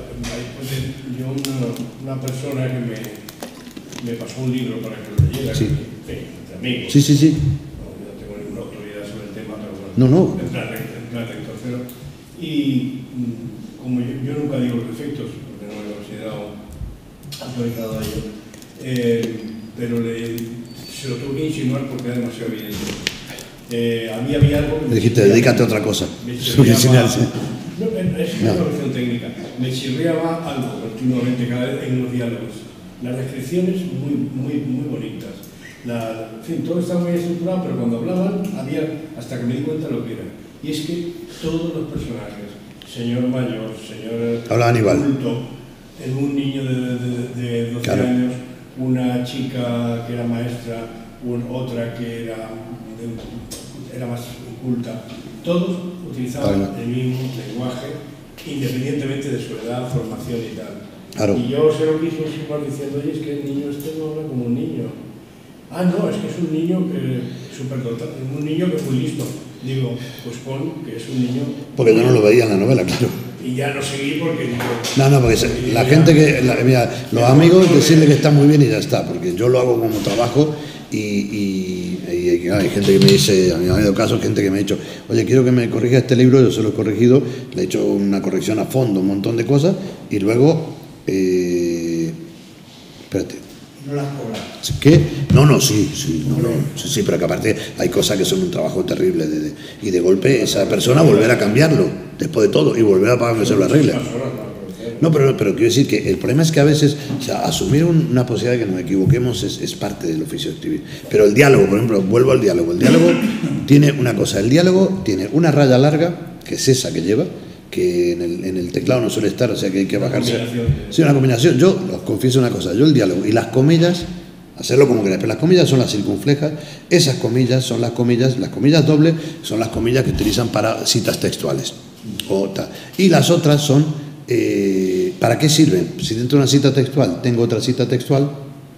pero yo una, una persona que me... me pasó un libro para que lo leyera, sí. Entre amigos. Sí, sí, sí. No, yo no tengo ninguna autoridad sobre el tema, pero bueno. No, no. En plan, en plan lector, pero... Y como yo, yo nunca digo los defectos, porque no me he considerado autorizado a ello, eh, pero le, se lo tuve que insinuar porque era demasiado evidente. Eh, a mí había algo... Le dijiste, dedícate a otra cosa. Me chirriaba, no, es una no. cuestión técnica. Me chirriaba algo continuamente, cada vez en los diálogos. Las descripciones muy, muy, muy bonitas. La, en fin, todo estaba muy estructurado, pero cuando hablaban, había, hasta que me di cuenta de lo que era. Y es que todos los personajes, señor mayor, señor hablaban igual. adulto, un niño de, de, de doce claro. años, una chica que era maestra, un, otra que era, era más culta, todos utilizaban claro. el mismo lenguaje, independientemente de su edad, formación y tal. Claro. Y yo se lo quise insinuar diciendo, oye, es que el niño este no habla como un niño. Ah, no, es que es un niño que superdotado, un niño que es muy listo. Digo, pues pon que es un niño... Porque yo no lo veía en la novela, claro. Y ya no seguí porque... Digo, no, no, porque se, la gente que... La, mira, los amigos decirle que está muy bien y ya está, porque yo lo hago como trabajo y, y, y, y hay gente que me dice, a mí me ha habido casos, gente que me ha dicho, oye, quiero que me corrija este libro, yo se lo he corregido, le he hecho una corrección a fondo, un montón de cosas, y luego... Eh, espérate. ¿No las cobras? ¿Qué? No, no, sí, sí, no, no, sí, sí, pero que aparte hay cosas que son un trabajo terrible de, de, y de golpe esa persona volver a cambiarlo después de todo y volver a pagar que se lo arregle. No, pero, pero quiero decir que el problema es que a veces, o sea, asumir un, una posibilidad de que nos equivoquemos es, es parte del oficio de escribir. Pero el diálogo, por ejemplo, vuelvo al diálogo. El diálogo tiene una cosa, el diálogo tiene una raya larga, que es esa que lleva, que en el, en el teclado no suele estar, o sea que hay que bajarse. Sí, una combinación. Yo os confieso una cosa, yo el diálogo y las comillas hacerlo como queráis, pero las comillas son las circunflejas, esas comillas son las comillas, las comillas dobles son las comillas que utilizan para citas textuales. O tal. Y las otras son, eh, ¿para qué sirven? Si dentro de una cita textual tengo otra cita textual,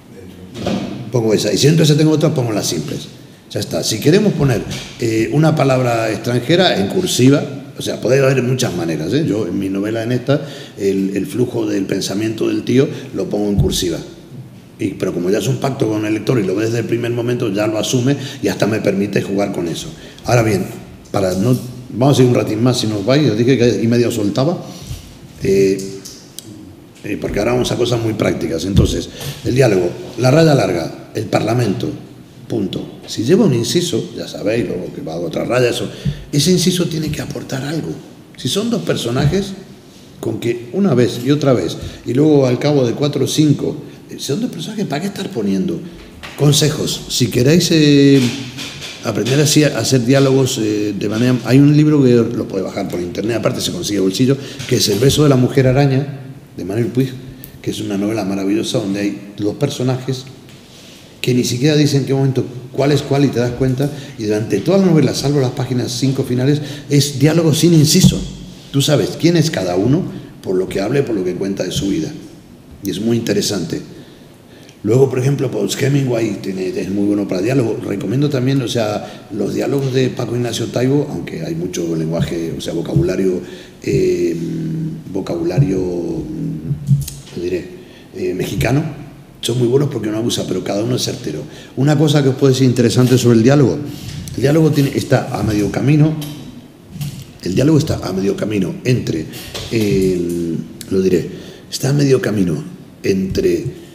pongo esa, y si dentro de esa tengo otra, pongo las simples. Ya está. Si queremos poner eh, una palabra extranjera en cursiva, o sea, puede haber muchas maneras, ¿eh? Yo en mi novela, en esta, el, el flujo del pensamiento del tío lo pongo en cursiva. Y, pero como ya es un pacto con el lector y lo ve desde el primer momento, ya lo asume y hasta me permite jugar con eso. Ahora bien, para no, vamos a ir un ratín más si nos vais, os dije que y medio soltaba, eh, eh, porque ahora vamos a cosas muy prácticas. Entonces, el diálogo, la raya larga, el parlamento, punto. Si lleva un inciso, ya sabéis, luego que va a otra raya, eso, ese inciso tiene que aportar algo. Si son dos personajes, con que una vez y otra vez, y luego al cabo de cuatro o cinco, son dos personajes, ¿para qué estar poniendo? Consejos, si queréis eh, aprender así a hacer diálogos eh, de manera... Hay un libro que lo podéis bajar por internet, aparte se consigue a bolsillo, que es El beso de la mujer araña, de Manuel Puig, que es una novela maravillosa donde hay dos personajes que ni siquiera dicen en qué momento cuál es cuál y te das cuenta, y durante toda la novela, salvo las páginas cinco finales, es diálogo sin inciso. Tú sabes quién es cada uno por lo que habla y por lo que cuenta de su vida. Y es muy interesante. Luego, por ejemplo, pues Hemingway tiene, es muy bueno para diálogo. Recomiendo también, o sea, los diálogos de Paco Ignacio Taibo, aunque hay mucho lenguaje, o sea, vocabulario, eh, vocabulario, ¿qué diré? Eh, mexicano, son muy buenos porque no abusa, pero cada uno es certero. Una cosa que os puede ser interesante sobre el diálogo, el diálogo tiene, está a medio camino, el diálogo está a medio camino entre, eh, lo diré, está a medio camino entre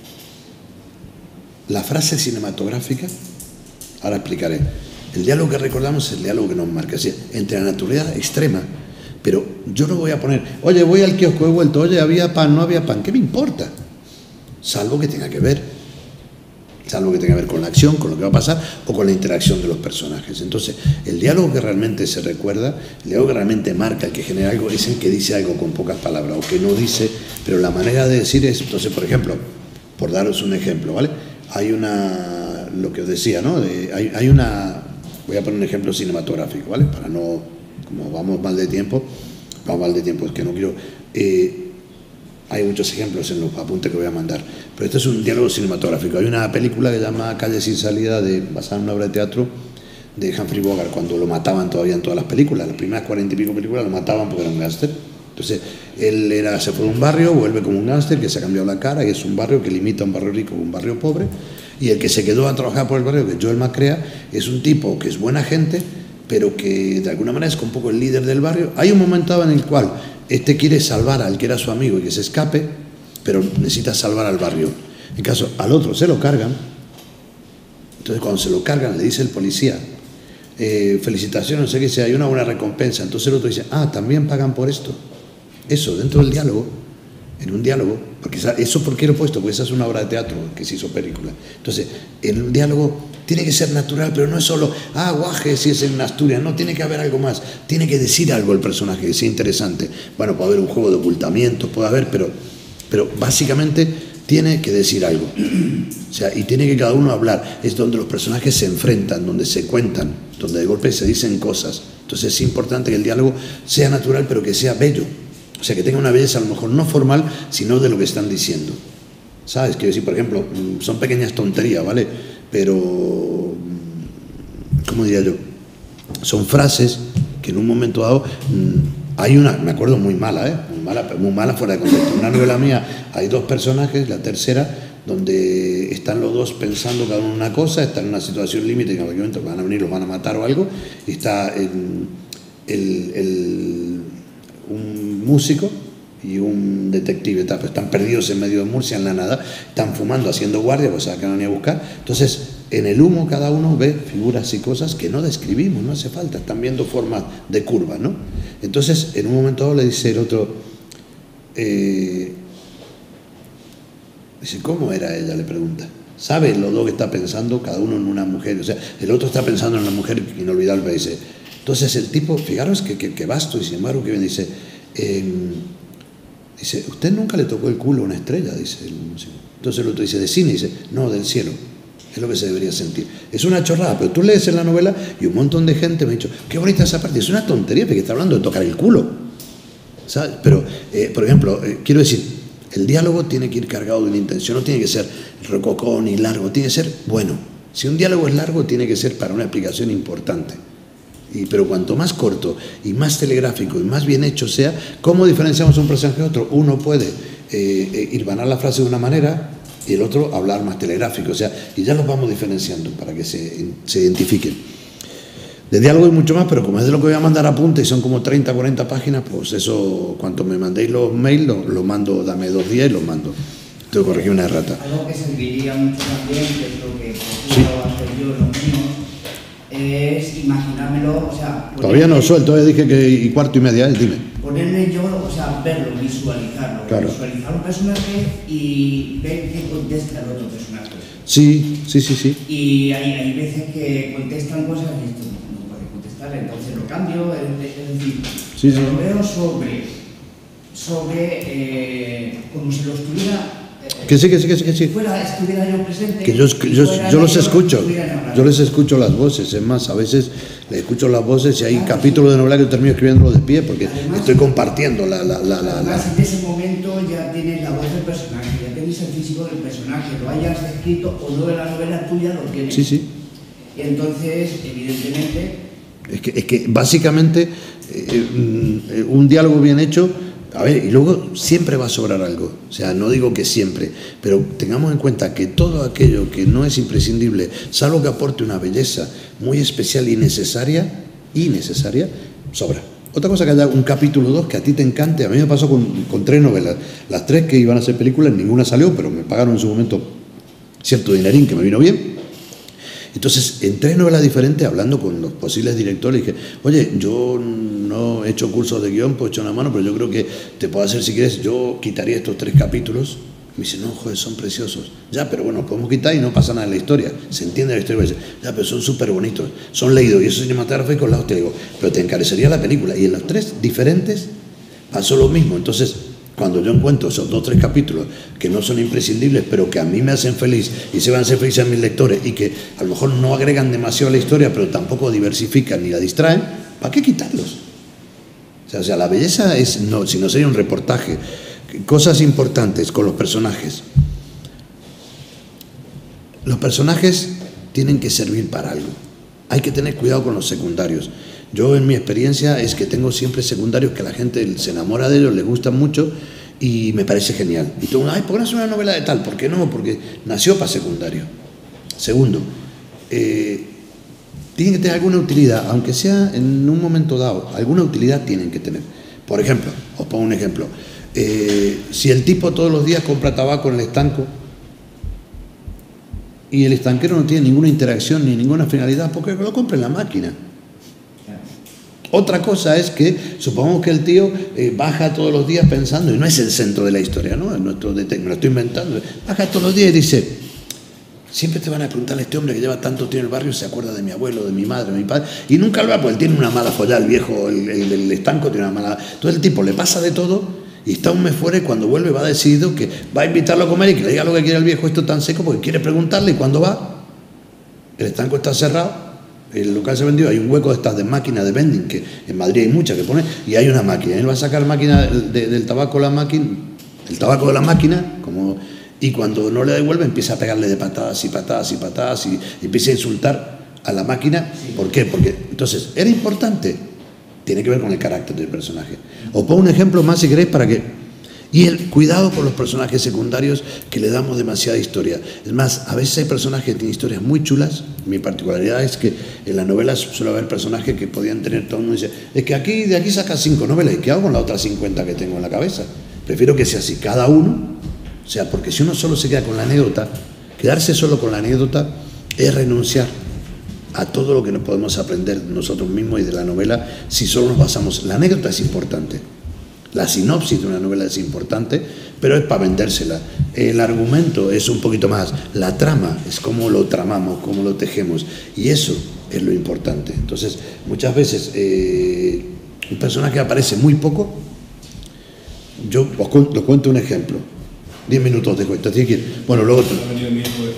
la frase cinematográfica, ahora explicaré, el diálogo que recordamos es el diálogo que nos marca, así, entre la naturaleza extrema, pero yo no voy a poner, oye, voy al kiosco, he vuelto, oye, había pan, no había pan, ¿qué me importa? Salvo que tenga que ver, salvo que tenga que ver con la acción, con lo que va a pasar, o con la interacción de los personajes. Entonces, el diálogo que realmente se recuerda, el diálogo que realmente marca, el que genera algo, es el que dice algo con pocas palabras, o que no dice, pero la manera de decir es, entonces, por ejemplo, por daros un ejemplo, ¿vale? Hay una, lo que os decía, ¿no? De, hay, hay una, voy a poner un ejemplo cinematográfico, ¿vale? Para no, como vamos mal de tiempo, vamos mal de tiempo, es que no quiero... Eh, hay muchos ejemplos en los apuntes que voy a mandar, pero esto es un diálogo cinematográfico. Hay una película que se llama Calle sin salida, de, basada en una obra de teatro de Humphrey Bogart, cuando lo mataban todavía en todas las películas, las primeras cuarenta y pico películas lo mataban porque era un gángster. Entonces, él era, se fue de un barrio, vuelve como un gángster que se ha cambiado la cara, y es un barrio que limita un barrio rico con un barrio pobre, y el que se quedó a trabajar por el barrio, que es Joel McCrea, es un tipo que es buena gente, pero que de alguna manera es un poco el líder del barrio. Hay un momento en el cual este quiere salvar al que era su amigo y que se escape, pero necesita salvar al barrio. En caso, al otro se lo cargan, entonces cuando se lo cargan le dice el policía, eh, felicitaciones, no sé qué, si hay una buena recompensa. Entonces el otro dice, ah, también pagan por esto. Eso, dentro del diálogo, en un diálogo, porque eso por qué lo he puesto, porque esa es una obra de teatro que se hizo película. Entonces, en un diálogo tiene que ser natural, pero no es solo, ah, guaje, si es en Asturias, no, tiene que haber algo más, tiene que decir algo el personaje, que sea interesante. Bueno, puede haber un juego de ocultamiento, puede haber, pero, pero básicamente tiene que decir algo. O sea, y tiene que cada uno hablar. Es donde los personajes se enfrentan, donde se cuentan, donde de golpe se dicen cosas. Entonces es importante que el diálogo sea natural, pero que sea bello. O sea, que tenga una belleza a lo mejor no formal, sino de lo que están diciendo. ¿Sabes? Quiero decir, por ejemplo, son pequeñas tonterías, ¿vale? Pero, ¿cómo diría yo? Son frases que en un momento dado, hay una, me acuerdo, muy mala, ¿eh? Muy mala, muy mala fuera de contexto. Una novela mía, hay dos personajes, la tercera, donde están los dos pensando cada uno en una cosa, están en una situación límite, que en algún momento van a venir, los van a matar o algo, y está el, el, el un músico y un detective, están perdidos en medio de Murcia, en la nada, están fumando, haciendo guardia, pues a que no van a buscar. Entonces, en el humo cada uno ve figuras y cosas que no describimos, no hace falta, están viendo formas de curva, ¿no? Entonces, en un momento dado le dice el otro, eh, dice, ¿cómo era ella? Le pregunta. ¿Sabe los dos que está pensando, cada uno en una mujer? O sea, el otro está pensando en una mujer inolvidable, dice. Entonces el tipo, fijaros que, que, que vasto, y sin embargo que bien dice, eh, dice, ¿usted nunca le tocó el culo a una estrella? Dice el músico. Entonces el otro dice, ¿de cine? Dice, no, del cielo. es lo que se debería sentir. Es una chorrada, pero tú lees en la novela y un montón de gente me ha dicho, qué bonita esa parte, es una tontería porque está hablando de tocar el culo, ¿sabes? Pero, eh, por ejemplo, eh, quiero decir, el diálogo tiene que ir cargado de una intención, no tiene que ser rococó ni largo, tiene que ser bueno. Si un diálogo es largo, tiene que ser para una explicación importante. Y, pero cuanto más corto y más telegráfico y más bien hecho sea, ¿cómo diferenciamos un personaje de otro? Uno puede eh, eh, hilvanar la frase de una manera y el otro hablar más telegráfico, o sea, y ya los vamos diferenciando para que se, se identifiquen. De diálogo hay mucho más, pero como es de lo que voy a mandar apunte y son como treinta, cuarenta páginas, pues eso, cuanto me mandéis los mails, lo, lo mando, dame dos días y los mando. Tengo que corregir una errata. Algo que serviría mucho también, que es lo que procuro hacer yo, los míos, es imaginármelo, o sea... Todavía no suelto, todavía dije que y cuarto y media, ¿eh? Dime. Ponerme yo, o sea, verlo, visualizarlo, claro. Visualizar un personaje y ver qué contesta el otro personaje. Sí, sí, sí, sí. Y hay, hay veces que contestan cosas y esto no puede contestar, entonces lo cambio, es, es decir, sí, sí. lo veo sobre, sobre eh, como si lo estuviera... Que sí, que sí, que sí, que sí. Fuera, estuviera yo presente. Que yo, que yo, yo los escucho, yo les escucho las voces, es más, a veces les escucho las voces y hay claro, capítulos de novela que yo termino escribiéndolo de pie porque además, estoy compartiendo la... la, la, la, además, la... en ese momento ya tienes la voz del personaje, ya tienes el físico del personaje, lo hayas escrito o no de la novela tuya, lo tienes. Sí, sí. Y entonces, evidentemente... Es que, es que básicamente eh, un diálogo bien hecho... A ver, y luego siempre va a sobrar algo, o sea, no digo que siempre, pero tengamos en cuenta que todo aquello que no es imprescindible, salvo que aporte una belleza muy especial y necesaria, y necesaria, sobra. Otra cosa que haya un capítulo dos que a ti te encante, a mí me pasó con, con tres novelas, las tres que iban a ser películas, ninguna salió, pero me pagaron en su momento cierto dinerín que me vino bien. Entonces, en tres novelas diferentes, hablando con los posibles directores, dije, oye, yo no he hecho cursos de guión, pues he hecho una mano, pero yo creo que te puedo hacer, si quieres, yo quitaría estos tres capítulos. Me dice, no, joder, son preciosos. Ya, pero bueno, podemos quitar y no pasa nada en la historia. Se entiende la historia. Ya, pero son súper bonitos, son leídos y eso es cinematográfico, lados te digo, pero te encarecería la película. Y en los tres diferentes pasó lo mismo. Entonces, cuando yo encuentro esos dos o tres capítulos que no son imprescindibles, pero que a mí me hacen feliz y se van a hacer felices a mis lectores y que a lo mejor no agregan demasiado a la historia, pero tampoco diversifican ni la distraen, ¿para qué quitarlos? O sea, o sea la belleza es, no, si no sería un reportaje, cosas importantes con los personajes. Los personajes tienen que servir para algo. Hay que tener cuidado con los secundarios. Yo en mi experiencia es que tengo siempre secundarios que la gente se enamora de ellos, les gustan mucho y me parece genial. Y todo, ay, ¿por qué no es una novela de tal? ¿Por qué no? Porque nació para secundario. Segundo, eh, tienen que tener alguna utilidad, aunque sea en un momento dado, alguna utilidad tienen que tener. Por ejemplo, os pongo un ejemplo, eh, si el tipo todos los días compra tabaco en el estanco y el estanquero no tiene ninguna interacción ni ninguna finalidad, ¿por qué lo compra en la máquina? Otra cosa es que, supongamos que el tío eh, baja todos los días pensando, y no es el centro de la historia, ¿no? Nuestro me lo estoy inventando, baja todos los días y dice, siempre te van a preguntar a este hombre que lleva tanto tiempo en el barrio, se acuerda de mi abuelo, de mi madre, de mi padre, y nunca lo va, porque él tiene una mala follada, el viejo, el, el, el estanco tiene una mala... Entonces el tipo le pasa de todo y está un mes fuera y cuando vuelve va decidido que va a invitarlo a comer y que le diga lo que quiere el viejo, esto tan seco, porque quiere preguntarle y cuando va, el estanco está cerrado. El local se vendió, hay un hueco de estas de máquina de vending, que en Madrid hay muchas que pone, y hay una máquina. Él va a sacar máquina de, del tabaco la máquina, el tabaco de la máquina, como, y cuando no le devuelve empieza a pegarle de patadas y patadas y patadas y, y empieza a insultar a la máquina. ¿Por qué? Porque entonces, ¿era importante? Tiene que ver con el carácter del personaje. Os pongo un ejemplo más si queréis para que... Y el cuidado con los personajes secundarios que le damos demasiada historia. Es más, a veces hay personajes que tienen historias muy chulas. Mi particularidad es que en las novelas suele haber personajes que podían tener todo el mundo. Dice, es que aquí, de aquí sacas cinco novelas. ¿Y qué hago con las otras cincuenta que tengo en la cabeza? Prefiero que sea así, cada uno. O sea, porque si uno solo se queda con la anécdota, quedarse solo con la anécdota es renunciar a todo lo que nos podemos aprender nosotros mismos y de la novela si solo nos basamos. La anécdota es importante. La sinopsis de una novela es importante, pero es para vendérsela. El argumento es un poquito más. La trama es cómo lo tramamos, cómo lo tejemos. Y eso es lo importante. Entonces, muchas veces eh, un personaje aparece muy poco. Yo os cuento, os cuento un ejemplo. Diez minutos de cuento. Bueno, luego...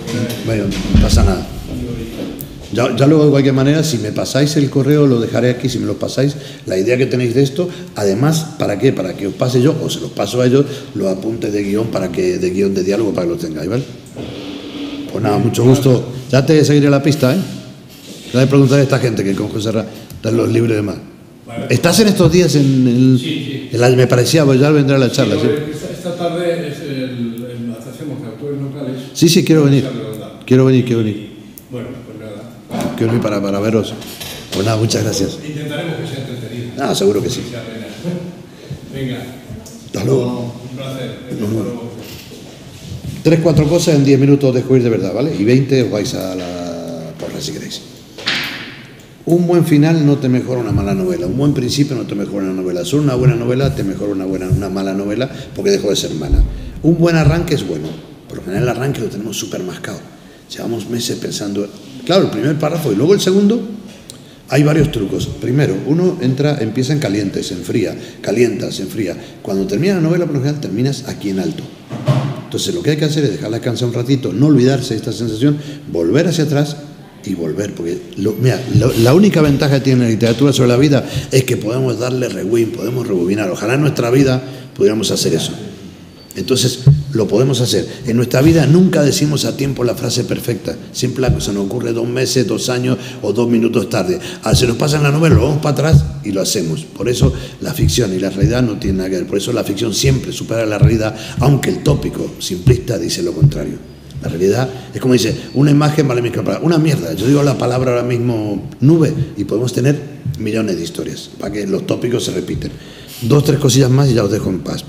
Bueno, no pasa nada. Ya, ya luego, de cualquier manera, si me pasáis el correo, lo dejaré aquí, si me lo pasáis, la idea que tenéis de esto, además, ¿para qué? Para que os pase yo, o se los paso a ellos, los apuntes de guión, para que, de guión de diálogo, para que los tengáis, ¿vale? Pues nada, mucho gusto. Ya te seguiré la pista, ¿eh? Ya le preguntaré a esta gente que con José Ra dan los libros de más. ¿Estás en estos días en el...? Sí, sí. En la, me parecía, pues ya vendrá la charla, sí. ¿sí? Esta, esta tarde es el, el, hacemos autores locales. Sí, sí, quiero venir. Quiero venir, quiero venir. Y, bueno, pues nada. Quiero venir para, para veros. Pues nada, muchas gracias. Intentaremos que sea entretenido. Ah, seguro que sí. Venga. Hasta luego. Un placer. Nos vemos. Tres, cuatro cosas en diez minutos dejo ir de verdad, ¿vale? Y veinte os vais a la porra si queréis. Un buen final no te mejora una mala novela. Un buen principio no te mejora una novela. Solo una buena novela te mejora una, buena, una mala novela porque dejó de ser mala. Un buen arranque es bueno. Por lo general el arranque lo tenemos súper mascado. Llevamos meses pensando... Claro, el primer párrafo y luego el segundo, hay varios trucos. Primero, uno entra, empieza en caliente, se enfría, calienta, se enfría. Cuando termina la novela, por lo general, terminas aquí en alto. Entonces, lo que hay que hacer es dejarla descansar un ratito, no olvidarse de esta sensación, volver hacia atrás y volver. Porque, lo, mira, lo, la única ventaja que tiene la literatura sobre la vida es que podemos darle rewind, podemos rebobinar. Ojalá en nuestra vida pudiéramos hacer eso. Entonces, lo podemos hacer. En nuestra vida nunca decimos a tiempo la frase perfecta. Siempre se nos ocurre dos meses, dos años o dos minutos tarde. Ahora, se nos pasa en la novela, lo vamos para atrás y lo hacemos. Por eso la ficción y la realidad no tienen nada que ver. Por eso la ficción siempre supera la realidad, aunque el tópico simplista dice lo contrario. La realidad es como dice, una imagen vale mil que palabras. Una mierda. Yo digo la palabra ahora mismo nube y podemos tener millones de historias para que los tópicos se repiten. Dos, tres cosillas más y ya os dejo en paz.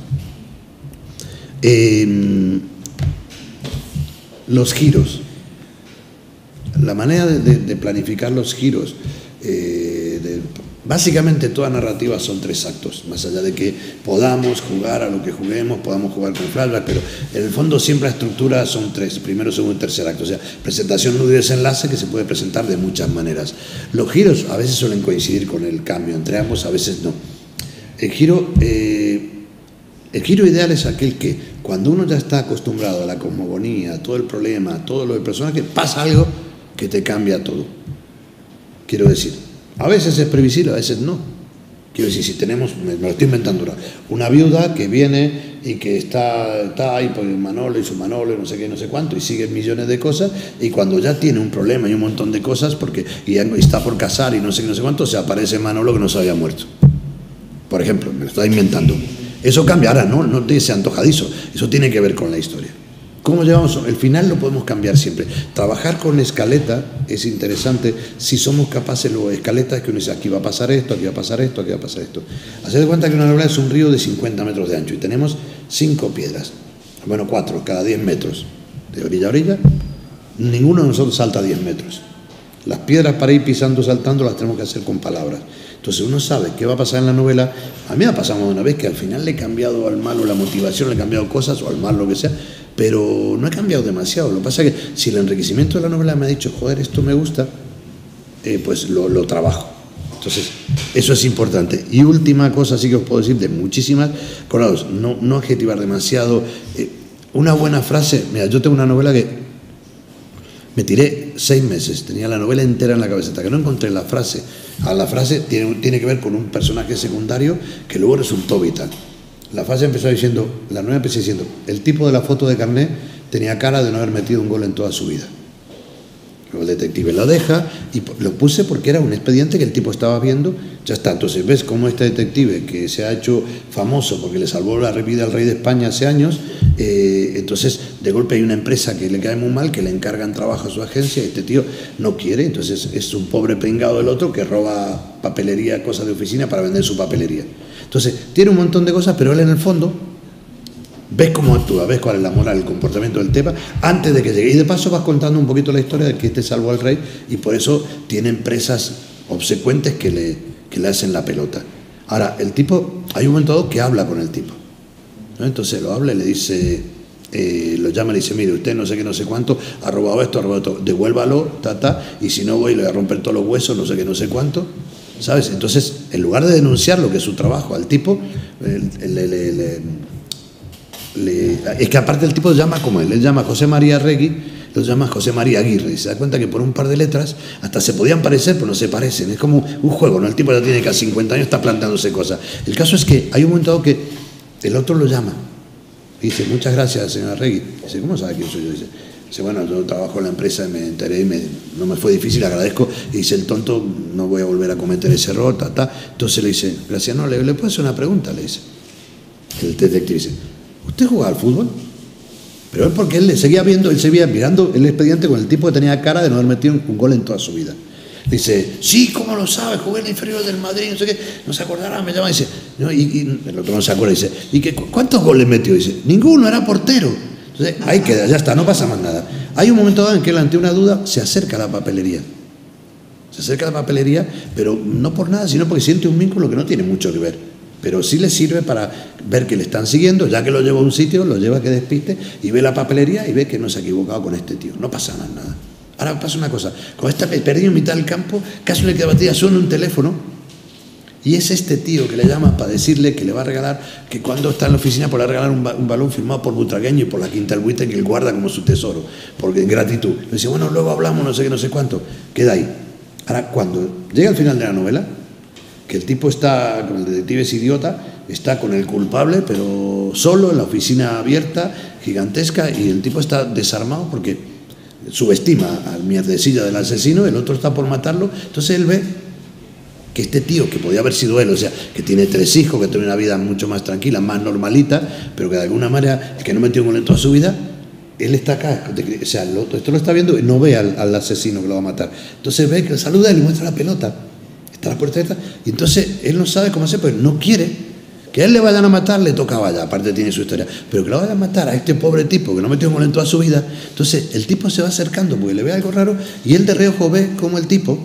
Eh, los giros, la manera de, de, de planificar los giros, eh, de, básicamente todas narrativas son tres actos, más allá de que podamos jugar a lo que juguemos, podamos jugar con flashback, pero en el fondo siempre la estructura son tres, primero, segundo y tercer acto, o sea, presentación, nudo y desenlace que se puede presentar de muchas maneras. Los giros a veces suelen coincidir con el cambio entre ambos, a veces no. El giro... Eh, El giro ideal es aquel que, cuando uno ya está acostumbrado a la cosmogonía, a todo el problema, a todo lo del personaje, pasa algo que te cambia todo. Quiero decir, a veces es previsible, a veces no. Quiero decir, si tenemos, me, me lo estoy inventando ahora, una viuda que viene y que está, está ahí por Manolo y su Manolo y no sé qué, no sé cuánto, y sigue millones de cosas, y cuando ya tiene un problema y un montón de cosas, porque y está por casar y no sé qué, no sé cuánto, se aparece Manolo que no se había muerto. Por ejemplo, me lo estoy inventando. Eso cambia, ahora no, no te sea antojadizo, eso tiene que ver con la historia. ¿Cómo llevamos? El final lo podemos cambiar siempre. Trabajar con escaleta es interesante si somos capaces, luego escaleta es que uno dice, aquí va a pasar esto, aquí va a pasar esto, aquí va a pasar esto. Haced de cuenta que una novela es un río de cincuenta metros de ancho y tenemos cinco piedras, bueno, cuatro, cada diez metros, de orilla a orilla. Ninguno de nosotros salta diez metros. Las piedras para ir pisando, saltando, las tenemos que hacer con palabras. Entonces uno sabe qué va a pasar en la novela. A mí me ha pasado una vez que al final le he cambiado al malo la motivación, le he cambiado cosas, o al malo lo que sea, pero no he cambiado demasiado. Lo que pasa es que si el enriquecimiento de la novela me ha dicho, joder, esto me gusta, eh, pues lo, lo trabajo. Entonces, eso es importante. Y última cosa, sí que os puedo decir, de muchísimas, colados, no, no adjetivar demasiado. Eh, una buena frase, mira, yo tengo una novela que me tiré seis meses, tenía la novela entera en la cabeza, hasta que no encontré la frase. A la frase tiene, tiene que ver con un personaje secundario que luego resultó vital. La frase empezó diciendo, la novela empezó diciendo, el tipo de la foto de carnet tenía cara de no haber metido un gol en toda su vida. Luego el detective lo deja y lo puse porque era un expediente que el tipo estaba viendo, ya está. Entonces ves cómo este detective que se ha hecho famoso porque le salvó la vida al rey de España hace años, eh, entonces de golpe hay una empresa que le cae muy mal, que le encargan trabajo a su agencia y este tío no quiere, entonces es un pobre pringado del otro que roba papelería, cosas de oficina para vender su papelería. Entonces tiene un montón de cosas, pero él en el fondo ves cómo actúa, ves cuál es la moral, el comportamiento del tema, antes de que llegue. Y de paso vas contando un poquito la historia de que este salvó al rey y por eso tiene empresas obsecuentes que le, que le hacen la pelota. Ahora, el tipo, hay un momento dado que habla con el tipo, ¿no? Entonces lo habla y le dice, eh, lo llama y le dice, mire, usted no sé qué, no sé cuánto, ha robado esto, ha robado esto, devuélvalo, ta, ta, y si no voy le voy a romper todos los huesos, no sé qué, no sé cuánto, ¿sabes? Entonces, en lugar de denunciar lo que es su trabajo al tipo, le... le, le, le Le, es que aparte el tipo llama como él, él llama José María Regui, lo llama José María Aguirre, y se da cuenta que por un par de letras hasta se podían parecer, pero no se parecen. Es como un juego, ¿no? El tipo ya tiene casi cincuenta años, está planteándose cosas. El caso es que hay un momento dado que el otro lo llama y dice, muchas gracias, señora Regui. Dice, ¿cómo sabe quién soy yo? Dice, dice bueno, yo trabajo en la empresa y me enteré y me, no me fue difícil, agradezco. Y dice, el tonto, no voy a volver a cometer ese error, ta, ta. Entonces le dice, gracias, no, le, le puedo hacer una pregunta, le dice. El detective dice, ¿usted juega al fútbol? Pero es porque él le seguía viendo, él seguía mirando el expediente con el tipo que tenía cara de no haber metido un gol en toda su vida. Dice, sí, ¿cómo lo sabe? Jugué en la inferior del Madrid, no sé qué, no se acordará, me llama, dice, no, y, y el otro no se acuerda, dice, ¿y qué, cuántos goles metió? Dice, ninguno, era portero. Entonces, ahí queda, ya está, no pasa más nada. Hay un momento dado en que él, ante una duda, se acerca a la papelería. Se acerca a la papelería, pero no por nada, sino porque siente un vínculo que no tiene mucho que ver. Pero sí le sirve para ver que le están siguiendo, ya que lo lleva a un sitio, lo lleva a que despiste, y ve la papelería y ve que no se ha equivocado con este tío. No pasa más nada. Ahora pasa una cosa, con esta perdido en mitad del campo, casi le queda batida, suena un teléfono, y es este tío que le llama para decirle que le va a regalar, que cuando está en la oficina, pues le va a regalar un, ba un balón firmado por Butragueño y por la Quinta del Buitre, que él guarda como su tesoro, porque en gratitud. Le dice, bueno, luego hablamos, no sé qué, no sé cuánto, queda ahí. Ahora, cuando llega al final de la novela, que el tipo está, como el detective es idiota, está con el culpable, pero solo, en la oficina abierta, gigantesca, y el tipo está desarmado porque subestima al mierdecilla del asesino, el otro está por matarlo. Entonces él ve que este tío, que podía haber sido él, o sea, que tiene tres hijos, que tiene una vida mucho más tranquila, más normalita, pero que de alguna manera, el que no metió un gol en toda su vida, él está acá, o sea, esto lo está viendo y no ve al, al asesino que lo va a matar. Entonces ve que le saluda y le muestra la pelota, está la puerta esta, y entonces él no sabe cómo hacer, pues no quiere que a él le vayan a matar, le tocaba ya, aparte tiene su historia, pero que lo vayan a matar a este pobre tipo que no metió un gol en toda su vida. Entonces el tipo se va acercando porque le ve algo raro, y él de reojo ve como el tipo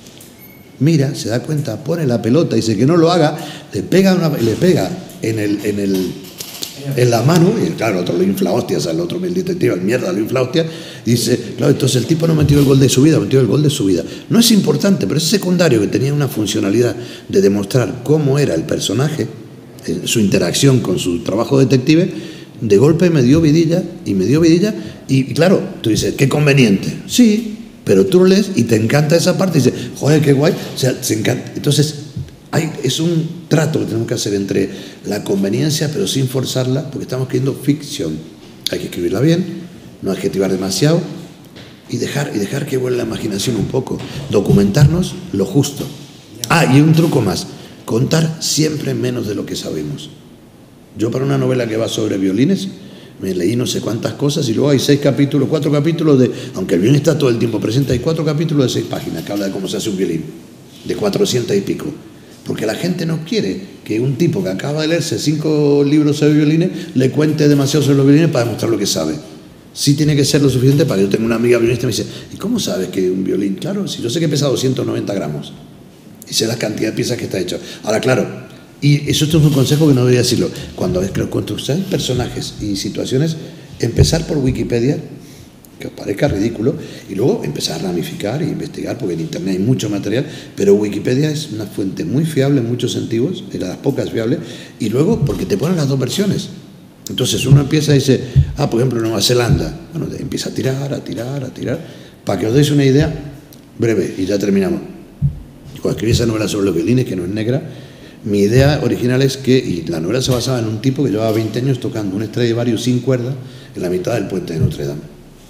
mira, se da cuenta, pone la pelota, dice que no lo haga, le pega, una, le pega en, el, en, el, en la mano, y claro, el otro lo infla hostias, al otro el detective, el mierda lo infla hostias, y dice, claro, entonces el tipo no metió el gol de su vida, metió el gol de su vida. No es importante, pero es secundario, que tenía una funcionalidad de demostrar cómo era el personaje, su interacción con su trabajo detective. De golpe me dio vidilla, y me dio vidilla, y, y claro, tú dices, qué conveniente, sí, pero tú lo lees y te encanta esa parte, y dices, joder, qué guay, o sea, se encanta. Entonces, hay, es un trato que tenemos que hacer entre la conveniencia, pero sin forzarla, porque estamos escribiendo ficción. Hay que escribirla bien, no adjetivar demasiado, y dejar, y dejar que vuele la imaginación un poco, documentarnos lo justo. Ah, y un truco más, contar siempre menos de lo que sabemos. Yo, para una novela que va sobre violines, me leí no sé cuántas cosas, y luego hay seis capítulos, cuatro capítulos de, aunque el violín está todo el tiempo presente, hay cuatro capítulos de seis páginas que habla de cómo se hace un violín, de cuatrocientos y pico. Porque la gente no quiere que un tipo que acaba de leerse cinco libros sobre violines le cuente demasiado sobre los violines para demostrar lo que sabe. Sí tiene que ser lo suficiente para que yo tenga una amiga violinista y me dice, ¿y cómo sabes que un violín? Claro, si yo sé que pesa doscientos noventa gramos y sé la cantidad de piezas que está hecho. Ahora, claro, y eso es un consejo que no debería decirlo, cuando construyáis personajes y situaciones, empezar por Wikipedia, que os parezca ridículo, y luego empezar a ramificar e investigar, porque en internet hay mucho material, pero Wikipedia es una fuente muy fiable en muchos sentidos, de las pocas fiables, y luego porque te ponen las dos versiones. Entonces uno empieza y dice, ah, por ejemplo, Nueva Zelanda, bueno, empieza a tirar, a tirar, a tirar, para que os deis una idea breve, y ya terminamos. Cuando escribí esa novela sobre los violines, que no es negra, mi idea original es que, y la novela se basaba en un tipo que llevaba veinte años tocando un Stradivarius sin cuerda en la mitad del puente de Notre Dame.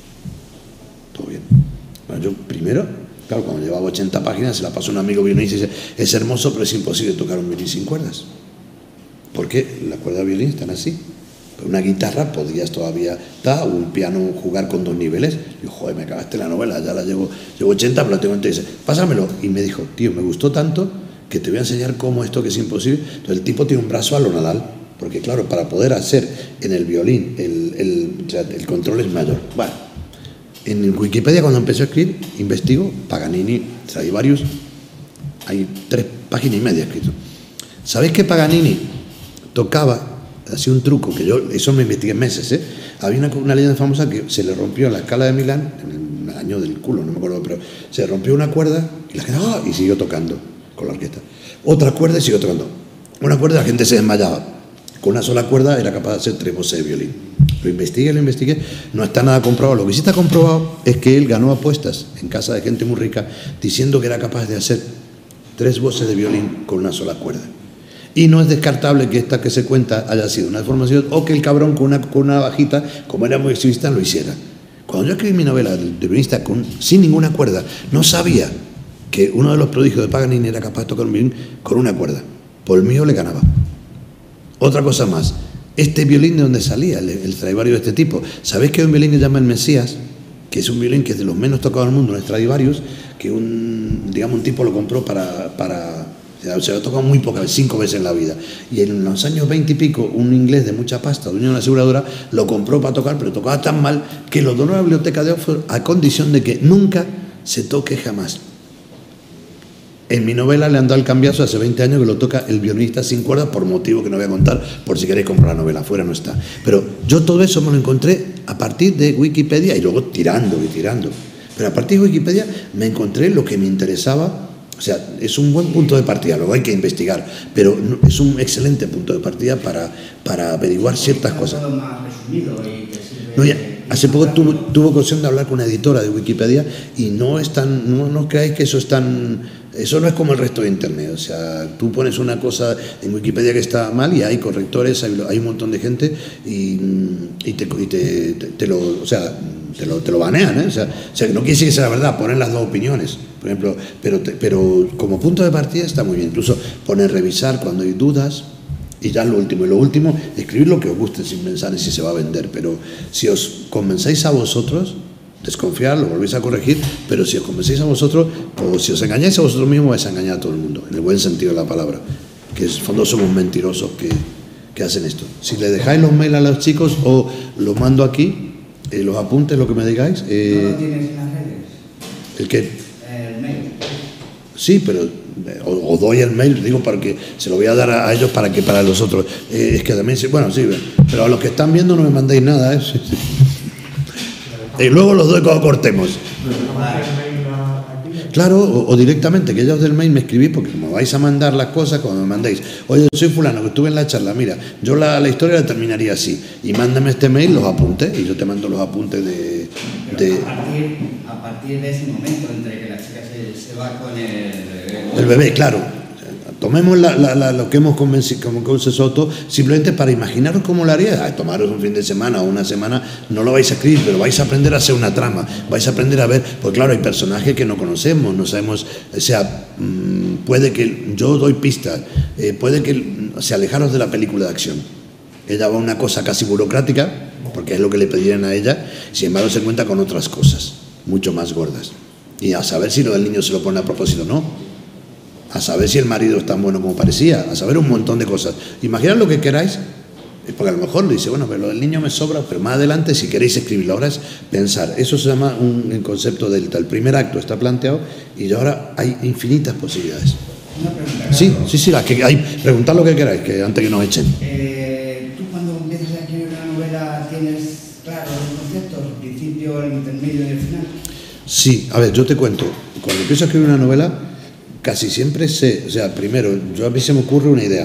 Todo bien. Bueno, yo primero, claro, cuando llevaba ochenta páginas, se la pasó a un amigo violinista y dice, es hermoso, pero es imposible tocar un violín sin cuerdas. Porque las cuerdas de violín están así. Pero una guitarra podías todavía, ta, o un piano, jugar con dos niveles. Y yo, joder, me acabaste la novela, ya la llevo, llevo ochenta, pero la tengo entera. Dice, pásamelo. Y me dijo, tío, me gustó tanto que te voy a enseñar cómo esto que es imposible. Entonces el tipo tiene un brazo a lo Nadal, porque claro, para poder hacer en el violín el, el, o sea, el control es mayor. Bueno, en Wikipedia cuando empecé a escribir, investigo, Paganini, Stradivarius, hay tres páginas y media escrito. ¿Sabéis que Paganini tocaba, hacía un truco, que yo, eso me investigué meses, ¿eh? Había una, una leyenda famosa que se le rompió en la Scala de Milán, en el año del culo, no me acuerdo, pero se rompió una cuerda y la gente, ¡oh!, y siguió tocando con la orquesta. Otra cuerda y siguió tocando. Una cuerda, la gente se desmayaba. Con una sola cuerda era capaz de hacer tres voces de violín. Lo investigué, lo investigué, no está nada comprobado. Lo que sí está comprobado es que él ganó apuestas en casa de gente muy rica diciendo que era capaz de hacer tres voces de violín con una sola cuerda. Y no es descartable que esta que se cuenta haya sido una deformación o que el cabrón con una, con una bajita, como era muy exhibista, lo hiciera. Cuando yo escribí mi novela de violinista con, sin ninguna cuerda, no sabía que uno de los prodigios de Paganini era capaz de tocar un violín con una cuerda. Por el mío le ganaba. Otra cosa más, este violín de donde salía, el, el Stradivarius de este tipo. ¿Sabéis que hay un violín que se llama el Mesías? Que es un violín que es de los menos tocados del mundo, un Stradivarius, que un, digamos, un tipo lo compró para... para se lo ha tocado muy pocas veces, cinco veces en la vida. Y en los años veinte y pico, un inglés de mucha pasta, dueño de una aseguradora, lo compró para tocar, pero tocaba tan mal que lo donó a la biblioteca de Oxford a condición de que nunca se toque jamás. En mi novela le han dado el cambiazo hace veinte años que lo toca el violinista sin cuerdas, por motivo que no voy a contar, por si queréis comprar la novela, afuera no está. Pero yo todo eso me lo encontré a partir de Wikipedia y luego tirando y tirando. Pero a partir de Wikipedia me encontré lo que me interesaba. O sea, es un buen punto de partida, luego hay que investigar, pero es un excelente punto de partida para, para averiguar ciertas cosas. No, ya, hace poco tuve, tuve ocasión de hablar con una editora de Wikipedia y no es tan, no, no creáis que eso es tan, eso no es como el resto de Internet. O sea, tú pones una cosa en Wikipedia que está mal y hay correctores, hay, hay un montón de gente y, y, te, y te, te, te lo, o sea, te lo, te lo banean, ¿eh? O sea, o sea, no quiere decir que sea la verdad, ponen las dos opiniones. Por ejemplo, pero, te, pero como punto de partida está muy bien. Incluso poner revisar cuando hay dudas y ya lo último. Y lo último, escribir lo que os guste sin pensar en si se va a vender. Pero si os convencéis a vosotros, desconfiar, lo volvéis a corregir, pero si os convencéis a vosotros, o si os engañáis a vosotros mismos, vais a engañar a todo el mundo, en el buen sentido de la palabra. Que en el fondo somos mentirosos que, que hacen esto. Si le dejáis los mails a los chicos o los mando aquí, eh, los apuntes, lo que me digáis. Eh, ¿No lo tienes en las redes? ¿El qué? Sí, pero o, o doy el mail, digo, para que se lo voy a dar a, a ellos para que para los otros. Eh, es que también, bueno, sí, pero a los que están viendo no me mandéis nada, ¿eh? Y luego los doy cuando cortemos. Claro, o, o directamente, que ellos del mail me escribís, porque como vais a mandar las cosas, cuando me mandéis, oye, soy fulano, que estuve en la charla, mira, yo la, la historia la terminaría así, y mándame este mail, los apuntes, y yo te mando los apuntes de... de a, partir, a partir de ese momento, entre que la chica se, se va con el... El bebé, claro. Tomemos la, la, la, lo que hemos convencido, como consensuado todo, simplemente para imaginaros cómo lo haría. Ay, tomaros un fin de semana o una semana, no lo vais a escribir, pero vais a aprender a hacer una trama, vais a aprender a ver, pues claro, hay personajes que no conocemos, no sabemos, o sea, mmm, puede que, yo doy pistas, eh, puede que, o sea, alejaros de la película de acción. Ella va a una cosa casi burocrática, porque es lo que le pedirían a ella, sin embargo se encuentra con otras cosas, mucho más gordas. Y a saber si lo del niño se lo pone a propósito o no. A saber si el marido es tan bueno como parecía, a saber un montón de cosas. Imaginad lo que queráis, porque a lo mejor le dice, bueno, pero lo del niño me sobra, pero más adelante, si queréis escribirlo, ahora es pensar. Eso se llama un, un concepto delta. El primer acto está planteado y ahora hay infinitas posibilidades. Una pregunta. Sí, sí, sí, la que hay. Preguntad lo que queráis, que antes que nos echen. Eh, ¿Tú cuando empiezas a escribir una novela tienes claro los conceptos, el principio, el intermedio y el final? Sí, a ver, yo te cuento. Cuando empiezo a escribir una novela, casi siempre sé, o sea, primero, yo a mí se me ocurre una idea,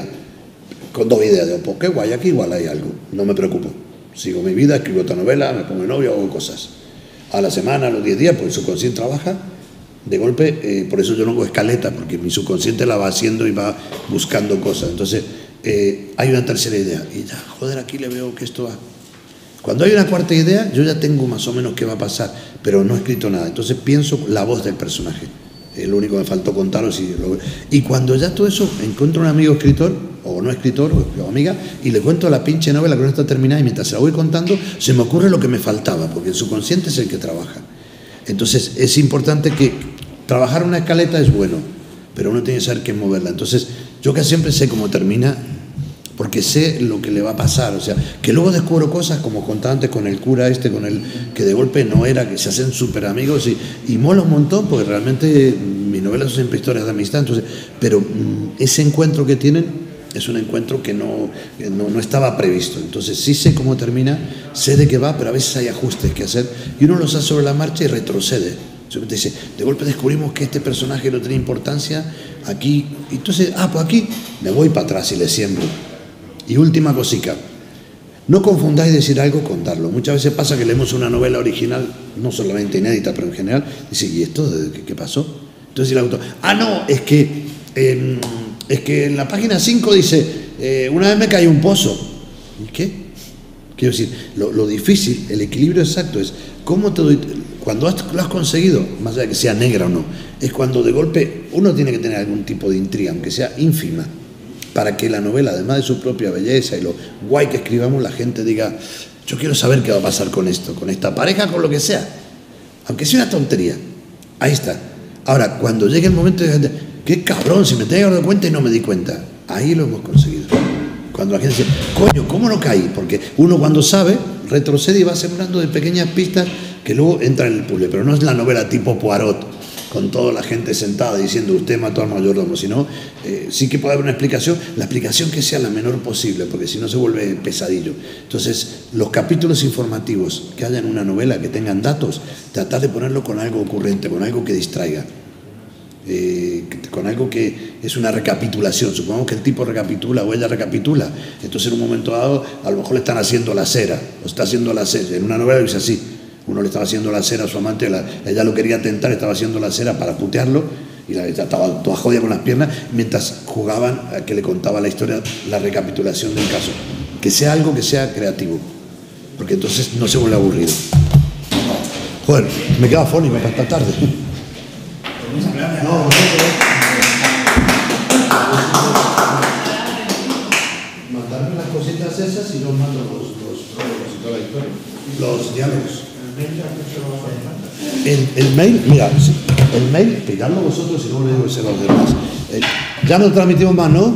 con dos ideas, digo, pues qué guay, aquí igual hay algo, no me preocupo, sigo mi vida, escribo otra novela, me pongo de novio, hago cosas. A la semana, a los diez días, pues el subconsciente trabaja, de golpe, eh, por eso yo no hago escaleta, porque mi subconsciente la va haciendo y va buscando cosas. Entonces, eh, hay una tercera idea, y ya, joder, aquí le veo que esto va. Cuando hay una cuarta idea, yo ya tengo más o menos qué va a pasar, pero no he escrito nada, entonces pienso la voz del personaje. Es lo único que me faltó contaros. Y, lo, y cuando ya todo eso, encuentro un amigo escritor, o no escritor, o amiga, y le cuento la pinche novela que no está terminada, y mientras se la voy contando, se me ocurre lo que me faltaba, porque el subconsciente es el que trabaja. Entonces, es importante que trabajar una escaleta es bueno, pero uno tiene que saber qué moverla. Entonces, yo casi siempre sé cómo termina, porque sé lo que le va a pasar, o sea, que luego descubro cosas como contaba antes con el cura este, con el que de golpe no era, que se hacen súper amigos y, y mola un montón, porque realmente mis novelas son siempre historias de amistad, entonces, pero mmm, ese encuentro que tienen es un encuentro que no, que no, no estaba previsto, entonces sí sé cómo termina, sé de qué va, pero a veces hay ajustes que hacer y uno los hace sobre la marcha y retrocede. Simplemente dice, de golpe descubrimos que este personaje no tenía importancia aquí, entonces, ah, pues aquí me voy para atrás y le siembro. Y última cosica, No confundáis decir algo con darlo. Muchas veces pasa que leemos una novela original, no solamente inédita, pero en general, y dice, ¿y esto qué, qué pasó? Entonces el autor, ah, no, es que, eh, es que en la página cinco dice, eh, una vez me caí un pozo. ¿Y qué? Quiero decir, lo, lo difícil, el equilibrio exacto es, ¿cómo te doy? Cuando has, lo has conseguido, más allá de que sea negra o no, es cuando de golpe uno tiene que tener algún tipo de intriga, aunque sea ínfima, para que la novela, además de su propia belleza y lo guay que escribamos, la gente diga, yo quiero saber qué va a pasar con esto, con esta pareja, con lo que sea. Aunque sea una tontería. Ahí está. Ahora, cuando llegue el momento de gente, qué cabrón, si me tenía que dar cuenta y no me di cuenta. Ahí lo hemos conseguido. Cuando la gente dice, coño, ¿cómo no caí? Porque uno cuando sabe, retrocede y va sembrando de pequeñas pistas que luego entran en el puzzle. Pero no es la novela tipo Poirot, con toda la gente sentada diciendo usted mató al mayordomo, sino eh, sí que puede haber una explicación, la explicación que sea la menor posible, porque si no se vuelve pesadillo. Entonces, los capítulos informativos que haya en una novela, que tengan datos, tratar de ponerlo con algo ocurrente, con algo que distraiga, eh, con algo que es una recapitulación. Supongamos que el tipo recapitula o ella recapitula, entonces en un momento dado a lo mejor le están haciendo la cera, o está haciendo la cera, en una novela dice así. Uno le estaba haciendo la cera a su amante, la, ella lo quería tentar, estaba haciendo la cera para putearlo y la, ella estaba toda jodida con las piernas mientras jugaban a que le contaba la historia, la recapitulación del caso. Que sea algo que sea creativo, porque entonces no se vuelve aburrido. Joder, me queda afónico para esta tarde. No, mandarme las cositas esas y no mando los, los prólogos y toda la historia. Los diálogos. El, el mail, mira, el mail, pegadlo vosotros y luego le digo que se los demás. Eh, ya no transmitimos más, ¿no?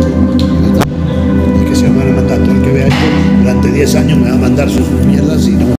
Es que se me van a mandar, todo el que vea esto durante diez años me va a mandar sus mierdas y no.